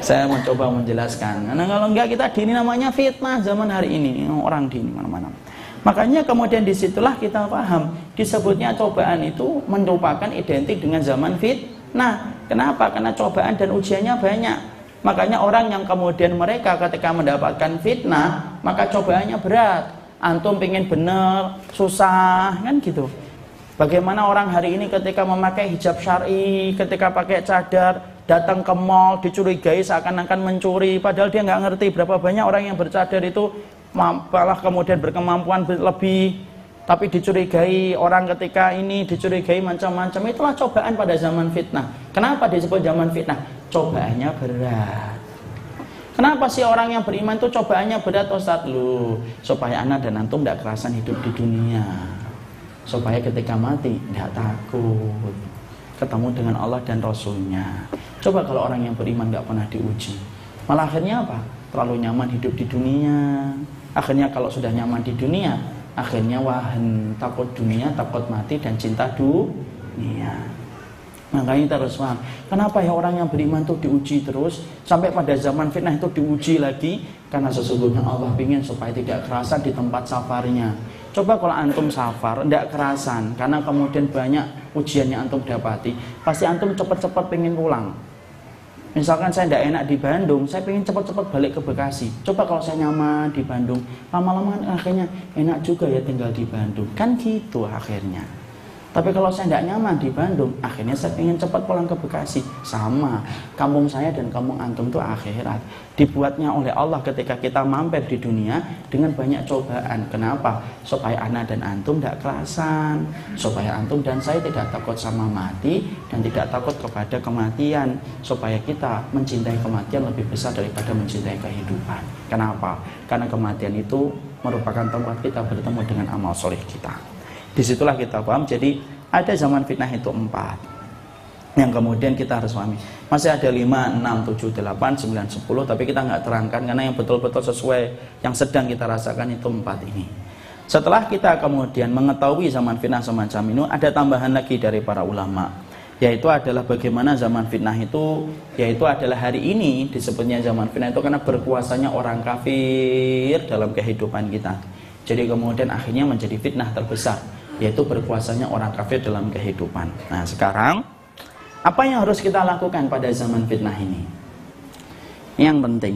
Saya mencoba menjelaskan. Karena kalau enggak kita di ini namanya fitnah zaman hari ini. Orang di ini mana-mana. Makanya kemudian disitulah kita paham. Disebutnya cobaan itu merupakan identik dengan zaman fitnah. Kenapa? Karena cobaan dan ujiannya banyak. Makanya orang yang kemudian mereka ketika mendapatkan fitnah, maka cobaannya berat. Antum pengen bener, susah, kan gitu. Bagaimana orang hari ini ketika memakai hijab syar'i, ketika pakai cadar, datang ke mall, dicurigai seakan-akan mencuri, padahal dia nggak ngerti berapa banyak orang yang bercadar itu malah kemudian berkemampuan lebih, tapi dicurigai orang ketika ini, dicurigai macam-macam. Itulah cobaan pada zaman fitnah. Kenapa disebut zaman fitnah? Cobaannya berat. Kenapa sih orang yang beriman itu cobaannya berat, Ustaz? Lu supaya anak dan antum tidak kerasan hidup di dunia, supaya ketika mati tidak takut ketemu dengan Allah dan Rasulnya. Coba kalau orang yang beriman nggak pernah diuji, malah akhirnya apa? Terlalu nyaman hidup di dunia. Akhirnya kalau sudah nyaman di dunia, akhirnya wahan, takut dunia, takut mati, dan cinta dunia. Makanya kita harus paham, kenapa ya orang yang beriman itu diuji terus, sampai pada zaman fitnah itu diuji lagi, karena sesungguhnya Allah ingin supaya tidak kerasan di tempat safarnya. Coba kalau antum safar, tidak kerasan, karena kemudian banyak ujian yang antum dapati, pasti antum cepat-cepat pengen pulang. Misalkan saya tidak enak di Bandung, saya pengen cepat-cepat balik ke Bekasi. Coba kalau saya nyaman di Bandung, lama-lama akhirnya enak juga ya tinggal di Bandung. Kan gitu akhirnya. Tapi kalau saya tidak nyaman di Bandung, akhirnya saya ingin cepat pulang ke Bekasi. Sama, kampung saya dan kampung antum itu akhirat. Dibuatnya oleh Allah ketika kita mampir di dunia dengan banyak cobaan. Kenapa? Supaya anak dan antum tidak kerasan. Supaya antum dan saya tidak takut sama mati dan tidak takut kepada kematian. Supaya kita mencintai kematian lebih besar daripada mencintai kehidupan. Kenapa? Karena kematian itu merupakan tempat kita bertemu dengan amal soleh kita. Disitulah kita paham. Jadi ada zaman fitnah itu empat yang kemudian kita harus pahami. Masih ada lima, enam, tujuh, delapan, sembilan, sepuluh, tapi kita nggak terangkan karena yang betul-betul sesuai yang sedang kita rasakan itu empat ini. Setelah kita kemudian mengetahui zaman fitnah semacam ini, ada tambahan lagi dari para ulama, yaitu adalah bagaimana zaman fitnah itu, yaitu adalah hari ini disebutnya zaman fitnah itu karena berkuasanya orang kafir dalam kehidupan kita. Jadi kemudian akhirnya menjadi fitnah terbesar, yaitu berkuasanya orang kafir dalam kehidupan. Nah sekarang, apa yang harus kita lakukan pada zaman fitnah ini? Yang penting,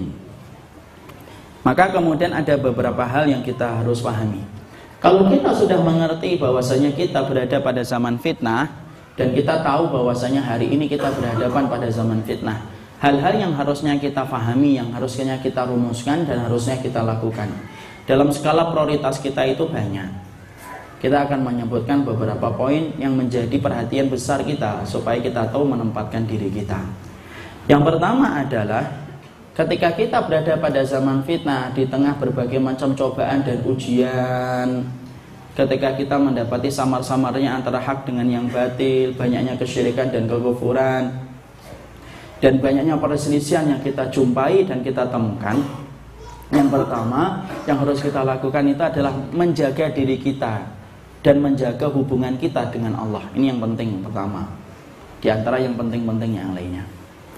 maka kemudian ada beberapa hal yang kita harus pahami. Kalau kita sudah mengerti bahwasanya kita berada pada zaman fitnah, dan kita tahu bahwasanya hari ini kita berhadapan pada zaman fitnah, hal-hal yang harusnya kita pahami, yang harusnya kita rumuskan dan harusnya kita lakukan. Dalam skala prioritas kita itu banyak. Kita akan menyebutkan beberapa poin yang menjadi perhatian besar kita supaya kita tahu menempatkan diri kita. Yang pertama adalah ketika kita berada pada zaman fitnah, di tengah berbagai macam cobaan dan ujian, ketika kita mendapati samar-samarnya antara hak dengan yang batil, banyaknya kesyirikan dan kekufuran, dan banyaknya perselisihan yang kita jumpai dan kita temukan, yang pertama yang harus kita lakukan itu adalah menjaga diri kita dan menjaga hubungan kita dengan Allah. Ini yang penting yang pertama, di antara yang penting-penting yang lainnya.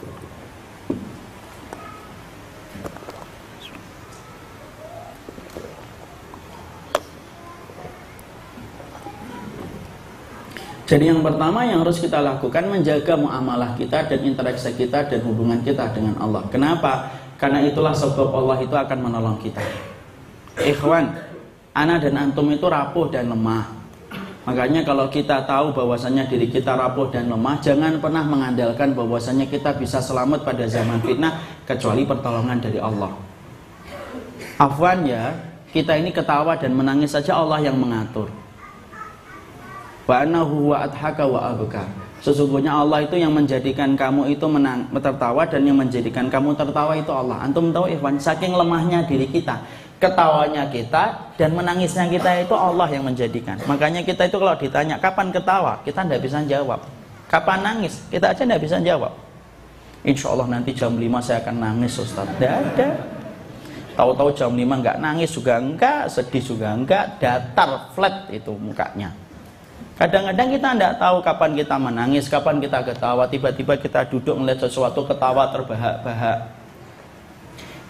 Jadi yang pertama yang harus kita lakukan, menjaga muamalah kita dan interaksi kita dan hubungan kita dengan Allah. Kenapa? Karena itulah sebab Allah itu akan menolong kita. Ikhwan, ana dan antum itu rapuh dan lemah. Makanya kalau kita tahu bahwasanya diri kita rapuh dan lemah, jangan pernah mengandalkan bahwasanya kita bisa selamat pada zaman fitnah kecuali pertolongan dari Allah. Afwan ya, kita ini ketawa dan menangis saja Allah yang mengatur. Wa annahu wa adhaka wa abka. Sesungguhnya Allah itu yang menjadikan kamu itu menang, tertawa, dan yang menjadikan kamu tertawa itu Allah. Antum tahu ikhwan, saking lemahnya diri kita, ketawanya kita dan menangisnya kita itu Allah yang menjadikan. Makanya kita itu kalau ditanya kapan ketawa, kita tidak bisa jawab. Kapan nangis, kita aja tidak bisa jawab. Insya Allah nanti jam lima saya akan nangis Ustaz. Tidak ada. Tahu-tahu jam lima enggak nangis juga enggak, sedih juga enggak, datar flat itu mukanya. Kadang-kadang kita tidak tahu kapan kita menangis, kapan kita ketawa. Tiba-tiba kita duduk melihat sesuatu ketawa terbahak-bahak.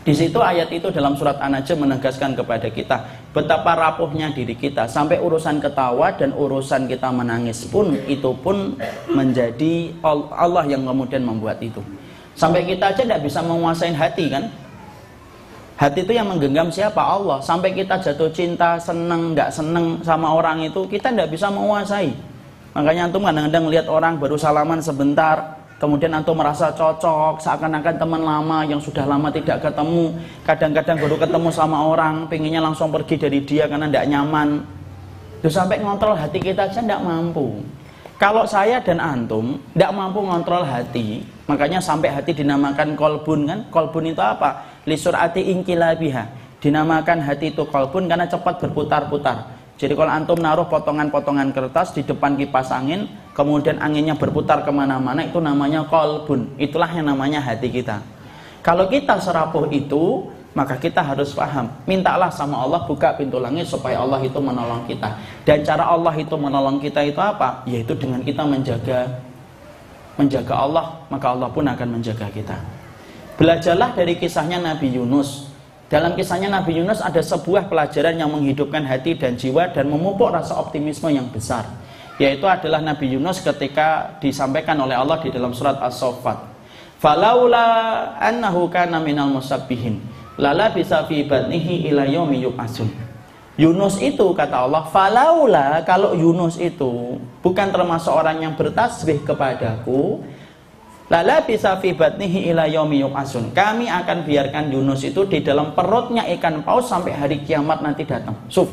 Di situ ayat itu dalam surat An-Najm menegaskan kepada kita betapa rapuhnya diri kita, sampai urusan ketawa dan urusan kita menangis pun itu pun menjadi Allah yang kemudian membuat itu. Sampai kita aja tidak bisa menguasai hati kan? Hati itu yang menggenggam siapa? Allah. Sampai kita jatuh cinta, seneng, nggak seneng sama orang itu, kita tidak bisa menguasai. Makanya antum kadang-kadang lihat orang baru salaman sebentar, kemudian antum merasa cocok, seakan-akan teman lama yang sudah lama tidak ketemu. Kadang-kadang baru ketemu sama orang, pengennya langsung pergi dari dia karena tidak nyaman. Terus sampai ngontrol hati kita aja tidak mampu. Kalau saya dan antum tidak mampu ngontrol hati, makanya sampai hati dinamakan kolbun kan? Kolbun itu apa? Lisurati inkilabiha. Dinamakan hati itu kolbun karena cepat berputar-putar. Jadi kalau antum naruh potongan-potongan kertas di depan kipas angin, kemudian anginnya berputar kemana-mana, itu namanya kolbun. Itulah yang namanya hati kita. Kalau kita serapuh itu, maka kita harus paham, mintalah sama Allah buka pintu langit supaya Allah itu menolong kita. Dan cara Allah itu menolong kita itu apa? Yaitu dengan kita menjaga menjaga Allah, maka Allah pun akan menjaga kita. Belajarlah dari kisahnya Nabi Yunus. Dalam kisahnya Nabi Yunus ada sebuah pelajaran yang menghidupkan hati dan jiwa dan memupuk rasa optimisme yang besar. Yaitu adalah Nabi Yunus ketika disampaikan oleh Allah di dalam surat As-Saffat. Falaula annahu kana minal musabbihin lala bisa fi batnihi ila yaumi yub'atsun. Yunus itu kata Allah, falaula, kalau Yunus itu bukan termasuk orang yang bertasbih kepadaku, lala bisa fi batnihi ila yaumi yub'atsun. Kami akan biarkan Yunus itu di dalam perutnya ikan paus sampai hari kiamat nanti datang. Suf.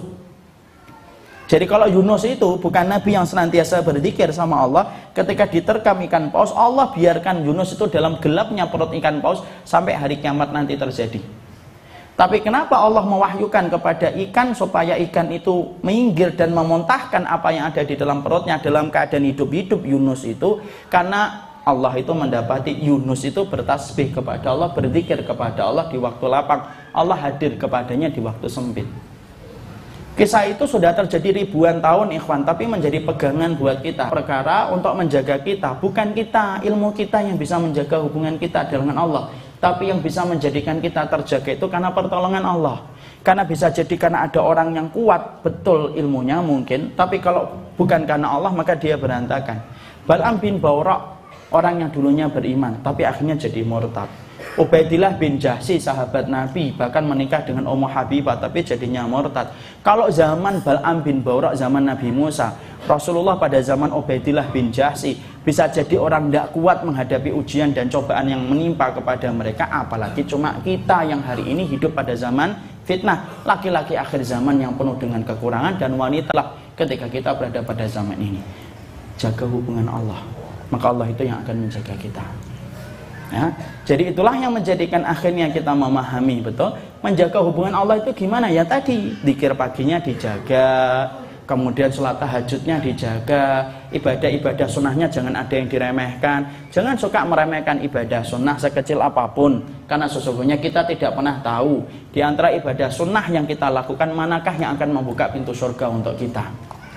Jadi kalau Yunus itu bukan nabi yang senantiasa berzikir sama Allah, ketika diterkam ikan paus, Allah biarkan Yunus itu dalam gelapnya perut ikan paus sampai hari kiamat nanti terjadi. Tapi kenapa Allah mewahyukan kepada ikan supaya ikan itu minggir dan memuntahkan apa yang ada di dalam perutnya dalam keadaan hidup-hidup Yunus itu? Karena Allah itu mendapati Yunus itu bertasbih kepada Allah, berzikir kepada Allah di waktu lapang. Allah hadir kepadanya di waktu sempit. Kisah itu sudah terjadi ribuan tahun ikhwan, tapi menjadi pegangan buat kita. Perkara untuk menjaga kita, bukan kita, ilmu kita yang bisa menjaga hubungan kita dengan Allah. Tapi yang bisa menjadikan kita terjaga itu karena pertolongan Allah. Karena bisa jadi karena ada orang yang kuat, betul ilmunya mungkin, tapi kalau bukan karena Allah maka dia berantakan. Bal'am bin Bawra, orang yang dulunya beriman tapi akhirnya jadi murtad. Ubaidillah bin Jahsy, sahabat Nabi, bahkan menikah dengan Ummu Habibah tapi jadinya murtad. Kalau zaman Bal'am bin Bawra, zaman Nabi Musa, Rasulullah pada zaman Ubaidillah bin Jahsy bisa jadi orang tidak kuat menghadapi ujian dan cobaan yang menimpa kepada mereka, apalagi cuma kita yang hari ini hidup pada zaman fitnah, laki-laki akhir zaman yang penuh dengan kekurangan, dan wanita lah ketika kita berada pada zaman ini. Jaga hubungan Allah, maka Allah itu yang akan menjaga kita. Ya, jadi itulah yang menjadikan akhirnya kita memahami betul menjaga hubungan Allah itu gimana. Ya tadi zikir paginya dijaga, kemudian sholat tahajudnya dijaga, ibadah-ibadah sunnahnya jangan ada yang diremehkan. Jangan suka meremehkan ibadah sunnah sekecil apapun, karena sesungguhnya kita tidak pernah tahu di antara ibadah sunnah yang kita lakukan manakah yang akan membuka pintu surga untuk kita.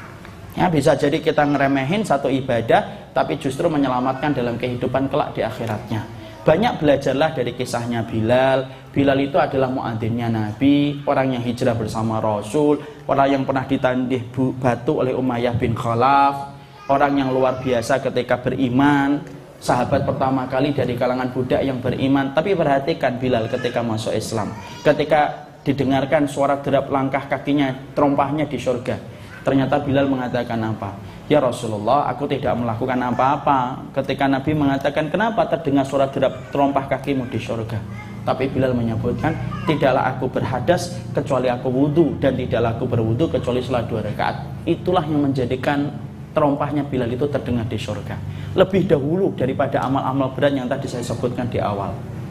Ya, bisa jadi kita ngeremehin satu ibadah tapi justru menyelamatkan dalam kehidupan kelak di akhiratnya. Banyak belajarlah dari kisahnya Bilal. Bilal itu adalah muadzinnya Nabi, orang yang hijrah bersama Rasul, orang yang pernah ditandih batu oleh Umayyah bin Khalaf, orang yang luar biasa ketika beriman, sahabat pertama kali dari kalangan budak yang beriman. Tapi perhatikan Bilal ketika masuk Islam, ketika didengarkan suara derap langkah kakinya, terompahnya di surga, ternyata Bilal mengatakan apa? Ya Rasulullah, aku tidak melakukan apa-apa. Ketika Nabi mengatakan, kenapa terdengar suara derap terompah kakimu di surga? Tapi Bilal menyebutkan, tidaklah aku berhadas kecuali aku wudhu, dan tidaklah aku berwudhu kecuali sholat dua rakaat. Itulah yang menjadikan terompahnya Bilal itu terdengar di surga, lebih dahulu daripada amal-amal berat yang tadi saya sebutkan di awal.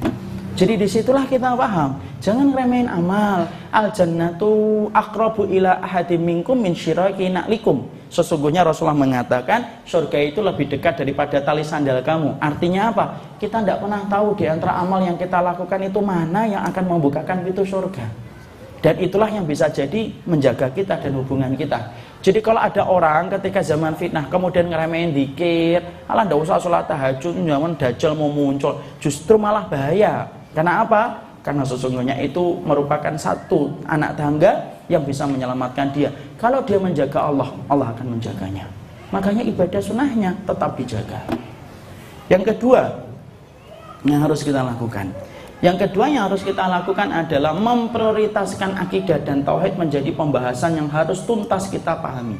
Jadi disitulah kita paham, jangan remehin amal. Al jannatu aqrabu ila ahadim minkum min syiraki na'likum. Sesungguhnya Rasulullah mengatakan surga itu lebih dekat daripada tali sandal kamu. Artinya apa? Kita tidak pernah tahu di antara amal yang kita lakukan itu mana yang akan membukakan pintu surga. Dan itulah yang bisa jadi menjaga kita dan hubungan kita. Jadi kalau ada orang ketika zaman fitnah kemudian ngeremehin zikir, alah ndak usah sholat tahajud, zaman dajjal mau muncul, justru malah bahaya. Karena apa? karena sesungguhnya itu merupakan satu anak tangga yang bisa menyelamatkan dia. Kalau dia menjaga Allah, Allah akan menjaganya. Makanya ibadah sunnahnya tetap dijaga. Yang kedua yang harus kita lakukan, yang kedua yang harus kita lakukan adalah memprioritaskan akidah dan tauhid menjadi pembahasan yang harus tuntas kita pahami.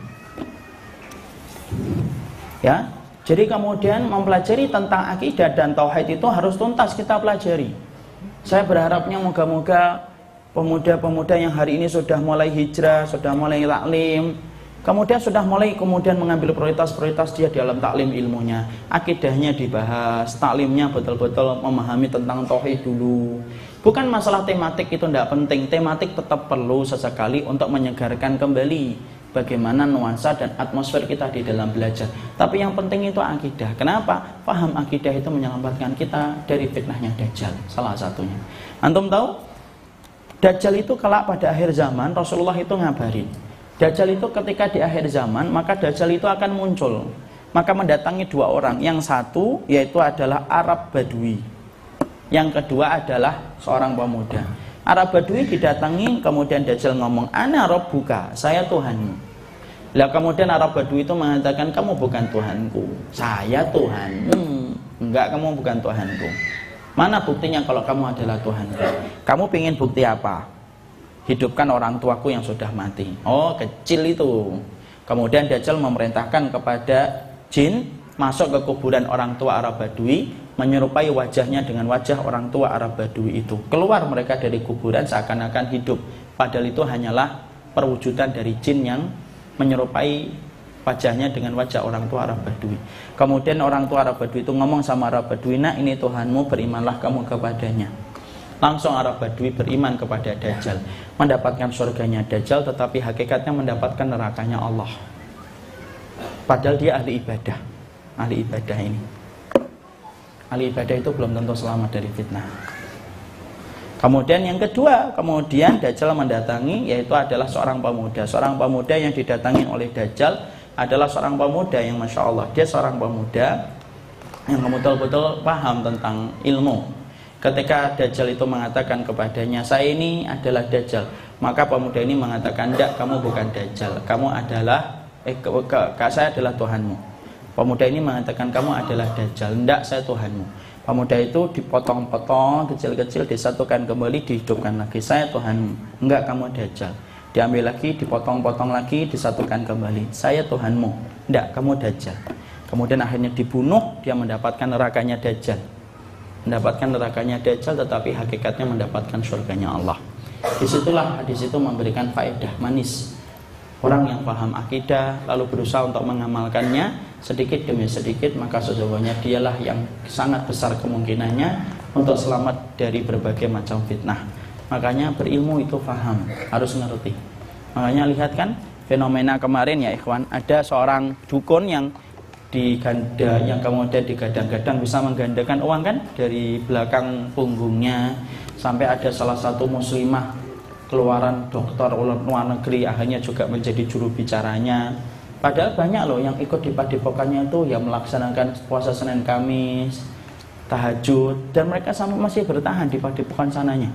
Ya, jadi kemudian mempelajari tentang akidah dan tauhid itu harus tuntas kita pelajari. Saya berharapnya moga-moga pemuda-pemuda yang hari ini sudah mulai hijrah, sudah mulai taklim, kemudian sudah mulai kemudian mengambil prioritas-prioritas dia dalam taklim ilmunya, akidahnya dibahas, taklimnya betul-betul memahami tentang tauhid dulu. Bukan masalah tematik itu tidak penting, tematik tetap perlu sesekali untuk menyegarkan kembali bagaimana nuansa dan atmosfer kita di dalam belajar. Tapi yang penting itu akidah. Kenapa? Paham akidah itu menyelamatkan kita dari fitnahnya Dajjal, salah satunya. Antum tahu? Dajjal itu kelak pada akhir zaman, Rasulullah itu ngabarin. Dajjal itu ketika di akhir zaman, maka Dajjal itu akan muncul. Maka mendatangi dua orang. Yang satu yaitu adalah Arab Badui. Yang kedua adalah seorang pemuda. Arab Badui didatangi, kemudian Dajjal ngomong, "Ana Rabbuka, saya Tuhanmu." Lah kemudian Arab Badui itu mengatakan, "Kamu bukan Tuhanku, saya Tuhanmu." Enggak, kamu bukan Tuhanku. Mana buktinya kalau kamu adalah Tuhanku? Kamu ingin bukti apa? Hidupkan orang tuaku yang sudah mati. Oh, kecil itu. Kemudian Dajjal memerintahkan kepada jin masuk ke kuburan orang tua Arab Badui, menyerupai wajahnya dengan wajah orang tua Arab Badui itu. Keluar mereka dari kuburan seakan-akan hidup, padahal itu hanyalah perwujudan dari jin yang menyerupai wajahnya dengan wajah orang tua Arab Badui. Kemudian orang tua Arab Badui itu ngomong sama Arab Badui, "Nah, ini Tuhanmu, berimanlah kamu kepadanya." Langsung Arab Badui beriman kepada Dajjal, mendapatkan surganya Dajjal, tetapi hakikatnya mendapatkan nerakanya Allah. Padahal dia ahli ibadah. Ahli ibadah ini, ahli ibadah itu belum tentu selamat dari fitnah. Kemudian yang kedua, kemudian Dajjal mendatangi, yaitu adalah seorang pemuda. Seorang pemuda yang didatangi oleh Dajjal adalah seorang pemuda yang Masya Allah, dia seorang pemuda yang betul-betul paham tentang ilmu. Ketika Dajjal itu mengatakan kepadanya, "Saya ini adalah Dajjal," maka pemuda ini mengatakan, "Tidak, kamu bukan Dajjal, kamu adalah eh ke, ke, ke, saya adalah Tuhanmu." Pemuda ini mengatakan, "Kamu adalah Dajjal." "Tidak, saya Tuhanmu." Pemuda itu dipotong-potong kecil-kecil, disatukan kembali, dihidupkan lagi. "Saya Tuhanmu." "Enggak, kamu Dajjal." Diambil lagi, dipotong-potong lagi, disatukan kembali. "Saya Tuhanmu." "Enggak, kamu Dajjal." Kemudian akhirnya dibunuh, dia mendapatkan nerakanya Dajjal. Mendapatkan nerakanya Dajjal, tetapi hakikatnya mendapatkan surganya Allah. Disitulah hadis itu memberikan faedah manis. Orang yang paham akidah lalu berusaha untuk mengamalkannya sedikit demi sedikit, maka sesungguhnya dialah yang sangat besar kemungkinannya untuk selamat dari berbagai macam fitnah. Makanya berilmu itu paham, harus ngerti. Makanya lihat kan fenomena kemarin ya ikhwan, ada seorang dukun yang diganda, yang kemudian digadang-gadang bisa menggandakan uang kan dari belakang punggungnya, sampai ada salah satu muslimah keluaran dokter luar negeri akhirnya juga menjadi juru bicaranya. Padahal banyak loh yang ikut di padepokannya itu yang melaksanakan puasa Senin Kamis, tahajud, dan mereka sama masih bertahan di padepokan sananya.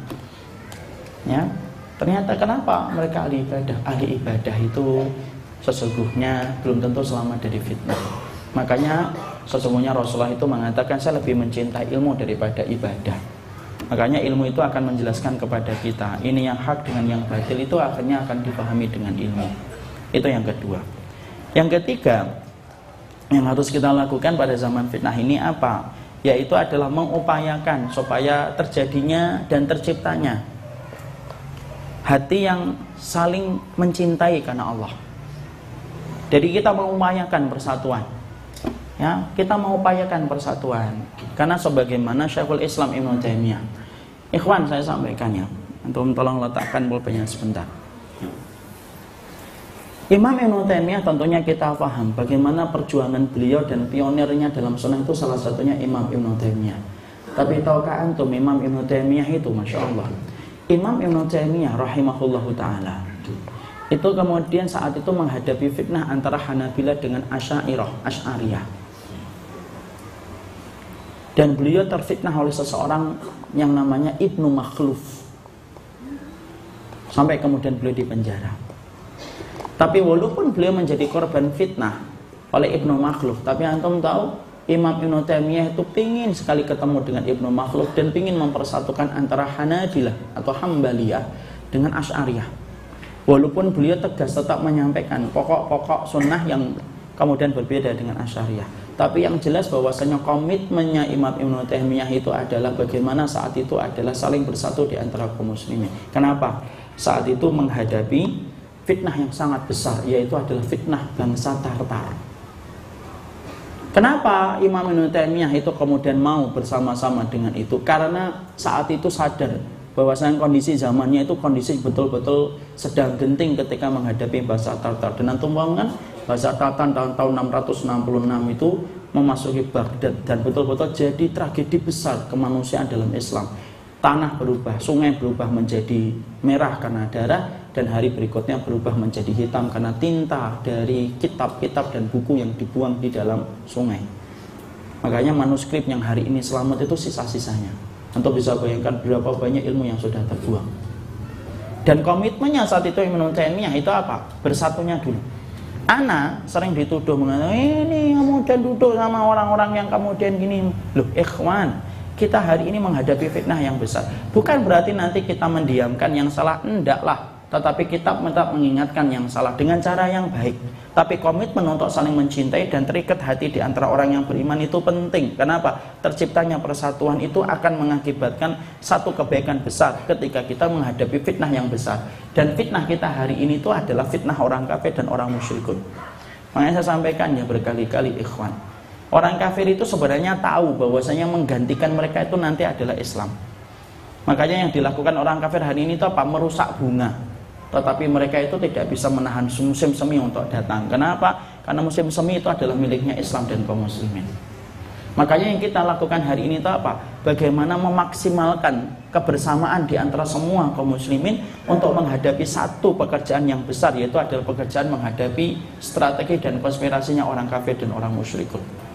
Ya, ternyata kenapa mereka ahli ibadah? Ahli ibadah itu sesungguhnya belum tentu selamat dari fitnah. Makanya sesungguhnya Rasulullah itu mengatakan, "Saya lebih mencintai ilmu daripada ibadah." Makanya ilmu itu akan menjelaskan kepada kita ini yang hak dengan yang batil, itu akhirnya akan dipahami dengan ilmu. Itu yang kedua. Yang ketiga yang harus kita lakukan pada zaman fitnah ini apa? Yaitu adalah mengupayakan supaya terjadinya dan terciptanya hati yang saling mencintai karena Allah. Jadi kita mengupayakan persatuan. Ya, kita mengupayakan persatuan. Karena sebagaimana Syekhul Islam Ibnu Taimiyah, ikhwan saya sampaikan ya, antum tolong letakkan pulpennya sebentar. Imam Ibnu Taimiyah tentunya kita paham bagaimana perjuangan beliau dan pionirnya dalam sunnah itu, salah satunya Imam Ibnu Taimiyah. Tapi tahukah antum Imam Ibnu Taimiyah itu Masya Allah, Imam Ibnu Taimiyah rahimahullahu ta'ala itu kemudian saat itu menghadapi fitnah antara Hanabilah dengan Asy'ariyah Asy'ariyah Dan beliau terfitnah oleh seseorang yang namanya Ibnu Makhluf, sampai kemudian beliau dipenjara. Tapi walaupun beliau menjadi korban fitnah oleh Ibnu Makhluf, tapi antum tahu Imam Ibnu Taimiyah itu pingin sekali ketemu dengan Ibnu Makhluf dan pingin mempersatukan antara Hanabilah atau Hambaliyah dengan Asy'ariyah. Walaupun beliau tegas tetap menyampaikan pokok-pokok sunnah yang kemudian berbeda dengan Asy'ariyah, tapi yang jelas bahwasanya komitmennya Imam Ibnu Taimiyah itu adalah bagaimana saat itu adalah saling bersatu di antara kaum muslimin. Kenapa? Saat itu menghadapi fitnah yang sangat besar, yaitu adalah fitnah bangsa Tartar. Kenapa Imam Ibnu Taimiyah itu kemudian mau bersama-sama dengan itu? Karena saat itu sadar bahwasanya kondisi zamannya itu kondisi betul-betul sedang genting ketika menghadapi bangsa Tartar. Dan antum paham kan, bangsa Tartar tahun tahun enam ratus enam puluh enam itu memasuki Baghdad dan betul-betul jadi tragedi besar kemanusiaan dalam Islam. Tanah berubah, sungai berubah menjadi merah karena darah, dan hari berikutnya berubah menjadi hitam karena tinta dari kitab-kitab dan buku yang dibuang di dalam sungai. Makanya manuskrip yang hari ini selamat itu sisa-sisanya. Untuk bisa bayangkan berapa banyak ilmu yang sudah terbuang. Dan komitmennya saat itu Ibnu Taimiyah itu apa? Bersatunya dulu. Ana sering dituduh mengatakan, ini kemudian duduk sama orang-orang yang kemudian gini. Loh ikhwan, kita hari ini menghadapi fitnah yang besar. Bukan berarti nanti kita mendiamkan yang salah, endaklah. Tetapi kita tetap mengingatkan yang salah dengan cara yang baik. Tapi komitmen untuk saling mencintai dan terikat hati di antara orang yang beriman itu penting. Kenapa? Terciptanya persatuan itu akan mengakibatkan satu kebaikan besar ketika kita menghadapi fitnah yang besar. Dan fitnah kita hari ini itu adalah fitnah orang kafir dan orang musyrikun. Makanya saya sampaikan ya berkali-kali ikhwan, orang kafir itu sebenarnya tahu bahwasanya menggantikan mereka itu nanti adalah Islam. Makanya yang dilakukan orang kafir hari ini itu apa? Merusak bunga. Tetapi mereka itu tidak bisa menahan musim semi untuk datang. Kenapa? Karena musim semi itu adalah miliknya Islam dan kaum muslimin. Makanya yang kita lakukan hari ini itu apa? Bagaimana memaksimalkan kebersamaan di antara semua kaum muslimin untuk menghadapi satu pekerjaan yang besar, yaitu adalah pekerjaan menghadapi strategi dan konspirasinya orang kafir dan orang musyrikun.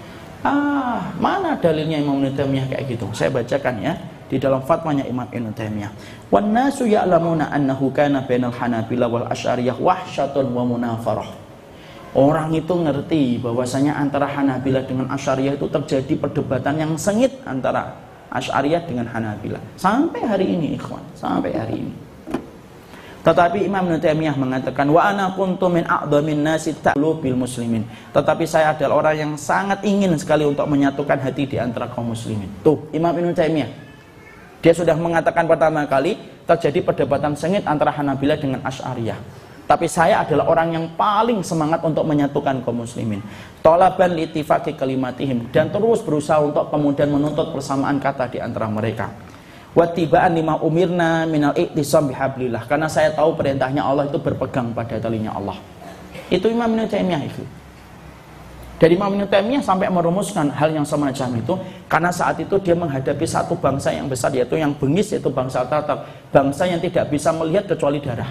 Ah, mana dalilnya Imam Ibnu Taimiyah kayak gitu? Saya bacakan ya di dalam fatwanya Imam Ibnu Taimiyah. Wan nasu ya'lamuna annahu kana bainal Hanabilah wal Asy'ariyah wahsyatun wa munafarah. Orang itu ngerti bahwasanya antara Hanabilah dengan Asy'ariyah itu terjadi perdebatan yang sengit antara Asy'ariyah dengan Hanabilah sampai hari ini ikhwan, sampai hari ini. Tetapi Imam Ibnu Taimiyah mengatakan wa ana kuntu min a'dhamin nasi ta'lubil muslimin. Tetapi saya adalah orang yang sangat ingin sekali untuk menyatukan hati di antara kaum muslimin. Tuh, Imam Ibnu Taimiyah. Dia sudah mengatakan pertama kali terjadi perdebatan sengit antara Hanabilah dengan Asy'ariyah. Tapi saya adalah orang yang paling semangat untuk menyatukan kaum muslimin. Talaban litifaqi kalimatihim, dan terus berusaha untuk kemudian menuntut persamaan kata di antara mereka. Wattiba'an lima umirna minal i'tisam bihablillah, karena saya tahu perintahnya Allah itu berpegang pada talinya Allah. Itu Imam Ibnu Taimiyah itu. Dari Imam Ibnu Taimiyah sampai merumuskan hal yang semacam itu karena saat itu dia menghadapi satu bangsa yang besar, yaitu yang bengis, yaitu bangsa Tatar, bangsa yang tidak bisa melihat kecuali darah.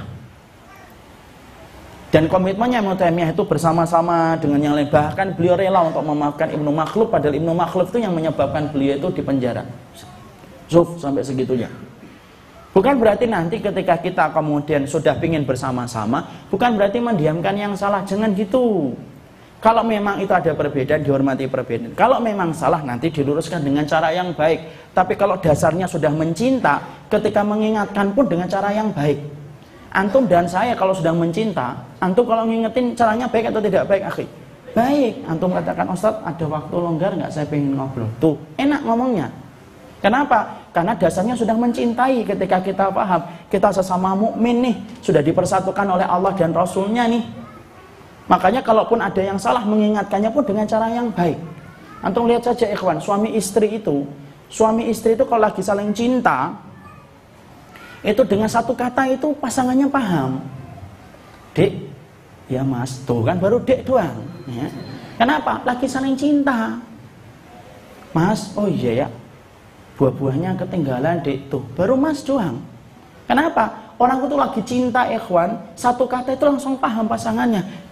Dan komitmennya Ibnu Taimiyah itu bersama-sama dengan yang lain, bahkan beliau rela untuk memaafkan Ibnu Makhluf, padahal Ibnu Makhluf itu yang menyebabkan beliau itu dipenjara. Zuf, sampai segitunya. Bukan berarti nanti ketika kita kemudian sudah ingin bersama-sama, bukan berarti mendiamkan yang salah, jangan gitu. Kalau memang itu ada perbedaan, dihormati perbedaan. Kalau memang salah, nanti diluruskan dengan cara yang baik. Tapi kalau dasarnya sudah mencinta, ketika mengingatkan pun dengan cara yang baik. Antum dan saya kalau sudah mencinta, antum kalau ngingetin caranya baik atau tidak baik, akhi? Baik. Antum katakan, Ustadz ada waktu longgar nggak, saya pengen ngobrol. Tuh, enak ngomongnya. Kenapa? Karena dasarnya sudah mencintai. Ketika kita paham kita sesama mukmin nih, sudah dipersatukan oleh Allah dan Rasulnya nih. Makanya kalaupun ada yang salah, mengingatkannya pun dengan cara yang baik. Antum lihat saja ikhwan, suami istri itu, suami istri itu kalau lagi saling cinta, itu dengan satu kata itu pasangannya paham. Dek, ya mas, tuh kan baru dek doang. Ya. Kenapa? Lagi saling cinta. Mas, oh iya ya, buah-buahnya ketinggalan dek, tuh baru mas doang. Kenapa? Orang itu lagi cinta ikhwan, satu kata itu langsung paham pasangannya.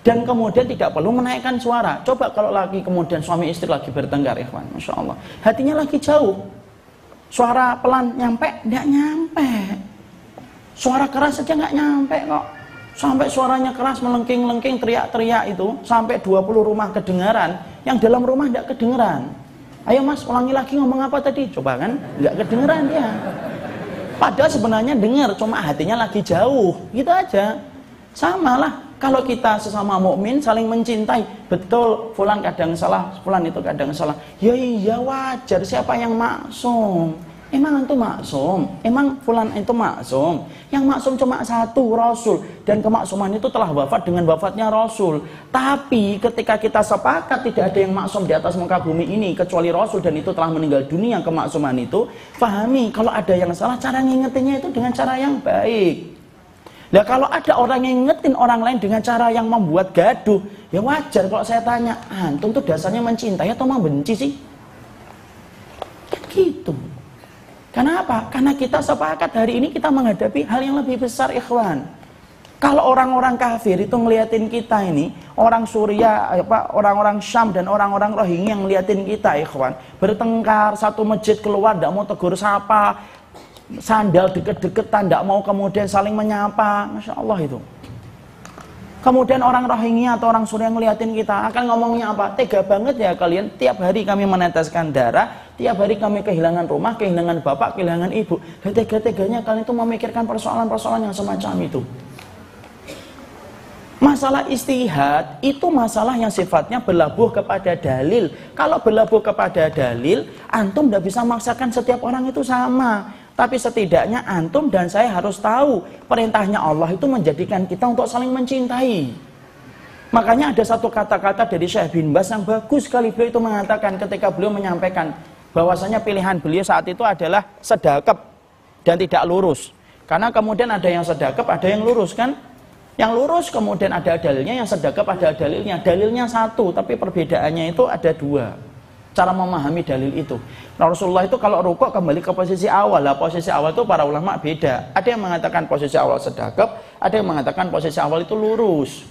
Dan kemudian tidak perlu menaikkan suara. Coba kalau lagi kemudian suami istri lagi bertengkar, ikhwan, Masya Allah, hatinya lagi jauh, suara pelan nyampe? Tidak nyampe. Suara keras saja nggak nyampe kok. Sampai suaranya keras, melengking-lengking, teriak-teriak itu, sampai dua puluh rumah kedengaran, yang dalam rumah tidak kedengaran. Ayo mas, ulangi lagi ngomong apa tadi? Coba kan, nggak kedengaran dia. Padahal sebenarnya dengar, cuma hatinya lagi jauh, gitu aja. Sama lah, kalau kita sesama mukmin saling mencintai, betul, fulan kadang salah, fulan itu kadang salah. Ya iya wajar, siapa yang maksum? Emang antum maksum? Emang fulan itu maksum? Yang maksum cuma satu, Rasul. Dan kemaksuman itu telah wafat dengan wafatnya Rasul. Tapi ketika kita sepakat tidak ada yang maksum di atas muka bumi ini kecuali Rasul, dan itu telah meninggal dunia kemaksuman itu, pahami kalau ada yang salah, cara ngingetinnya itu dengan cara yang baik. Nah kalau ada orang yang ngingetin orang lain dengan cara yang membuat gaduh, ya wajar kalau saya tanya, antum tuh dasarnya mencintai atau membenci sih? Kan gitu. Kenapa? Karena kita sepakat hari ini kita menghadapi hal yang lebih besar, ikhwan. Kalau orang-orang kafir itu ngeliatin kita ini, orang Suriah, apa, orang-orang Syam dan orang-orang Rohingya yang ngeliatin kita, ikhwan, bertengkar, satu masjid keluar, tidak mau tegur sapa, sandal deket-deketan, tidak mau kemudian saling menyapa, Masya Allah itu. Kemudian orang Rohingya atau orang Suriah ngeliatin kita, akan ngomongnya apa? Tega banget ya kalian, tiap hari kami meneteskan darah, tiap hari kami kehilangan rumah, kehilangan bapak, kehilangan ibu. Tega-teganya kalian itu memikirkan persoalan-persoalan yang semacam itu. Masalah istihad itu masalah yang sifatnya berlabuh kepada dalil. Kalau berlabuh kepada dalil, antum tidak bisa memaksakan setiap orang itu sama. Tapi setidaknya antum dan saya harus tahu perintahnya Allah itu menjadikan kita untuk saling mencintai. Makanya ada satu kata-kata dari Syekh bin Baz yang bagus sekali. Beliau itu mengatakan ketika beliau menyampaikan bahwasanya pilihan beliau saat itu adalah sedekap dan tidak lurus. Karena kemudian ada yang sedekap, ada yang lurus kan? Yang lurus kemudian ada dalilnya, yang sedekap ada dalilnya. Dalilnya satu, tapi perbedaannya itu ada dua. Cara memahami dalil itu. Nah, Rasulullah itu kalau rukuk kembali ke posisi awal. Lah posisi awal itu para ulama beda. Ada yang mengatakan posisi awal sedekap, ada yang mengatakan posisi awal itu lurus.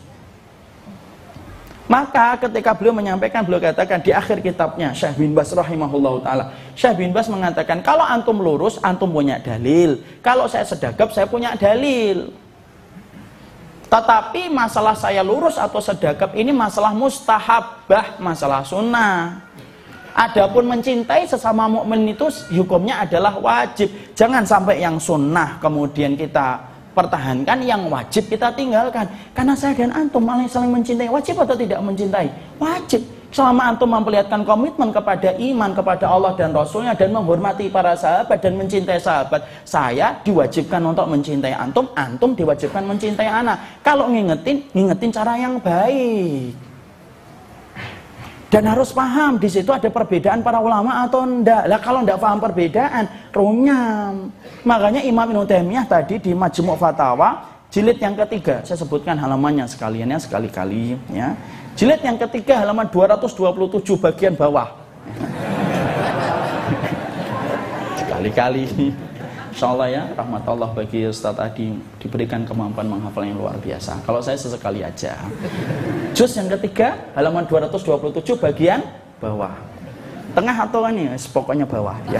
Maka ketika beliau menyampaikan, beliau katakan di akhir kitabnya Syekh bin Baz rahimahullahu taala. Syekh bin Baz mengatakan kalau antum lurus, antum punya dalil. Kalau saya sedekap, saya punya dalil. Tetapi masalah saya lurus atau sedekap ini masalah mustahabah, masalah sunnah. Adapun mencintai sesama mukmin itu hukumnya adalah wajib. Jangan sampai yang sunnah kemudian kita pertahankan, yang wajib kita tinggalkan. Karena saya dan antum malah saling mencintai. Wajib atau tidak mencintai? Wajib. Selama antum memperlihatkan komitmen kepada iman kepada Allah dan Rasulnya dan menghormati para sahabat dan mencintai sahabat, saya diwajibkan untuk mencintai antum, antum diwajibkan mencintai anak. Kalau ngingetin, ngingetin cara yang baik. Dan harus paham di situ ada perbedaan para ulama atau enggak. Lah kalau enggak paham perbedaan, runyam. Makanya Imam Ibnu Taimiyah tadi di Majmu' Fatawa jilid yang ketiga, saya sebutkan halamannya sekalian ya, sekali-kali ya. Jilid yang ketiga halaman dua ratus dua puluh tujuh bagian bawah. Sekali-kali. Insyaallah ya, rahmat Allah bagi Ustaz Adi diberikan kemampuan menghafal yang luar biasa. Kalau saya sesekali aja. Juz yang ketiga halaman dua ratus dua puluh tujuh bagian bawah. Tengah atau ini? Pokoknya bawah ya.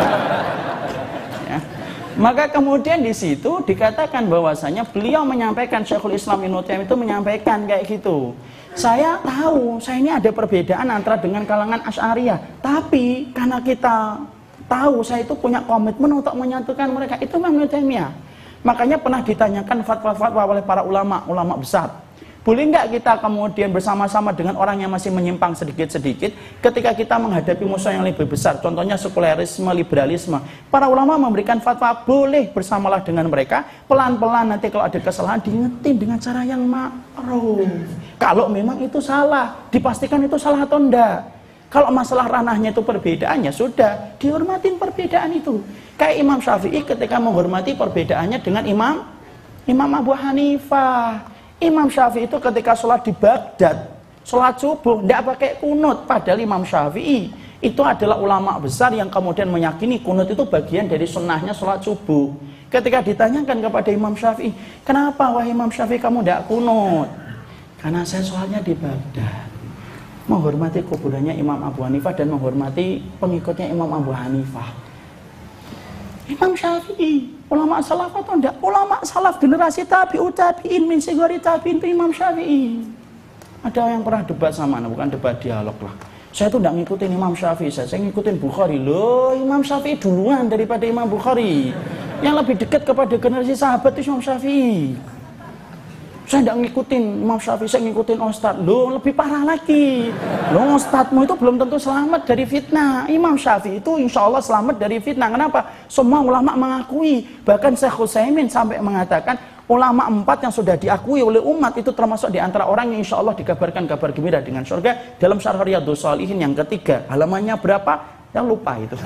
Ya. Maka kemudian di situ dikatakan bahwasanya beliau menyampaikan, Syekhul Islam Ibnu Taimiyah itu menyampaikan kayak gitu. Saya tahu, saya ini ada perbedaan antara dengan kalangan Asy'ariyah, tapi karena kita tahu saya itu punya komitmen untuk menyatukan mereka, itu Ibnu Taimiyah. Makanya pernah ditanyakan fatwa-fatwa oleh para ulama, ulama besar. Boleh nggak kita kemudian bersama-sama dengan orang yang masih menyimpang sedikit-sedikit ketika kita menghadapi musuh yang lebih besar, contohnya sekulerisme, liberalisme. Para ulama memberikan fatwa boleh bersamalah dengan mereka, pelan-pelan nanti kalau ada kesalahan diingetin dengan cara yang ma'ruf. Kalau memang itu salah, dipastikan itu salah atau enggak. Kalau masalah ranahnya itu perbedaannya, sudah dihormatin perbedaan itu. Kayak Imam Syafi'i ketika menghormati perbedaannya dengan Imam Imam Abu Hanifah. Imam Syafi'i itu ketika sholat di Baghdad, sholat subuh, tidak pakai kunut. Padahal Imam Syafi'i itu adalah ulama besar yang kemudian meyakini kunut itu bagian dari sunnahnya sholat subuh. Ketika ditanyakan kepada Imam Syafi'i, kenapa wahai Imam Syafi'i kamu tidak kunut? Karena saya soalnya di Baghdad, menghormati kuburannya Imam Abu Hanifah dan menghormati pengikutnya Imam Abu Hanifah. Imam Syafi'i, ulama salaf atau enggak? Ulama salaf generasi tabi'ut tabi'in min sigari tabi'in itu Imam Syafi'i. Ada yang pernah debat sama, nah, bukan debat dialog lah. Saya tuh enggak ngikutin Imam Syafi'i, saya, saya ngikutin Bukhari. Loh, Imam Syafi'i duluan daripada Imam Bukhari. Yang lebih dekat kepada generasi sahabat itu Imam Syafi'i. Saya tidak ngikutin Imam Syafi'i, saya ngikutin Ustadz. Loh, lebih parah lagi. Loh, Ustadzmu itu belum tentu selamat dari fitnah. Imam Syafi'i itu insya Allah selamat dari fitnah. Kenapa? Semua ulama mengakui. Bahkan Syekh Utsaimin sampai mengatakan, ulama empat yang sudah diakui oleh umat itu termasuk di antara orang yang insya Allah dikabarkan kabar gembira dengan surga. Dalam Syarh Riyadhus Shalihin yang ketiga. Halamannya berapa? Yang lupa itu.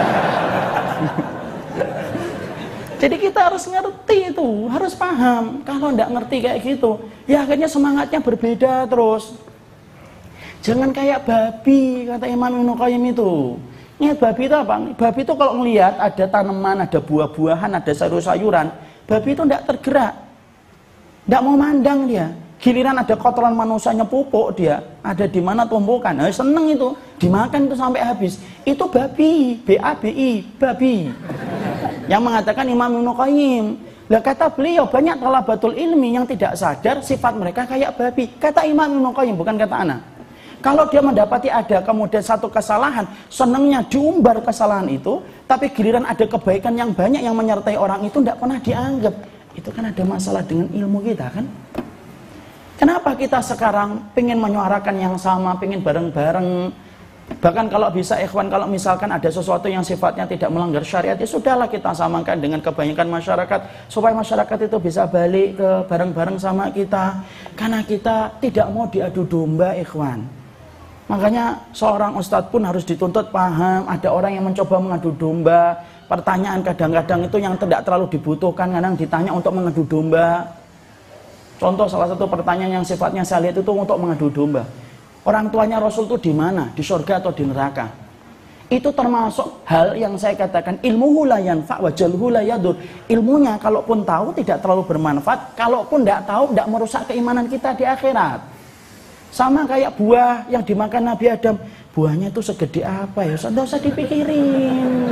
Jadi kita harus ngerti itu, harus paham. Kalau enggak ngerti kayak gitu, ya akhirnya semangatnya berbeda terus. Jangan kayak babi, kata Imam Ibnu Qayyim itu. Ingat babi itu apa? Babi itu kalau ngelihat ada tanaman, ada buah-buahan, ada sayur-sayuran, babi itu enggak tergerak. Enggak mau mandang dia. Giliran ada kotoran manusianya pupuk dia, ada di mana tumpukan. Nah, seneng itu, dimakan itu sampai habis. Itu babi, B A B I, babi. Yang mengatakan Imam Ibnu Qayyim. Lah kata beliau banyak talabatul ilmi yang tidak sadar sifat mereka kayak babi. Kata Imam Ibnu Qayyim, bukan kata ana. Kalau dia mendapati ada kemudian satu kesalahan, senangnya diumbar kesalahan itu, tapi giliran ada kebaikan yang banyak yang menyertai orang itu tidak pernah dianggap. Itu kan ada masalah dengan ilmu kita kan? Kenapa kita sekarang pengen menyuarakan yang sama, pengen bareng-bareng? Bahkan kalau bisa ikhwan, kalau misalkan ada sesuatu yang sifatnya tidak melanggar syariat, ya sudahlah kita samakan dengan kebanyakan masyarakat supaya masyarakat itu bisa balik ke bareng-bareng sama kita. Karena kita tidak mau diadu domba ikhwan. Makanya seorang ustadz pun harus dituntut paham. Ada orang yang mencoba mengadu domba. Pertanyaan kadang-kadang itu yang tidak terlalu dibutuhkan, kadang ditanya untuk mengadu domba. Contoh salah satu pertanyaan yang sifatnya saya lihat itu untuk mengadu domba. Orang tuanya Rasul itu di mana? Di surga atau di neraka? Itu termasuk hal yang saya katakan ilmuhu la yanfa' wa jalhu la yadur. Ilmunya kalaupun tahu tidak terlalu bermanfaat, kalaupun tidak tahu tidak merusak keimanan kita di akhirat. Sama kayak buah yang dimakan Nabi Adam. Buahnya itu segede apa ya? Tidak usah dipikirin.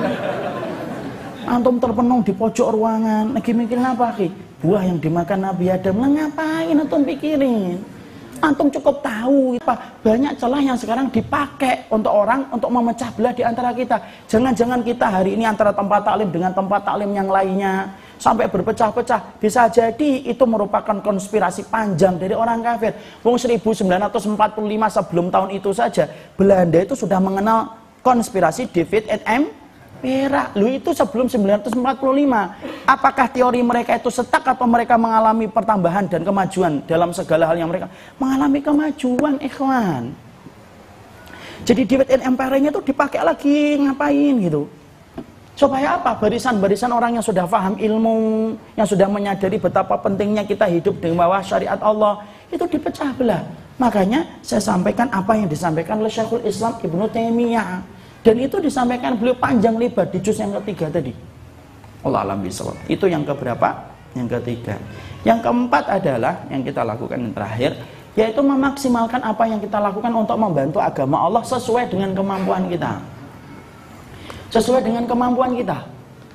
Antum terpenung di pojok ruangan, lagi mikirin apa ki? Buah yang dimakan Nabi Adam. Lah ngapain antum pikirin? Antum cukup tahu banyak celah yang sekarang dipakai untuk orang untuk memecah belah di antara kita. Jangan-jangan kita hari ini antara tempat taklim dengan tempat taklim yang lainnya sampai berpecah-pecah. Bisa jadi itu merupakan konspirasi panjang dari orang kafir. Wong seribu sembilan ratus empat puluh lima sebelum tahun itu saja Belanda itu sudah mengenal konspirasi David et M. Perak. Lu itu sebelum sembilan ratus empat puluh lima. Apakah teori mereka itu setak atau mereka mengalami pertambahan dan kemajuan dalam segala hal yang mereka mengalami kemajuan, ikhwan. Jadi David et M. Perak-nya itu dipakai lagi ngapain gitu. Supaya apa? Barisan-barisan orang yang sudah paham ilmu, yang sudah menyadari betapa pentingnya kita hidup di bawah syariat Allah, itu dipecah belah. Makanya saya sampaikan apa yang disampaikan oleh Syekhul Islam Ibnu Taimiyah. Dan itu disampaikan beliau panjang lebar di juz yang ketiga tadi. Allah alam bisawab. Itu yang keberapa? Yang ketiga. Yang keempat adalah yang kita lakukan yang terakhir, yaitu memaksimalkan apa yang kita lakukan untuk membantu agama Allah sesuai dengan kemampuan kita. Sesuai dengan kemampuan kita.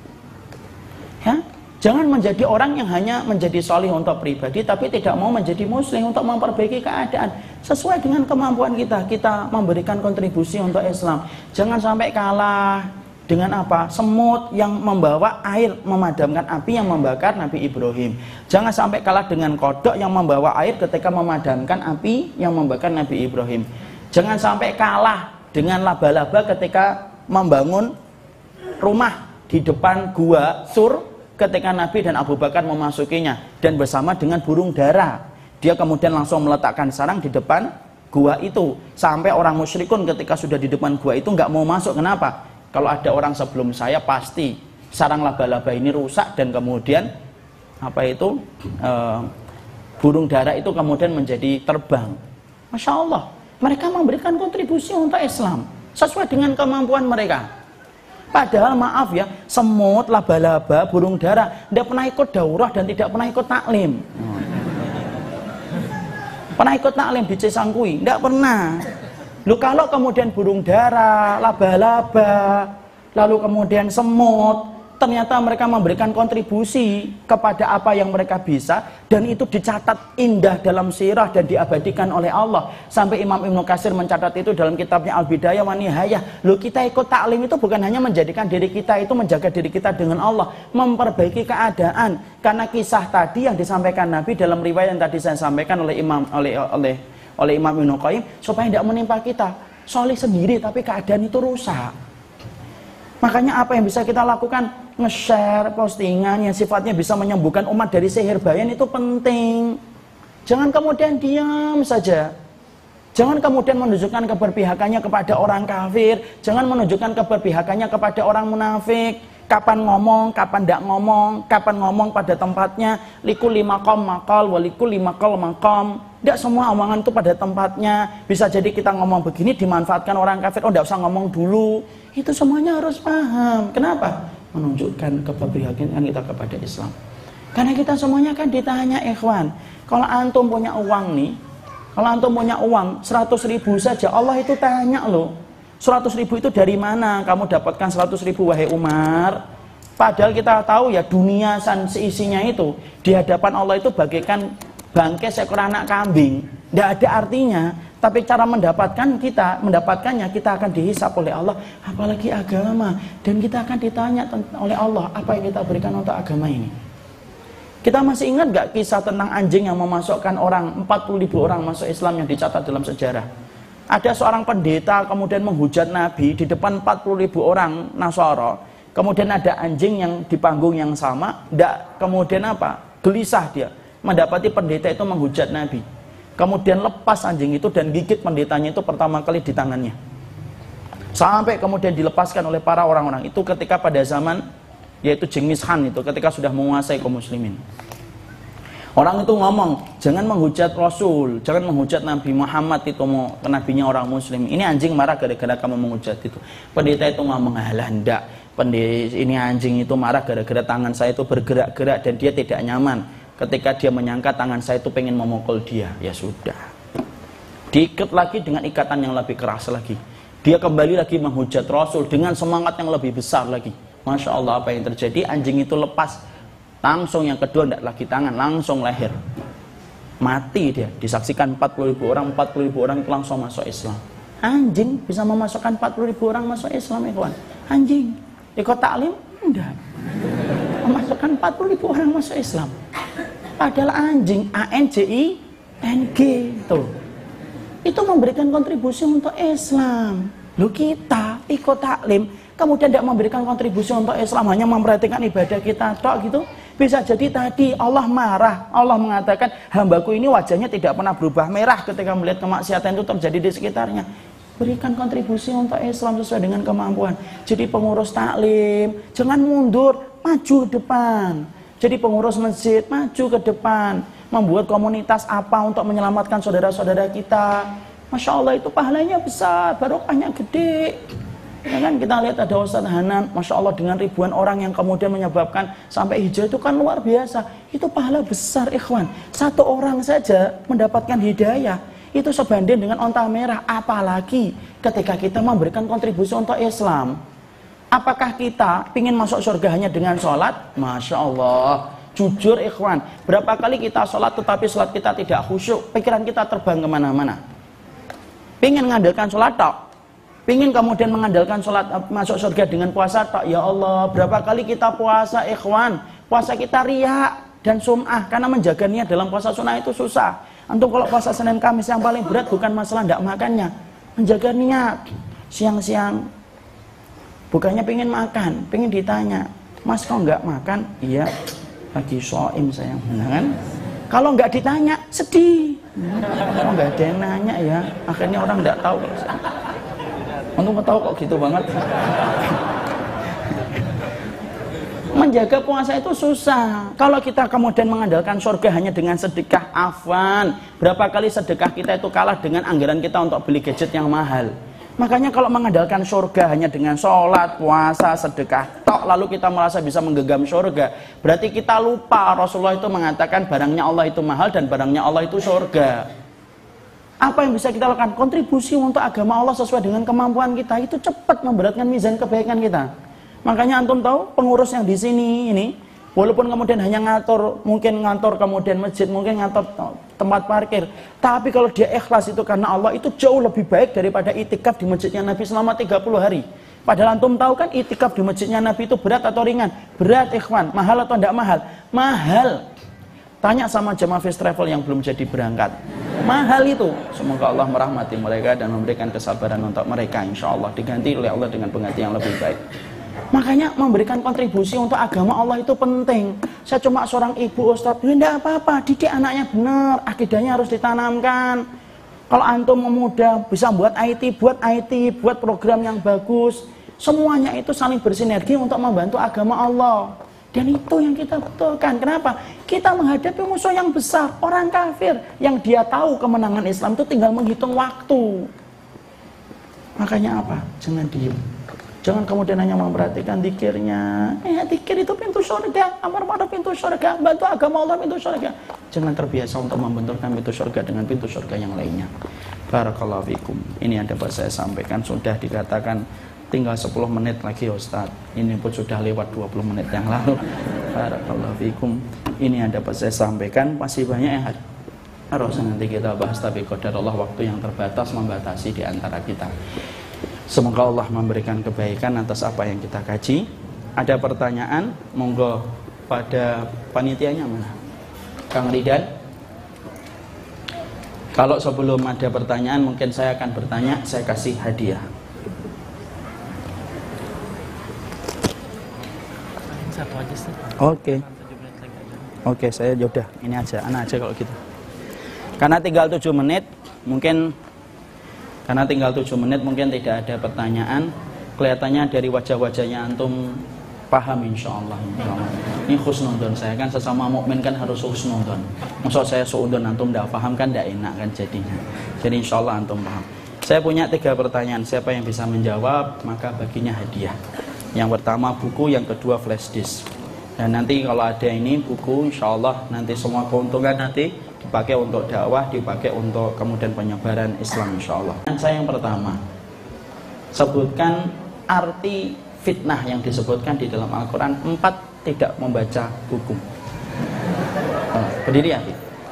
Ya? Jangan menjadi orang yang hanya menjadi solih untuk pribadi, tapi tidak mau menjadi muslim untuk memperbaiki keadaan. Sesuai dengan kemampuan kita, kita memberikan kontribusi untuk Islam. Jangan sampai kalah dengan apa? Semut yang membawa air memadamkan api yang membakar Nabi Ibrahim. Jangan sampai kalah dengan kodok yang membawa air ketika memadamkan api yang membakar Nabi Ibrahim. Jangan sampai kalah dengan laba-laba ketika membangun rumah di depan gua Sur ketika Nabi dan Abu Bakar memasukinya, dan bersama dengan burung dara. Dia kemudian langsung meletakkan sarang di depan gua itu, sampai orang musyrikun ketika sudah di depan gua itu nggak mau masuk. Kenapa? Kalau ada orang sebelum saya pasti sarang laba-laba ini rusak, dan kemudian apa itu e, burung dara itu kemudian menjadi terbang. Masya Allah, mereka memberikan kontribusi untuk Islam sesuai dengan kemampuan mereka. Padahal maaf ya, semut, laba-laba, burung dara tidak pernah ikut daurah dan tidak pernah ikut taklim. Pernah ikut taklim di Cisangkui? Enggak pernah. Lu kalau kemudian burung dara, laba-laba, lalu kemudian semut, ternyata mereka memberikan kontribusi kepada apa yang mereka bisa, dan itu dicatat indah dalam sirah dan diabadikan oleh Allah. Sampai Imam Ibnu Katsir mencatat itu dalam kitabnya Al-Bidayah wa Nihayah. Lu kita ikut taklim itu bukan hanya menjadikan diri kita itu menjaga diri kita dengan Allah, memperbaiki keadaan. Karena kisah tadi yang disampaikan Nabi dalam riwayat yang tadi saya sampaikan oleh Imam oleh oleh oleh Imam Ibnu Qayyim, supaya tidak menimpa kita. Soleh sendiri tapi keadaan itu rusak. Makanya apa yang bisa kita lakukan? Nge-share postingan yang sifatnya bisa menyembuhkan umat dari sihir bayan itu penting. Jangan kemudian diam saja. Jangan kemudian menunjukkan keberpihakannya kepada orang kafir. Jangan menunjukkan keberpihakannya kepada orang munafik. Kapan ngomong, kapan tidak ngomong, kapan ngomong pada tempatnya. Likuli maqam maqal, walikuli maqal maqam. Tidak semua omongan itu pada tempatnya. Bisa jadi kita ngomong begini dimanfaatkan orang kafir. Oh, tidak usah ngomong dulu. Itu semuanya harus paham. Kenapa? Menunjukkan keberpihakan kita kepada Islam. Karena kita semuanya kan ditanya, ikhwan, kalau antum punya uang nih, kalau antum punya uang seratus ribu saja, Allah itu tanya loh, seratus ribu itu dari mana kamu dapatkan seratus ribu wahai Umar? Padahal kita tahu ya, dunia san seisinya itu di hadapan Allah itu bagaikan bangkai seekor anak kambing, tidak ada artinya. Tapi cara mendapatkan kita, mendapatkannya kita akan dihisap oleh Allah, apalagi agama, dan kita akan ditanya oleh Allah apa yang kita berikan untuk agama ini. Kita masih ingat gak kisah tentang anjing yang memasukkan orang, empat puluh ribu orang masuk Islam yang dicatat dalam sejarah? Ada seorang pendeta kemudian menghujat Nabi di depan empat puluh ribu orang Nasara. Kemudian ada anjing yang di panggung yang sama, ndak kemudian apa? Gelisah dia mendapati pendeta itu menghujat Nabi. Kemudian lepas anjing itu dan gigit pendetanya itu pertama kali di tangannya. Sampai kemudian dilepaskan oleh para orang-orang itu ketika pada zaman yaitu Genghis Khan itu ketika sudah menguasai kaum muslimin. Orang itu ngomong, jangan menghujat Rasul, jangan menghujat Nabi Muhammad itu mau nabinya orang muslim. Ini anjing marah gara-gara kamu menghujat itu. Pendeta itu ngomong, alah ndak. Pendeta ini anjing itu marah gara-gara tangan saya itu bergerak-gerak dan dia tidak nyaman. Ketika dia menyangka tangan saya itu pengen memukul dia, ya sudah. Diikat lagi dengan ikatan yang lebih keras lagi. Dia kembali lagi menghujat Rasul dengan semangat yang lebih besar lagi. Masya Allah, apa yang terjadi? Anjing itu lepas. Langsung yang kedua tidak lagi tangan, langsung leher. Mati dia. Disaksikan empat puluh ribu orang, empat puluh ribu orang langsung masuk Islam. Anjing bisa memasukkan empat puluh ribu orang masuk Islam, ikhwan. Anjing. Ikut taklim? Enggak. Memasukkan empat puluh ribu orang masuk Islam. Padahal anjing, A N J I N G tuh, itu memberikan kontribusi untuk Islam. Lu kita ikut taklim, kemudian tidak memberikan kontribusi untuk Islam, hanya memperhatikan ibadah kita tok gitu. Bisa jadi tadi Allah marah, Allah mengatakan hambaku ini wajahnya tidak pernah berubah merah ketika melihat kemaksiatan itu terjadi di sekitarnya. Berikan kontribusi untuk Islam sesuai dengan kemampuan. Jadi pengurus taklim, jangan mundur, maju depan. Jadi pengurus masjid, maju ke depan. Membuat komunitas apa untuk menyelamatkan saudara-saudara kita. Masya Allah itu pahalanya besar, barokahnya gede. Ya kan, kita lihat ada Ustaz Hanan, Masya Allah dengan ribuan orang yang kemudian menyebabkan sampai hijrah itu kan luar biasa. Itu pahala besar, ikhwan. Satu orang saja mendapatkan hidayah, itu sebanding dengan onta merah. Apalagi ketika kita memberikan kontribusi untuk Islam. Apakah kita ingin masuk surga hanya dengan sholat? Masya Allah. Jujur ikhwan, berapa kali kita sholat tetapi sholat kita tidak khusyuk, pikiran kita terbang kemana-mana. Pengen mengandalkan sholat tok, pengen kemudian mengandalkan sholat masuk surga dengan puasa tok. Ya Allah, berapa kali kita puasa ikhwan, puasa kita riya dan sum'ah, karena menjaga niat dalam puasa sunnah itu susah. Antum kalau puasa Senin Kamis yang paling berat bukan masalah tidak makannya, menjaga niat. Siang-siang bukannya pengen makan, pengen ditanya, Mas kok nggak makan? Iya, lagi shoim sayang, kan? Kalau nggak ditanya, sedih. Kalau nggak ada yang nanya ya, akhirnya orang nggak tahu. Untung tahu kok gitu banget. Menjaga puasa itu susah. Kalau kita kemudian mengandalkan surga hanya dengan sedekah, afwan. Berapa kali sedekah kita itu kalah dengan anggaran kita untuk beli gadget yang mahal. Makanya kalau mengandalkan surga hanya dengan sholat, puasa, sedekah tok, lalu kita merasa bisa menggenggam surga, berarti kita lupa Rasulullah itu mengatakan barangnya Allah itu mahal dan barangnya Allah itu surga. Apa yang bisa kita lakukan? Kontribusi untuk agama Allah sesuai dengan kemampuan kita, itu cepat memberatkan mizan kebaikan kita. Makanya antum tahu pengurus yang di sini ini, walaupun kemudian hanya ngatur, mungkin ngatur kemudian masjid, mungkin ngatur tempat parkir, tapi kalau dia ikhlas itu karena Allah, itu jauh lebih baik daripada itikaf di masjidnya Nabi selama tiga puluh hari. Padahal antum tahu kan itikaf di masjidnya Nabi itu berat atau ringan? Berat, ikhwan. Mahal atau tidak mahal? Mahal. Tanya sama jemaah first travel yang belum jadi berangkat. Mahal itu. Semoga Allah merahmati mereka dan memberikan kesabaran untuk mereka, insya Allah diganti oleh Allah dengan pengganti yang lebih baik. Makanya memberikan kontribusi untuk agama Allah itu penting. Saya cuma seorang ibu ustadz, ya enggak apa-apa, didik anaknya benar, akidahnya harus ditanamkan. Kalau antum muda bisa buat I T, buat I T, buat program yang bagus. Semuanya itu saling bersinergi untuk membantu agama Allah. Dan itu yang kita butuhkan. Kenapa? Kita menghadapi musuh yang besar, orang kafir, yang dia tahu kemenangan Islam itu tinggal menghitung waktu. Makanya apa? Jangan diem. Jangan kemudian hanya memperhatikan zikirnya. Eh, zikir itu pintu surga, amar ma'ruf pintu surga, bantu agama Allah pintu surga. Jangan terbiasa untuk membenturkan pintu surga dengan pintu surga yang lainnya. Barakallahu fikum. Ini yang dapat saya sampaikan. Sudah dikatakan tinggal sepuluh menit lagi Ustaz. Ini pun sudah lewat dua puluh menit yang lalu. Barakallahu fikum. Ini yang dapat saya sampaikan. Masih banyak yang harus nanti kita bahas, tapi qadarullah waktu yang terbatas membatasi di antara kita. Semoga Allah memberikan kebaikan atas apa yang kita kaji. Ada pertanyaan? Monggo pada panitianya mana? Kang Ridan. Kalau sebelum ada pertanyaan mungkin saya akan bertanya, saya kasih hadiah. Satu aja sih. Oke. Oke, saya yaudah ini aja, anak aja kalau gitu. Karena tinggal tujuh menit, mungkin karena tinggal tujuh menit mungkin tidak ada pertanyaan. Kelihatannya dari wajah-wajahnya antum paham insyaallah. Ini husnudon, saya kan sesama mukmin kan harus husnudon. Maksud saya suudon antum tidak paham kan tidak enak kan jadinya. Jadi insyaallah antum paham. Saya punya tiga pertanyaan. Siapa yang bisa menjawab maka baginya hadiah. Yang pertama buku, yang kedua flash disk. Dan nanti kalau ada ini buku, insyaallah nanti semua keuntungan nanti dipakai untuk dakwah, dipakai untuk kemudian penyebaran Islam insyaallah. Dan saya yang pertama, sebutkan arti fitnah yang disebutkan di dalam Al-Quran. Empat, tidak membaca buku. Oh, berdiri ya.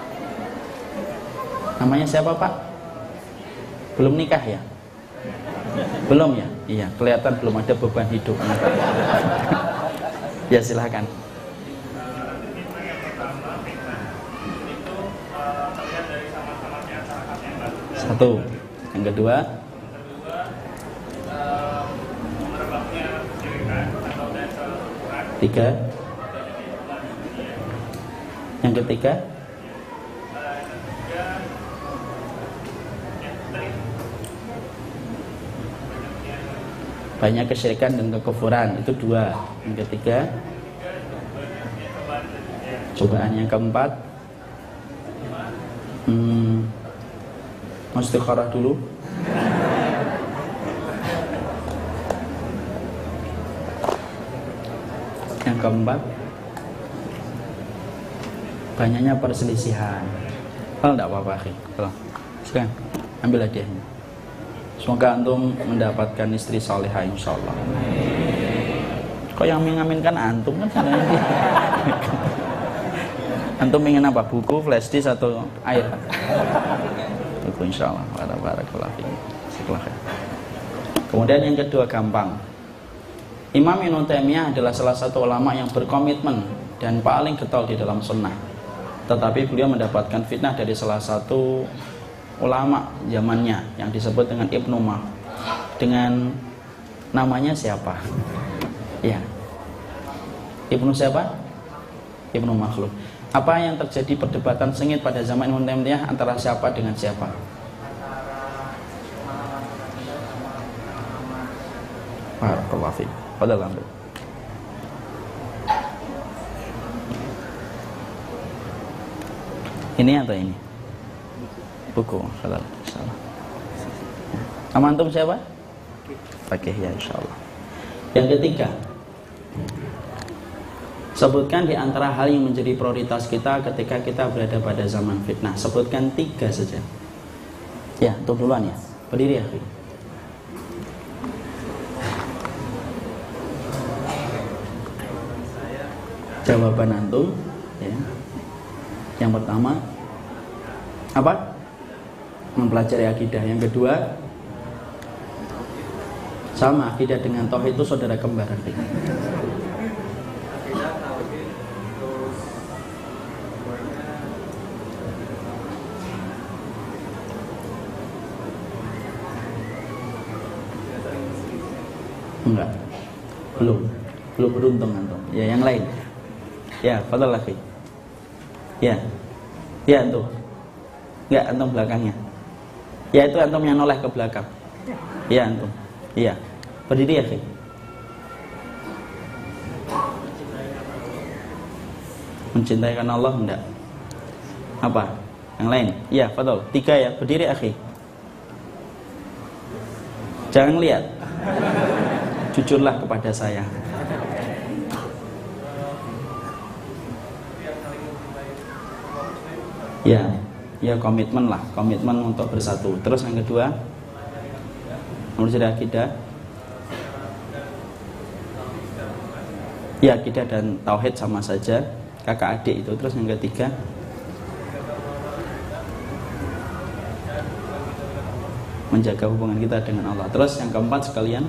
Namanya siapa Pak? Belum nikah ya? Belum ya? Iya, kelihatan belum ada beban hidup. Ya silahkan. Satu. Yang kedua, tiga. Yang ketiga, banyak kesyirikan dan kekufuran. Itu dua. Yang ketiga, cobaan. Yang keempat, hmm, mustikharah dulu. Yang keempat, banyaknya perselisihan. Kalau tidak apa-apa, kalau sekarang ambil hadiahnya. Semoga antum mendapatkan istri salihah insyaallah. Kok yang mengaminkan antum kan? Antum ingin apa? Buku, flash disk atau air? Buku insyaallah. Barakallahu fiik. Silakan. Kemudian yang kedua gampang. Imam Ibnu Taimiyah adalah salah satu ulama yang berkomitmen dan paling getol di dalam sunnah. Tetapi beliau mendapatkan fitnah dari salah satu ulama zamannya yang disebut dengan Ibnu Mah. Dengan namanya siapa? Ya. Ibnu siapa? Ibnu Makhluf. Apa yang terjadi perdebatan sengit pada zaman Ibnu Taimiyah antara siapa dengan siapa? Barakallahu fiik. Padahal ambil. Ini atau ini? Buku. Salah. Salah. Nama antum siapa? Oke, ya insyaallah. Yang ketiga, sebutkan di antara hal yang menjadi prioritas kita ketika kita berada pada zaman fitnah. Sebutkan tiga saja. Ya, antum duluan ya. Berdiri ya. Jawaban antum ya. Yang pertama apa? Mempelajari akidah. Yang kedua sama, akidah dengan tauhid itu saudara kembar. Enggak. Belum. Belum beruntung antum. Ya, yang lain. Ya, fadhal lagi. Ya. Ya, antum. Enggak, antum belakangnya. Ya, itu antum yang noleh ke belakang. Ya, antum. Iya. Berdiri ya, Ki. Mencintai karena Allah enggak? Apa? Yang lain? Iya, fadhal. Tiga ya. Berdiri, akhi. Jangan lihat. Jujurlah kepada saya. Ya, ya komitmen lah, komitmen untuk bersatu. Terus yang kedua, menurut akidah. Ya, akidah dan tauhid sama saja, kakak adik itu. Terus yang ketiga, menjaga hubungan kita dengan Allah. Terus yang keempat sekalian,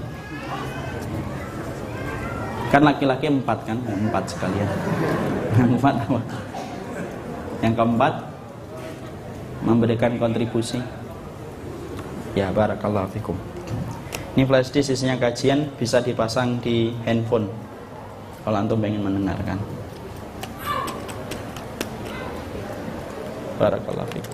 kan laki-laki empat kan, empat sekalian. Yang keempat apa? Yang keempat, memberikan kontribusi. Ya, barakallahu fikum. Ini flash disk isinya kajian, bisa dipasang di handphone kalau antum pengen mendengarkan. Barakallahu fikum.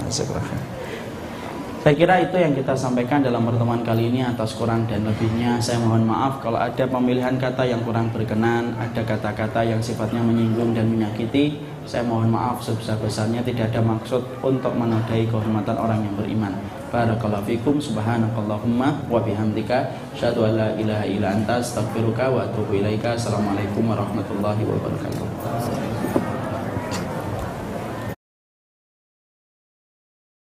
Saya kira itu yang kita sampaikan dalam pertemuan kali ini. Atas kurang dan lebihnya saya mohon maaf. Kalau ada pemilihan kata yang kurang berkenan, ada kata-kata yang sifatnya menyinggung dan menyakiti, saya mohon maaf sebesar-besarnya. Tidak ada maksud untuk menodai kehormatan orang yang beriman. Barakallahu fikum. Subhanakallahumma wa bihamdika asyhadu an la ilaha illa anta astaghfiruka wa atubu ilaika. Assalamualaikum warahmatullahi wabarakatuh.